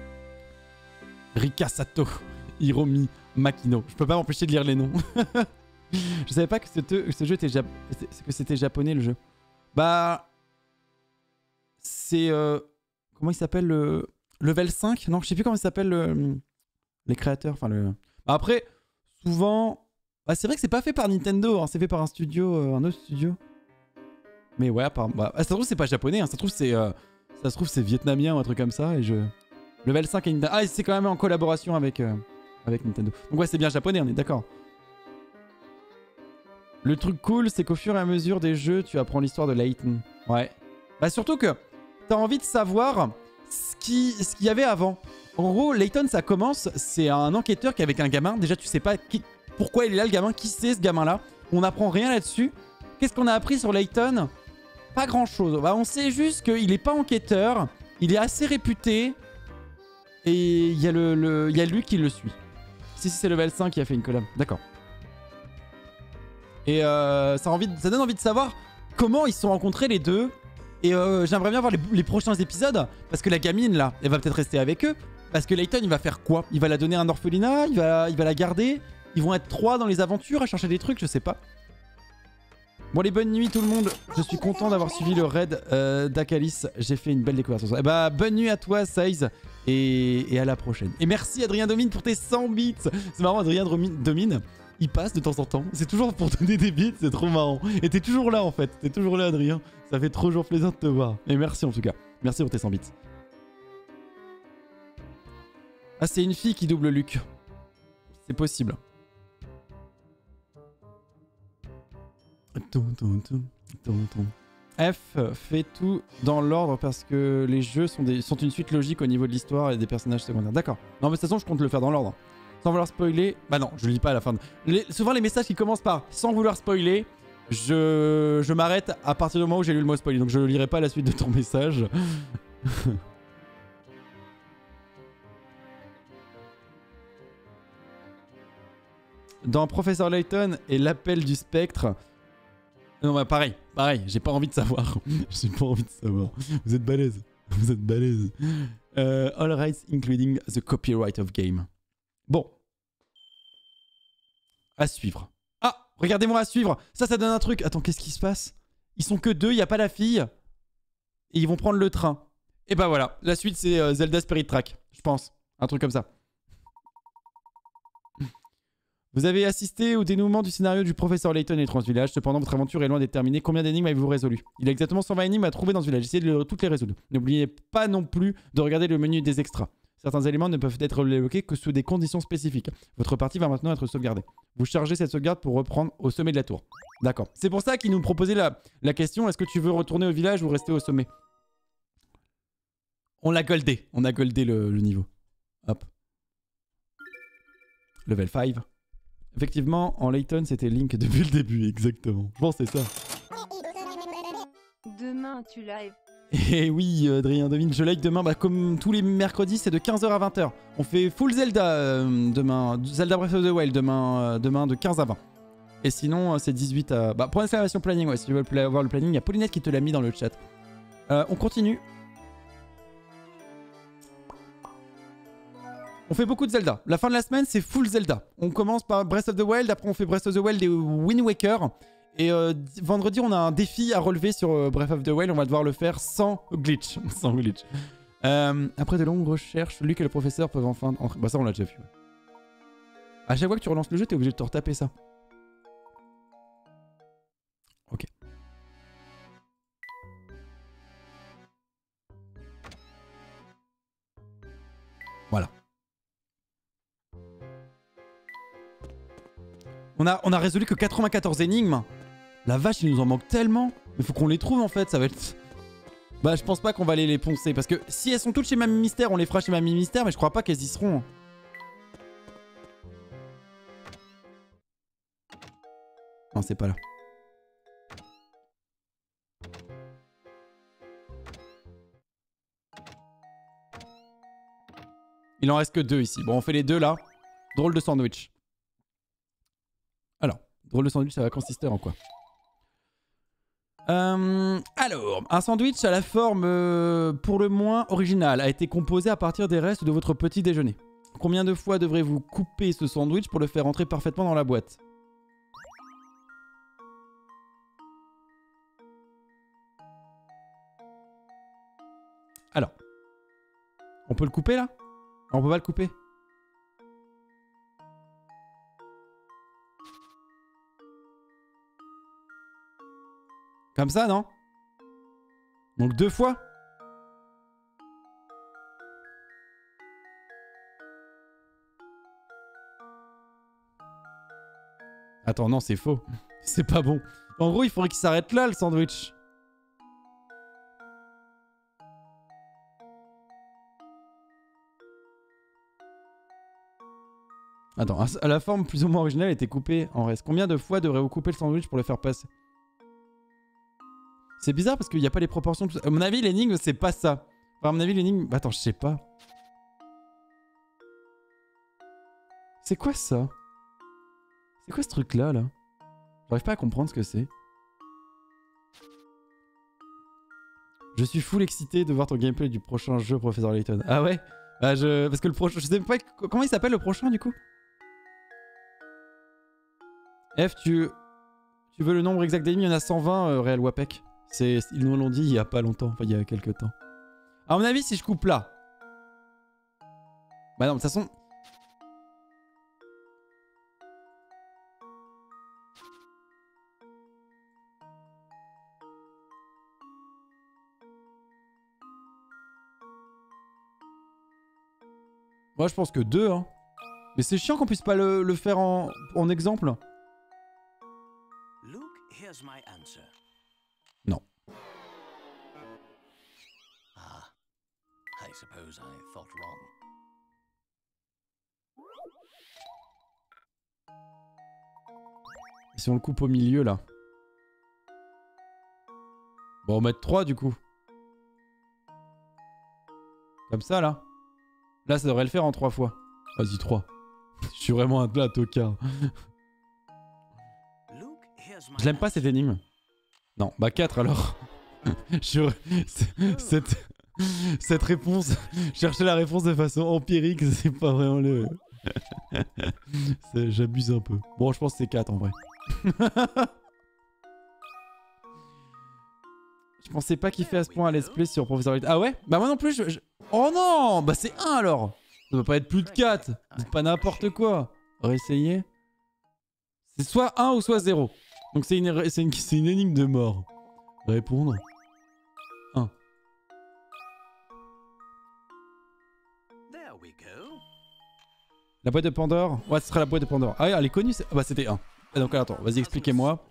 Rika Sato. Hiromi Makino. Je peux pas m'empêcher de lire les noms. Je savais pas que, ce jeu était, jap que c'était japonais, le jeu. Bah... C'est... Euh... Comment il s'appelle le... Level cinq? Non, je sais plus comment il s'appelle le... les créateurs. Enfin, le... Bah après, souvent... Bah, c'est vrai que c'est pas fait par Nintendo, hein. C'est fait par un studio, euh, un autre studio. Mais ouais, par... bah, ça se trouve c'est pas japonais, hein. Ça se trouve c'est euh... ça se trouve c'est vietnamien ou un truc comme ça. Et je... Level cinq et Nintendo... Ah, c'est quand même en collaboration avec, euh... avec Nintendo. Donc ouais, c'est bien japonais, on est d'accord. Le truc cool, c'est qu'au fur et à mesure des jeux, tu apprends l'histoire de Layton. Ouais. Bah surtout que t'as envie de savoir ce qu'il ce qu'il y avait avant. En gros, Layton, ça commence, c'est un enquêteur qui est avec un gamin. Déjà, tu sais pas qui, pourquoi il est là, le gamin. Qui c'est, ce gamin-là? On n'apprend rien là-dessus. Qu'est-ce qu'on a appris sur Layton? Pas grand-chose. Bah, on sait juste qu'il est pas enquêteur. Il est assez réputé. Et il y, a le, le, y a lui qui le suit. Si, si c'est level cinq qui a fait une collab. D'accord. Et euh, ça, envie de, ça donne envie de savoir comment ils se sont rencontrés les deux. Et euh, j'aimerais bien voir les, les prochains épisodes. Parce que la gamine là, elle va peut-être rester avec eux. Parce que Layton, il va faire quoi? Il va la donner à un orphelinat? Il va, il va la garder? Ils vont être trois dans les aventures à chercher des trucs? Je sais pas. Bon les bonne nuit tout le monde, je suis content d'avoir suivi le raid euh, d'Akalis, j'ai fait une belle découverte. Eh bah bonne nuit à toi Size et, et à la prochaine. Et merci Adrien Domine pour tes cent bits. C'est marrant, Adrien Domine, il passe de temps en temps, c'est toujours pour donner des bits, c'est trop marrant. Et t'es toujours là en fait, t'es toujours là Adrien, ça fait toujours plaisir de te voir. Et merci en tout cas, merci pour tes cent bits. Ah c'est une fille qui double Luc, c'est possible. F fait tout dans l'ordre parce que les jeux sont, des, sont une suite logique au niveau de l'histoire et des personnages secondaires. D'accord. Non mais de toute façon je compte le faire dans l'ordre. Sans vouloir spoiler. Bah non, je le lis pas à la fin. De... Les, souvent les messages qui commencent par sans vouloir spoiler, je, je m'arrête à partir du moment où j'ai lu le mot spoiler. Donc je ne lirai pas la suite de ton message. Dans Professeur Layton et l'appel du spectre. Non bah pareil, pareil, j'ai pas envie de savoir. J'ai pas envie de savoir. Vous êtes balèze. Vous êtes balèze. Euh, all rights including the copyright of game. Bon. À suivre. Ah, regardez-moi à suivre. Ça, ça donne un truc. Attends, qu'est-ce qui se passe? Ils sont que deux, il n'y a pas la fille. Et ils vont prendre le train. Et bah voilà, la suite c'est euh, Zelda Spirit Track, je pense. Un truc comme ça. Vous avez assisté au dénouement du scénario du professeur Layton et Transvillage. Cependant, votre aventure est loin d'être terminée. Combien d'énigmes avez-vous résolu? Il y a exactement cent vingt énigmes à trouver dans ce village. Essayez de le, toutes les résoudre. N'oubliez pas non plus de regarder le menu des extras. Certains éléments ne peuvent être débloqués que sous des conditions spécifiques. Votre partie va maintenant être sauvegardée. Vous chargez cette sauvegarde pour reprendre au sommet de la tour. D'accord. C'est pour ça qu'ils nous proposaient la, la question, est-ce que tu veux retourner au village ou rester au sommet? On l'a goldé. On a goldé le, le niveau. Hop. Level cinq. Effectivement, en Layton, c'était Link depuis le début, exactement. Je pense que c'est ça. Demain, tu live. Et oui, Adrien Domine, je like demain, bah, comme tous les mercredis, c'est de quinze heures à vingt heures. On fait full Zelda euh, demain, Zelda Breath of the Wild demain, euh, demain de quinze à vingt. Et sinon, euh, c'est dix-huit à... Bah, pour l'exclamation planning, ouais, si tu veux voir le planning, il y a Paulinette qui te l'a mis dans le chat. Euh, on continue. On fait beaucoup de Zelda. La fin de la semaine, c'est full Zelda. On commence par Breath of the Wild, après on fait Breath of the Wild et Wind Waker. Et euh, vendredi, on a un défi à relever sur euh, Breath of the Wild. On va devoir le faire sans glitch. sans glitch. Euh, après de longues recherches, Luc et le professeur peuvent enfin... entrer. Bah ça, on l'a déjà vu. Ouais. À chaque fois que tu relances le jeu, t'es obligé de te retaper ça. Ok. Voilà. On a, on a résolu que quatre-vingt-quatorze énigmes. La vache, il nous en manque tellement. Mais faut qu'on les trouve en fait, ça va être... Bah je pense pas qu'on va aller les poncer. Parce que si elles sont toutes chez Mamie Mystère, on les fera chez Mamie Mystère. Mais je crois pas qu'elles y seront. Non, c'est pas là. Il en reste que deux ici. Bon, on fait les deux là. Drôle de sandwich. Alors, drôle de sandwich, ça va consister en quoi? euh, Alors, un sandwich à la forme euh, pour le moins originale a été composé à partir des restes de votre petit déjeuner. Combien de fois devrez-vous couper ce sandwich pour le faire entrer parfaitement dans la boîte? Alors, on peut le couper là? On peut pas le couper? Comme ça, non? Donc deux fois? Attends, non, c'est faux. C'est pas bon. En gros, il faudrait qu'il s'arrête là, le sandwich. Attends, à la forme plus ou moins originale était coupée en reste. Combien de fois devrez-vous couper le sandwich pour le faire passer? C'est bizarre parce qu'il n'y a pas les proportions. À mon avis, l'énigme, c'est pas ça. Enfin, à mon avis, l'énigme... Attends, je sais pas. C'est quoi ça? C'est quoi ce truc-là, là? J'arrive pas à comprendre ce que c'est. Je suis full excité de voir ton gameplay du prochain jeu, Professeur Layton. Ah ouais? Bah, je... Parce que le prochain... Je sais pas... Comment il s'appelle, le prochain, du coup? F, tu... Tu veux le nombre exact d'énigmes? Il y en a cent vingt, euh, Real Wapek. Ils nous l'ont dit il y a pas longtemps, enfin il y a quelques temps. À mon avis, si je coupe là... Bah non, de toute façon... Moi je pense que deux, hein. Mais c'est chiant qu'on puisse pas le, le faire en, en exemple. Non. Ah, I suppose I thought wrong. Si on le coupe au milieu là. Bon, on va mettre trois du coup. Comme ça là. Là ça devrait le faire en trois fois. Vas-y, trois. Je suis vraiment un plat tocard. Je l'aime pas cette énigme. Non, bah quatre alors. Je... cette... cette réponse, chercher la réponse de façon empirique, c'est pas vraiment le... J'abuse un peu. Bon, je pense que c'est quatre en vrai. Je pensais pas qu'il fait à ce point à let's play sur Professeur Layton. Ah ouais? Bah moi non plus, je... je... Oh non! Bah c'est un alors! Ça peut pas être plus de quatre. Dites pas n'importe quoi. Réessayer. C'est soit un ou soit zéro. Donc c'est une, une, une énigme de mort. Répondre. un. La boîte de Pandore. Ouais, ce sera la boîte de Pandore. Ah, elle est connue. Ah bah c'était un. Ah, donc attends, vas-y, expliquez-moi.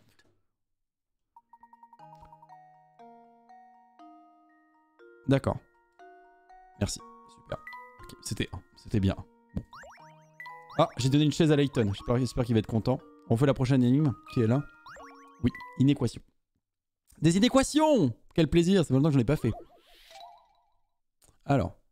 D'accord. Merci. Super. Ok, c'était un. C'était bien. Bon. Ah, j'ai donné une chaise à Layton. J'espère qu'il va être content. On fait la prochaine énigme qui est là. Oui, inéquation. Des inéquations! Quel plaisir, c'est longtemps que je n'en ai pas fait. Alors.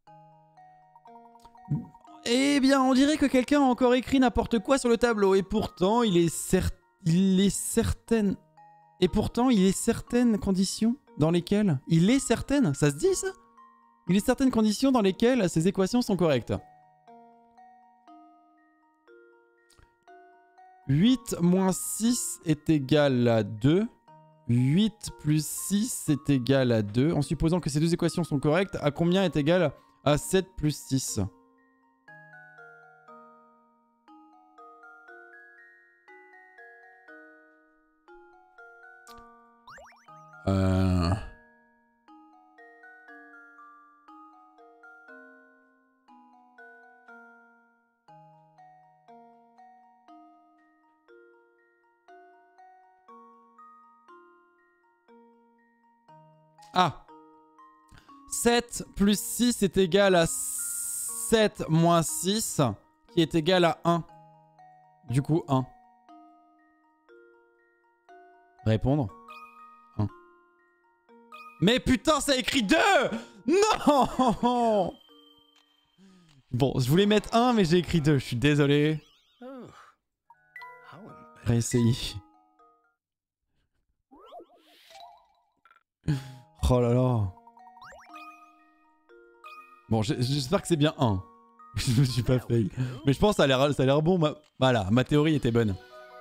Eh bien, on dirait que quelqu'un a encore écrit n'importe quoi sur le tableau. Et pourtant, il est, cer il est certaine... Et pourtant, il est certaines conditions dans lesquelles... Il est certaine? Ça se dit, ça? Il est certaines conditions dans lesquelles ces équations sont correctes. huit moins six est égal à deux. huit plus six est égal à deux. En supposant que ces deux équations sont correctes, à combien est égal à sept plus six? Euh... Ah, sept plus six est égal à sept moins six, qui est égal à un. Du coup, un. Répondre. un. Mais putain, ça écrit deux! Non! Bon, je voulais mettre un, mais j'ai écrit deux. Je suis désolé. Réessayer. Oh là là. Bon, j'espère que c'est bien un. Je me suis pas fail. Mais je pense que ça a l'air bon. Ma... Voilà, ma théorie était bonne.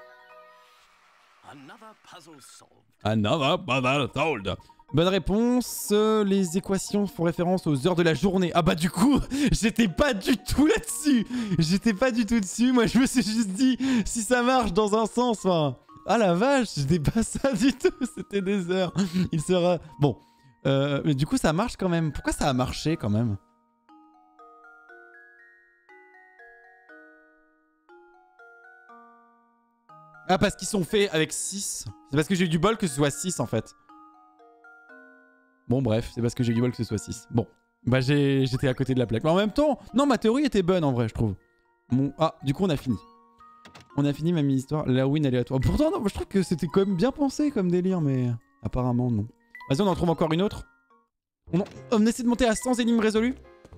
Another puzzle solved. Bonne réponse. Les équations font référence aux heures de la journée. Ah bah du coup, j'étais pas du tout là-dessus. J'étais pas du tout dessus. Moi, je me suis juste dit, si ça marche dans un sens, enfin... Ah la vache, c'était pas ça du tout. C'était des heures. Il sera... Bon. Euh, mais du coup, ça marche quand même. Pourquoi ça a marché quand même? Ah, parce qu'ils sont faits avec six. C'est parce que j'ai eu du bol que ce soit six en fait. Bon, bref, c'est parce que j'ai eu du bol que ce soit six. Bon, bah j'étais à côté de la plaque. Mais en même temps, non, ma théorie était bonne en vrai, je trouve. Mon... Ah, du coup, on a fini. On a fini ma mini-histoire. La win aléatoire. Pourtant, non, je trouve que c'était quand même bien pensé comme délire, mais apparemment, non. Vas-y, on en trouve encore une autre. On, en... on essaie de monter à cent énigmes résolues.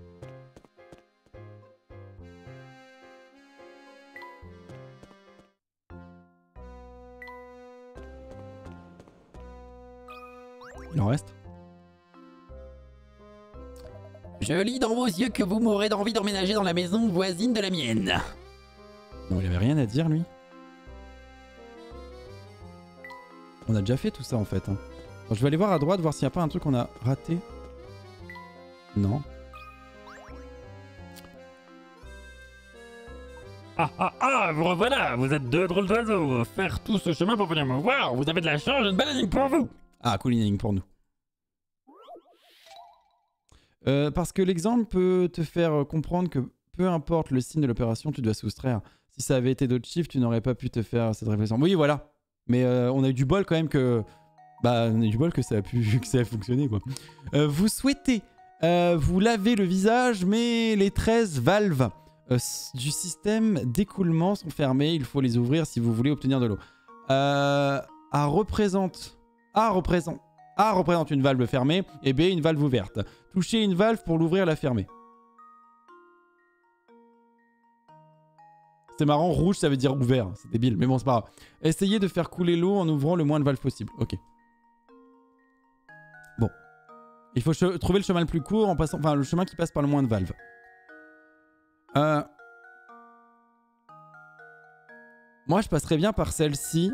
Il en reste. Je lis dans vos yeux que vous mourrez d'envie d'emménager dans la maison voisine de la mienne. Non, il avait rien à dire, lui. On a déjà fait tout ça en fait. Hein. Alors, je vais aller voir à droite, voir s'il n'y a pas un truc qu'on a raté. Non. Ah ah ah, vous revoilà, vous êtes deux drôles d'oiseaux. Faire tout ce chemin pour venir me voir, vous avez de la chance, j'ai une belle énigme pour vous. Ah, cool énigme pour nous. Euh, parce que l'exemple peut te faire comprendre que peu importe le signe de l'opération, tu dois soustraire. Si ça avait été d'autres chiffres, tu n'aurais pas pu te faire cette réflexion. Oui, voilà. Mais euh, on a eu du bol quand même que... Bah, on a eu du bol que ça a pu que ça a fonctionné, quoi. Euh, vous souhaitez euh, vous laver le visage, mais les treize valves euh, du système d'écoulement sont fermées. Il faut les ouvrir si vous voulez obtenir de l'eau. Euh, A représente... A représente... A représente une valve fermée et B une valve ouverte. Touchez une valve pour l'ouvrir et la fermer. C'est marrant, rouge ça veut dire ouvert, c'est débile, mais bon c'est pas grave. Essayez de faire couler l'eau en ouvrant le moins de valves possible. Ok. Bon. Il faut trouver le chemin le plus court en passant... Enfin le chemin qui passe par le moins de valves. Euh... Moi je passerais bien par celle-ci.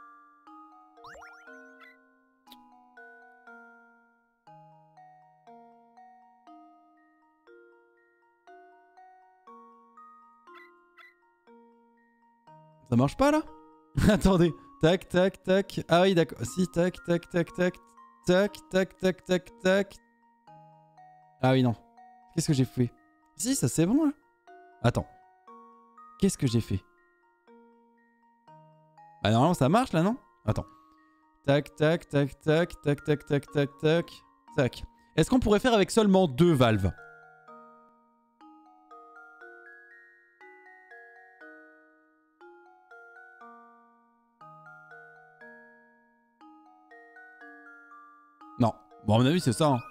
Ça marche pas là? Attendez. Tac, tac, tac. Ah oui, d'accord. Si, tac, tac, tac, tac. Tac, tac, tac, tac, tac. Ah oui, non. Qu'est-ce que j'ai fait? Si, ça c'est bon là. Attends. Qu'est-ce que j'ai fait? Bah normalement ça marche là, non? Attends. Tac, tac, tac, tac, tac, tac, tac, tac, tac, tac. Est-ce qu'on pourrait faire avec seulement deux valves? Non. Bon, à mon avis, c'est ça. Hein.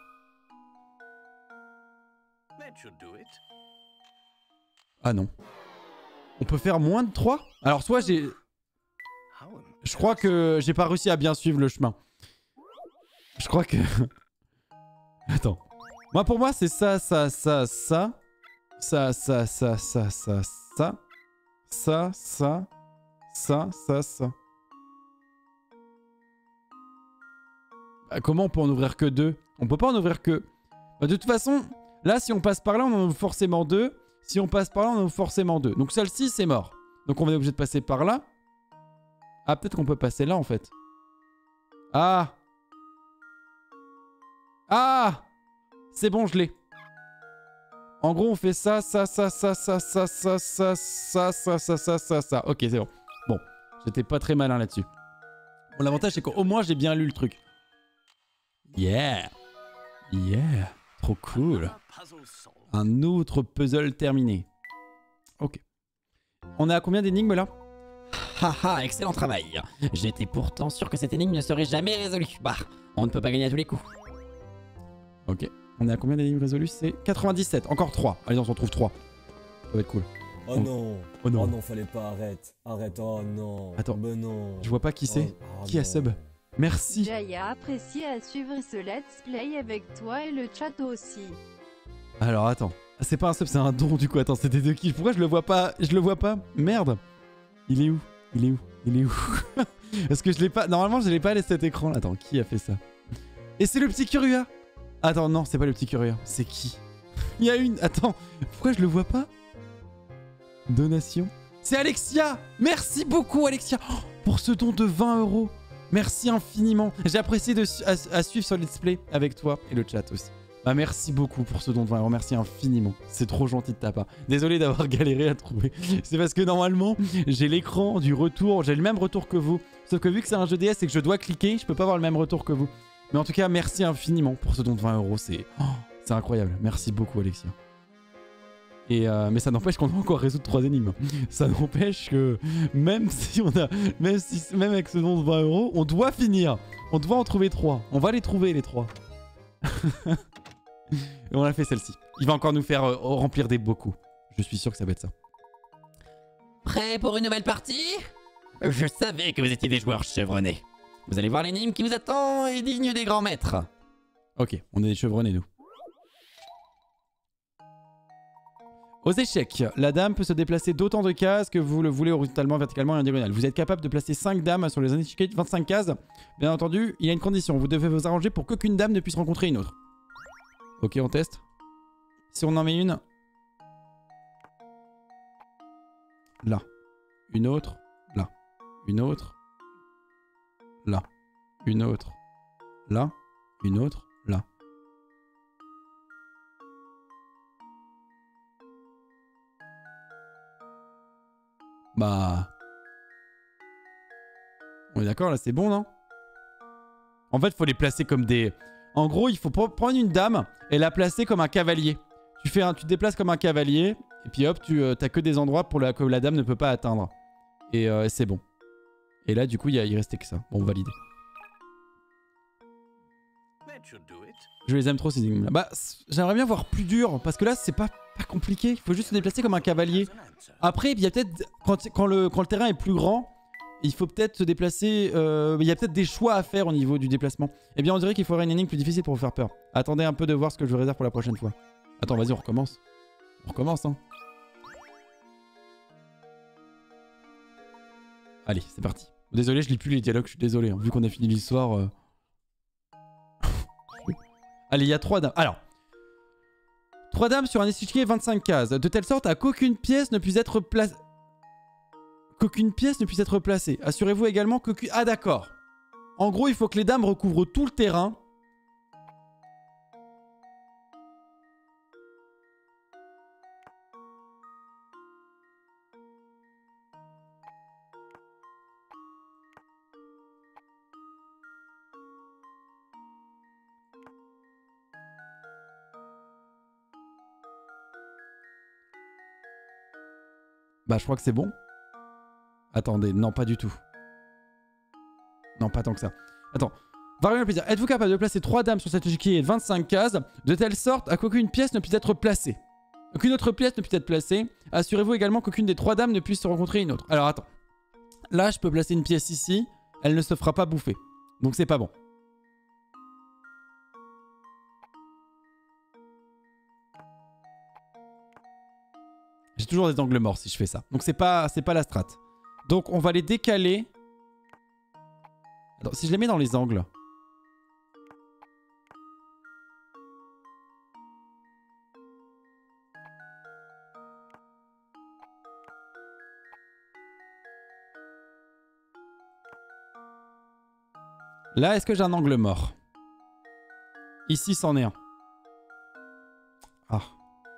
Ah non. On peut faire moins de trois? Alors, soit j'ai... Je crois que j'ai pas réussi à bien suivre le chemin. Je crois que... Attends. Moi, pour moi, c'est ça, ça, ça, ça. Ça, ça, ça, ça, ça, ça. Ça, ça. Ça, ça, ça. Bah, comment on peut en ouvrir que deux? On peut pas en ouvrir que... Bah, de toute façon, là, si on passe par là, on en ouvre forcément deux. Si on passe par là, on en ouvre forcément deux. Donc celle-ci, c'est mort. Donc on va être obligé de passer par là. Ah, peut-être qu'on peut passer là, en fait. Ah. Ah. C'est bon, je l'ai. En gros, on fait ça, ça, ça, ça, ça, ça, ça, ça, ça, ça, ça, ça, ça, ça. Ok, c'est bon. Bon, j'étais pas très malin là-dessus. Bon, l'avantage, c'est qu'au moins, j'ai bien lu le truc. Yeah. Yeah. Trop cool. Un autre puzzle terminé. Ok. On est à combien d'énigmes là? Haha, excellent travail. J'étais pourtant sûr que cette énigme ne serait jamais résolue. Bah, on ne peut pas gagner à tous les coups. Ok. On est à combien d'énigmes résolues? C'est quatre-vingt-dix-sept. Encore trois. Allez, on s'en trouve trois. Ça va être cool. Oh on... non. Oh non. Oh non, fallait pas. Arrête. Arrête. Oh non. Attends. Ben non. Je vois pas qui c'est. Oh, oh qui a sub? Merci. Jaya apprécie à suivre ce let's play avec toi et le chat aussi. Alors attends. C'est pas un sub, c'est un don du coup. Attends, c'était de qui? Pourquoi je le vois pas? Je le vois pas. Merde. Il est où? Il est où? Il est où? Est-ce que je l'ai pas? Normalement, je l'ai pas laissé cet écran. Attends, qui a fait ça? Et c'est le petit Curia. Attends, non, c'est pas le petit Curia. C'est qui? Il y a une... Attends, pourquoi je le vois pas? Donation. C'est Alexia. Merci beaucoup, Alexia. Oh, pour ce don de vingt euros. Merci infiniment. J'ai apprécié de su à, à suivre sur le let's play avec toi et le chat aussi. Bah merci beaucoup pour ce don de vingt euros. Merci infiniment. C'est trop gentil de ta part. Désolé d'avoir galéré à trouver. C'est parce que normalement, j'ai l'écran du retour. J'ai le même retour que vous. Sauf que vu que c'est un jeu D S et que je dois cliquer, je peux pas avoir le même retour que vous. Mais en tout cas, merci infiniment pour ce don de vingt euros. C'est oh, c'est incroyable. Merci beaucoup, Alexia. Et euh, mais ça n'empêche qu'on doit encore résoudre trois énigmes. Ça n'empêche que même si on a, même si, même avec ce don de vingt euros, on doit finir. On doit en trouver trois. On va les trouver les trois. Et on a fait celle-ci. Il va encore nous faire euh, remplir des bocaux. Je suis sûr que ça va être ça. Prêt pour une nouvelle partie? Je savais que vous étiez des joueurs chevronnés. Vous allez voir l'énigme qui vous attend et digne des grands maîtres. Ok, on est des chevronnés nous. Aux échecs, la dame peut se déplacer d'autant de cases que vous le voulez horizontalement, verticalement et en diagonale. Vous êtes capable de placer cinq dames sur les échiquiers de vingt-cinq cases. Bien entendu, il y a une condition. Vous devez vous arranger pour qu'aucune dame ne puisse rencontrer une autre. Ok, on teste. Si on en met une... Là. Une autre. Là. Une autre. Là. Une autre. Là. Une autre. Là. Bah... On est d'accord là, c'est bon, non? En fait, il faut les placer comme des... En gros, il faut prendre une dame et la placer comme un cavalier. Tu, fais un... tu te déplaces comme un cavalier et puis hop, tu euh, t'as que des endroits pour la... que la dame ne peut pas atteindre. Et euh, c'est bon. Et là, du coup, il, a... il restait que ça. Bon, validé. Je les aime trop ces énigmes là. Bah, j'aimerais bien voir plus dur parce que là, c'est pas, pas compliqué. Il faut juste se déplacer comme un cavalier. Après, il y a peut-être... Quand, quand, le... quand le terrain est plus grand... Il faut peut-être se déplacer... Euh, il y a peut-être des choix à faire au niveau du déplacement. Eh bien, on dirait qu'il faudrait une énigme plus difficile pour vous faire peur. Attendez un peu de voir ce que je réserve pour la prochaine fois. Attends, vas-y, on recommence. On recommence, hein. Allez, c'est parti. Désolé, je lis plus les dialogues, je suis désolé. Hein. Vu qu'on a fini l'histoire... Euh... Allez, il y a trois dames. Alors... Trois dames sur un échiquier vingt-cinq cases. De telle sorte à qu'aucune pièce ne puisse être placée... Qu'aucune pièce ne puisse être placée. Assurez-vous également qu'aucune... Ah d'accord. En gros, il faut que les dames recouvrent tout le terrain. Bah je crois que c'est bon. Attendez, non pas du tout. Non pas tant que ça. Attends, variant le plaisir. Êtes-vous capable de placer trois dames sur cet échiquier de vingt-cinq cases de telle sorte à qu'aucune pièce ne puisse être placée. Aucune autre pièce ne puisse être placée. Assurez-vous également qu'aucune des trois dames ne puisse se rencontrer une autre. Alors attends. Là je peux placer une pièce ici. Elle ne se fera pas bouffer. Donc c'est pas bon. J'ai toujours des angles morts si je fais ça. Donc c'est pas, c'est pas la strat. Donc on va les décaler. Attends, si je les mets dans les angles. Là, est-ce que j'ai un angle mort? Ici, c'en est un. Ah.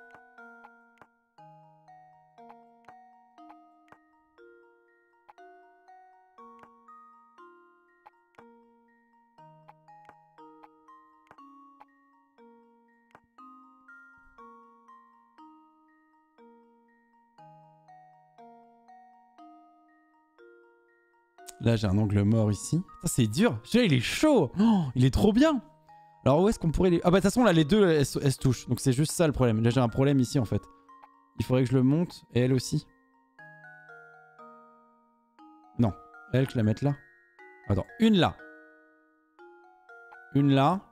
Là, j'ai un angle mort ici. C'est dur. Celui-là, il est chaud. Oh, il est trop bien. Alors, où est-ce qu'on pourrait les... Ah bah, de toute façon, là, les deux, elles, elles se touchent. Donc, c'est juste ça, le problème. Là, j'ai un problème ici, en fait. Il faudrait que je le monte. Et elle aussi. Non. Elle, que je la mette là. Attends. Une là. Une là.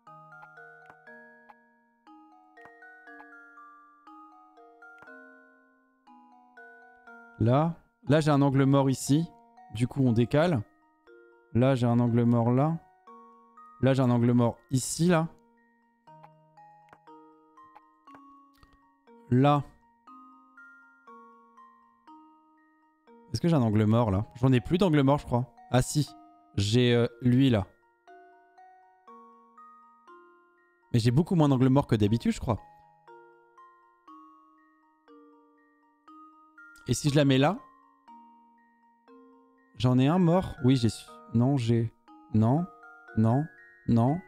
Là. Là, j'ai un angle mort ici. Du coup, on décale. Là, j'ai un angle mort là. Là, j'ai un angle mort ici, là. Là. Est-ce que j'ai un angle mort, là? J'en ai plus d'angle mort, je crois. Ah, si. J'ai euh, lui, là. Mais j'ai beaucoup moins d'angle mort que d'habitude, je crois. Et si je la mets là? J'en ai un mort. Oui, j'ai... Non, j'ai... Non. Non. Non.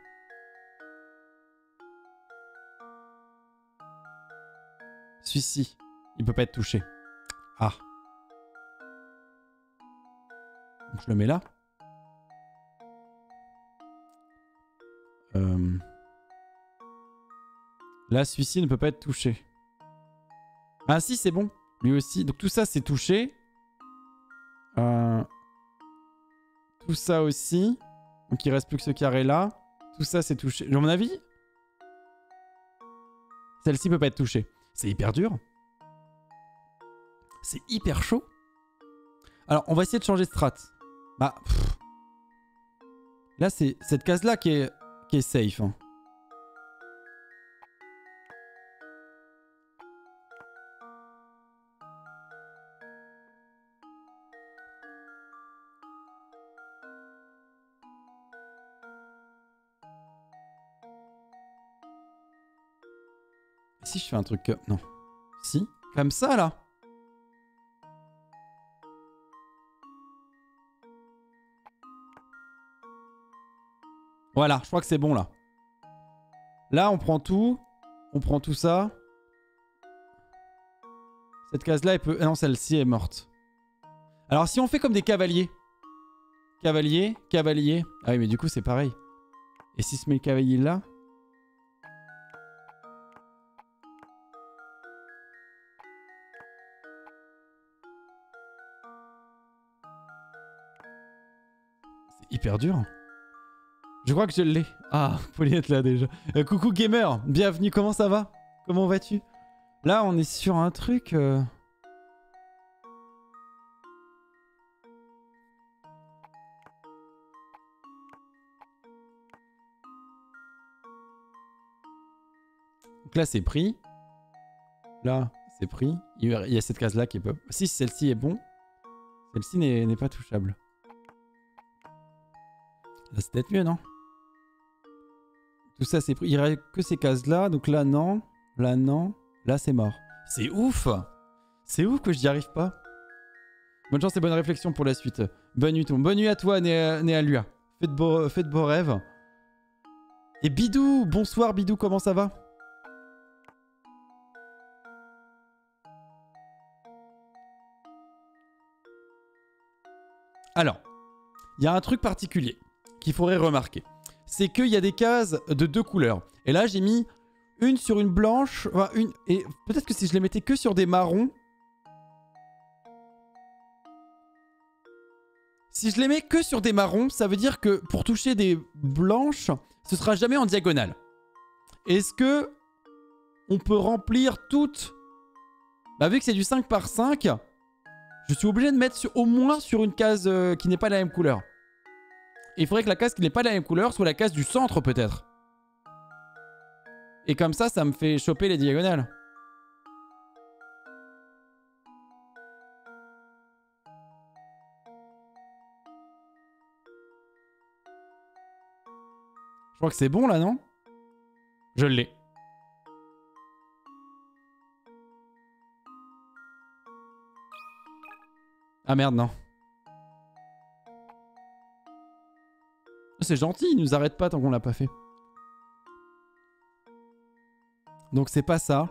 Celui-ci. Il peut pas être touché. Ah. Donc, je le mets là. Euh... Là, celui-ci ne peut pas être touché. Ah si, c'est bon. Lui aussi. Donc tout ça, c'est touché. Euh... Tout ça aussi. Donc il reste plus que ce carré là. Tout ça c'est touché. À mon avis, celle-ci peut pas être touchée. C'est hyper dur. C'est hyper chaud. Alors, on va essayer de changer de strat. Bah, pff. Là, c'est cette case-là qui est, qui est safe. Hein. Si je fais un truc... que- Non. Si. Comme ça, là. Voilà, je crois que c'est bon, là. Là, on prend tout. On prend tout ça. Cette case-là, elle peut... Ah non, celle-ci est morte. Alors, si on fait comme des cavaliers. Cavalier, cavalier. Ah oui, mais du coup, c'est pareil. Et si je mets le cavalier là... Hyper dur. Je crois que je l'ai. Ah, Paulinette là déjà. Euh, coucou gamer, bienvenue, comment ça va? Comment vas-tu? Là, on est sur un truc... Euh... Donc là, c'est pris. Là, c'est pris. Il y a cette case-là qui est pas... Si celle-ci est bon, celle-ci n'est pas touchable. Là, c'est peut-être mieux, non? Tout ça, c'est pris. Il n'y aurait que ces cases-là. Donc là, non. Là, non. Là, c'est mort. C'est ouf! C'est ouf que je n'y arrive pas. Bonne chance et bonne réflexion pour la suite. Bonne nuit, tout le monde. Bonne nuit à toi, Néalua. Fais de beaux, fais de beaux rêves. Et Bidou! Bonsoir, Bidou, comment ça va? Alors, il y a un truc particulier qu'il faudrait remarquer. C'est qu'il y a des cases de deux couleurs. Et là, j'ai mis une sur une blanche. Enfin, une, et peut-être que si je les mettais que sur des marrons. Si je les mets que sur des marrons, ça veut dire que pour toucher des blanches, ce sera jamais en diagonale. Est-ce que on peut remplir toutes... Bah, vu que c'est du cinq par cinq, je suis obligé de mettre sur, au moins sur une case euh, qui n'est pas la même couleur. Il faudrait que la case qui n'est pas la même couleur soit la case du centre peut-être. Et comme ça, ça me fait choper les diagonales. Je crois que c'est bon là, non? Je l'ai. Ah merde, non. C'est gentil, il nous arrête pas tant qu'on l'a pas fait. Donc c'est pas ça.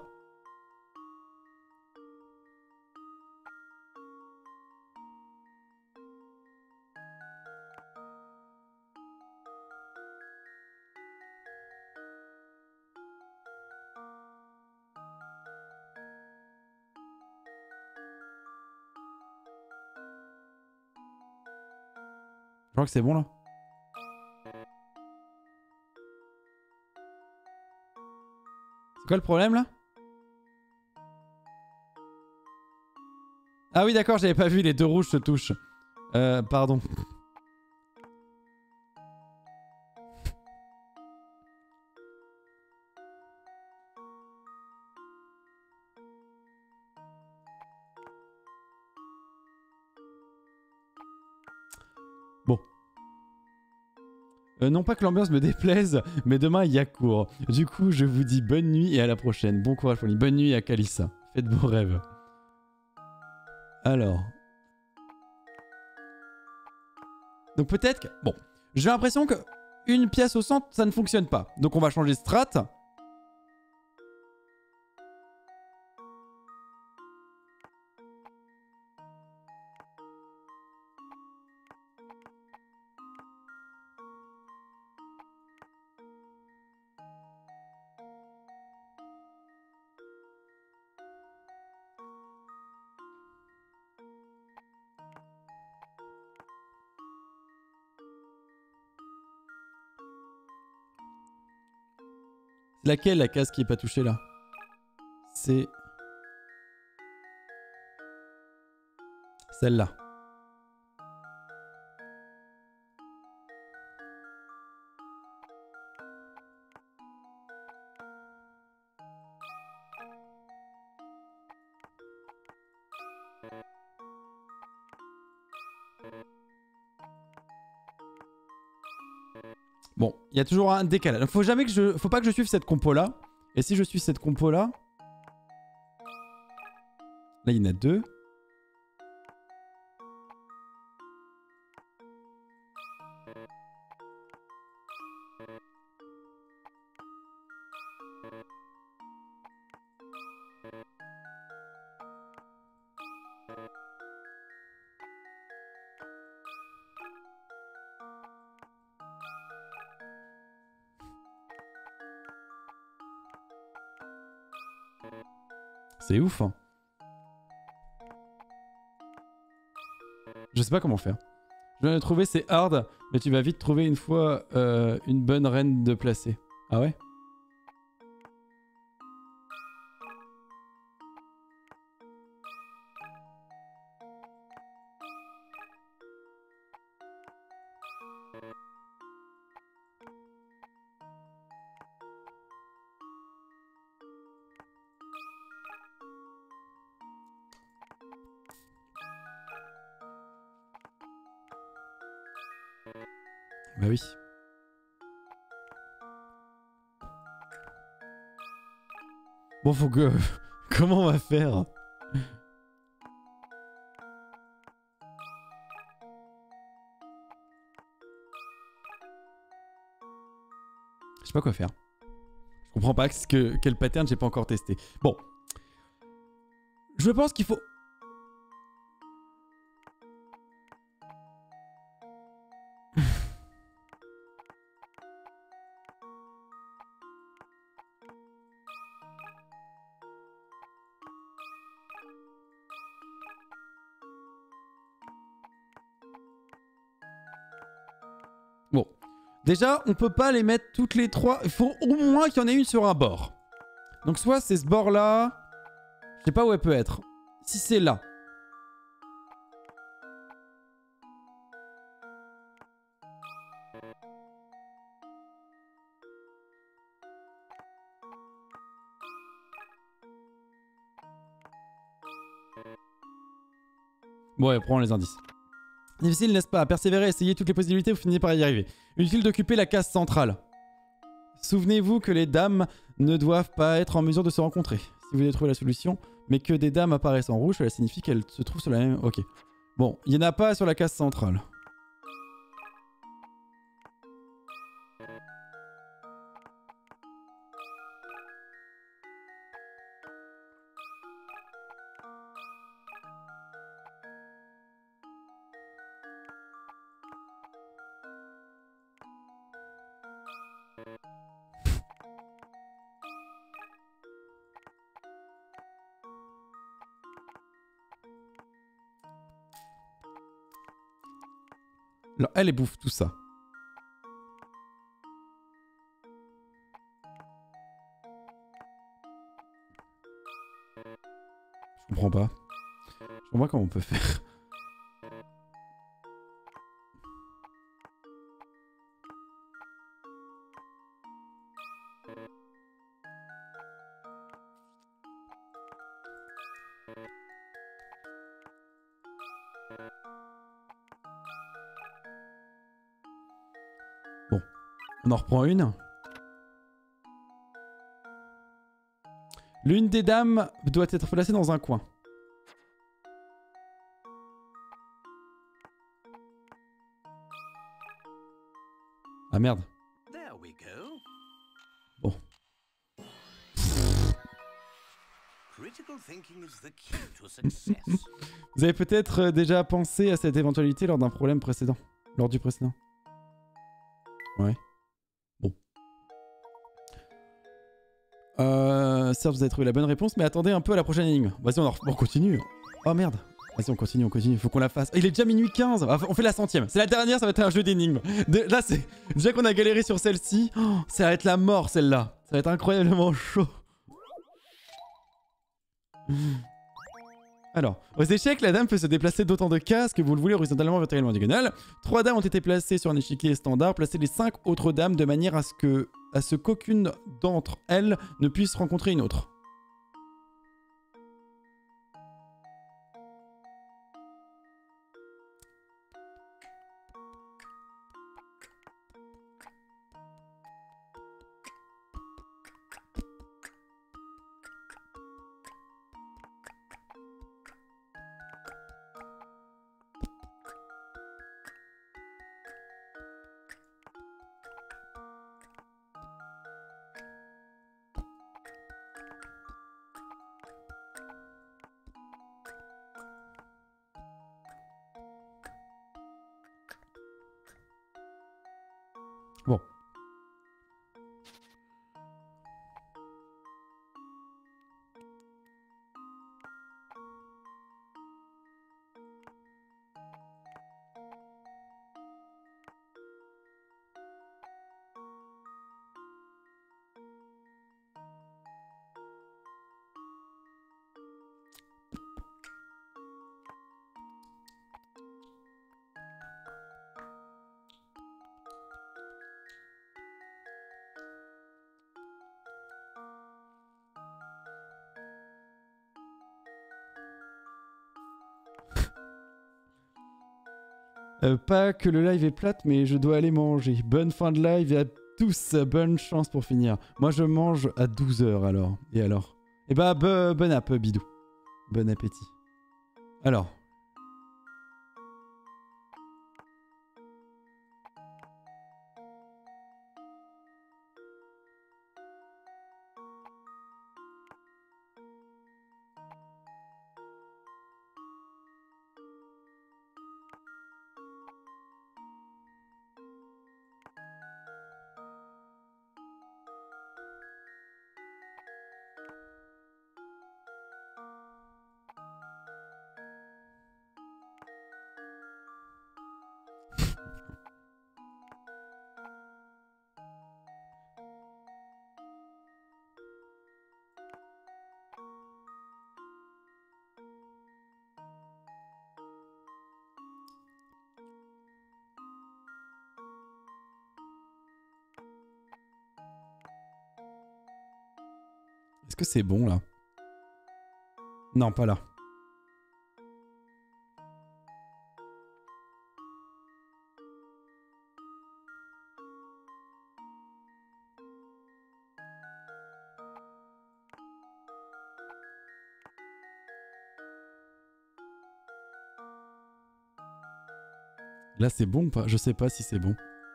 Je crois que c'est bon là. C'est quoi le problème là? Ah oui d'accord, j'avais pas vu, les deux rouges se touchent. Euh, pardon. Bon. Euh, non pas que l'ambiance me déplaise, mais demain il y a cours. Du coup, je vous dis bonne nuit et à la prochaine. Bon courage pour lui. Bonne nuit à Kalissa. Faites beaux rêves. Alors. Donc peut-être que... Bon. J'ai l'impression que une pièce au centre, ça ne fonctionne pas. Donc on va changer de strat. Laquelle la case qui est pas touchée là? C'est... Celle-là. Bon, il y a toujours un décalage. Faut jamais que je, faut pas que je suive cette compo là. Et si je suis cette compo là, là il y en a deux. C'est ouf, hein. Je sais pas comment faire. Je viens de trouver, c'est hard, mais tu vas vite trouver une fois euh, une bonne reine de placer. Ah ouais? Bah oui. Bon, faut que... Comment on va faire? Je sais pas quoi faire. Je comprends pas ce que... quel pattern j'ai pas encore testé. Bon. Je pense qu'il faut... Bon, déjà, on peut pas les mettre toutes les trois. Il faut au moins qu'il y en ait une sur un bord. Donc soit c'est ce bord-là. Je sais pas où elle peut être. Si c'est là. Bon, ouais, prends les indices. Difficile, n'est-ce pas? Persévérer, essayer toutes les possibilités, vous finissez par y arriver. Inutile d'occuper la case centrale. Souvenez-vous que les dames ne doivent pas être en mesure de se rencontrer. Si vous voulez trouver la solution, mais que des dames apparaissent en rouge, cela signifie qu'elles se trouvent sur la même... Ok. Bon, il n'y en a pas sur la case centrale. Alors, elle, elle bouffe tout ça. Je comprends pas. Je comprends pas comment on peut faire. Bon, on en reprend une. L'une des dames doit être placée dans un coin. Ah merde. Bon. Vous avez peut-être déjà pensé à cette éventualité lors d'un problème précédent. Lors du précédent. Ouais. Bon. Euh, certes, vous avez trouvé la bonne réponse, mais attendez un peu à la prochaine énigme. Vas-y, on, on continue. Oh merde. Vas-y, on continue, on continue. Faut qu'on la fasse. Il est déjà minuit quinze. On fait la centième. C'est la dernière, ça va être un jeu d'énigmes. Là, c'est... Déjà qu'on a galéré sur celle-ci, oh, ça va être la mort, celle-là. Ça va être incroyablement chaud. Alors, aux échecs, la dame peut se déplacer d'autant de cases que vous le voulez horizontalement, verticalement, diagonale. Trois dames ont été placées sur un échiquier standard. Placez les cinq autres dames de manière à ce que, à ce qu'aucune d'entre elles ne puisse rencontrer une autre. Bon. Euh, pas que le live est plate, mais je dois aller manger. Bonne fin de live et à tous, bonne chance pour finir. Moi, je mange à douze heures alors. Et alors? Eh bah, be bon app, bidou. Bon appétit. Alors. Est-ce que c'est bon là? Non, pas là. Là c'est bon ou pas? Je sais pas si c'est bon.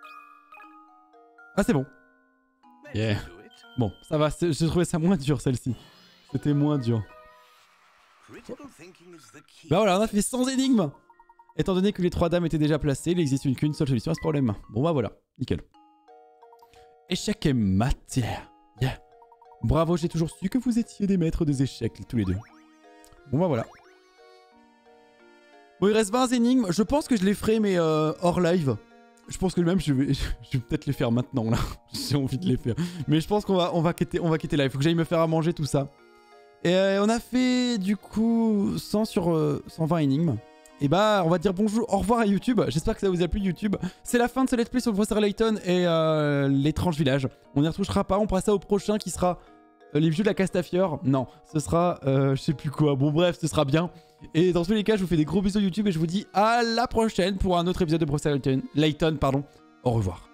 Ah c'est bon. Yeah. Bon, ça va, j'ai trouvé ça moins dur celle-ci. C'était moins dur. Bah voilà, on a fait cent énigmes. Étant donné que les trois dames étaient déjà placées, il n'existe qu'une seule solution à ce problème. Bon bah voilà, nickel. Échec et matière. Yeah. Bravo, j'ai toujours su que vous étiez des maîtres des échecs, tous les deux. Bon bah voilà. Bon, il reste vingt énigmes. Je pense que je les ferai, mais euh, hors live. Je pense que même je vais, je vais peut-être les faire maintenant là. J'ai envie de les faire. Mais je pense qu'on va, on va quitter, on va quitter live. Faut que j'aille me faire à manger tout ça. Et euh, on a fait du coup cent sur euh, cent vingt énigmes. Et bah on va dire bonjour, au revoir à YouTube. J'espère que ça vous a plu YouTube. C'est la fin de ce let's play sur le professeur Layton et euh, l'étrange village. On n'y retouchera pas. On passera au prochain qui sera euh, les vieux de la Castafiore. Non, ce sera euh, je sais plus quoi. Bon bref, ce sera bien. Et dans tous les cas, je vous fais des gros bisous YouTube et je vous dis à la prochaine pour un autre épisode de professeur Layton. Layton, pardon. Au revoir.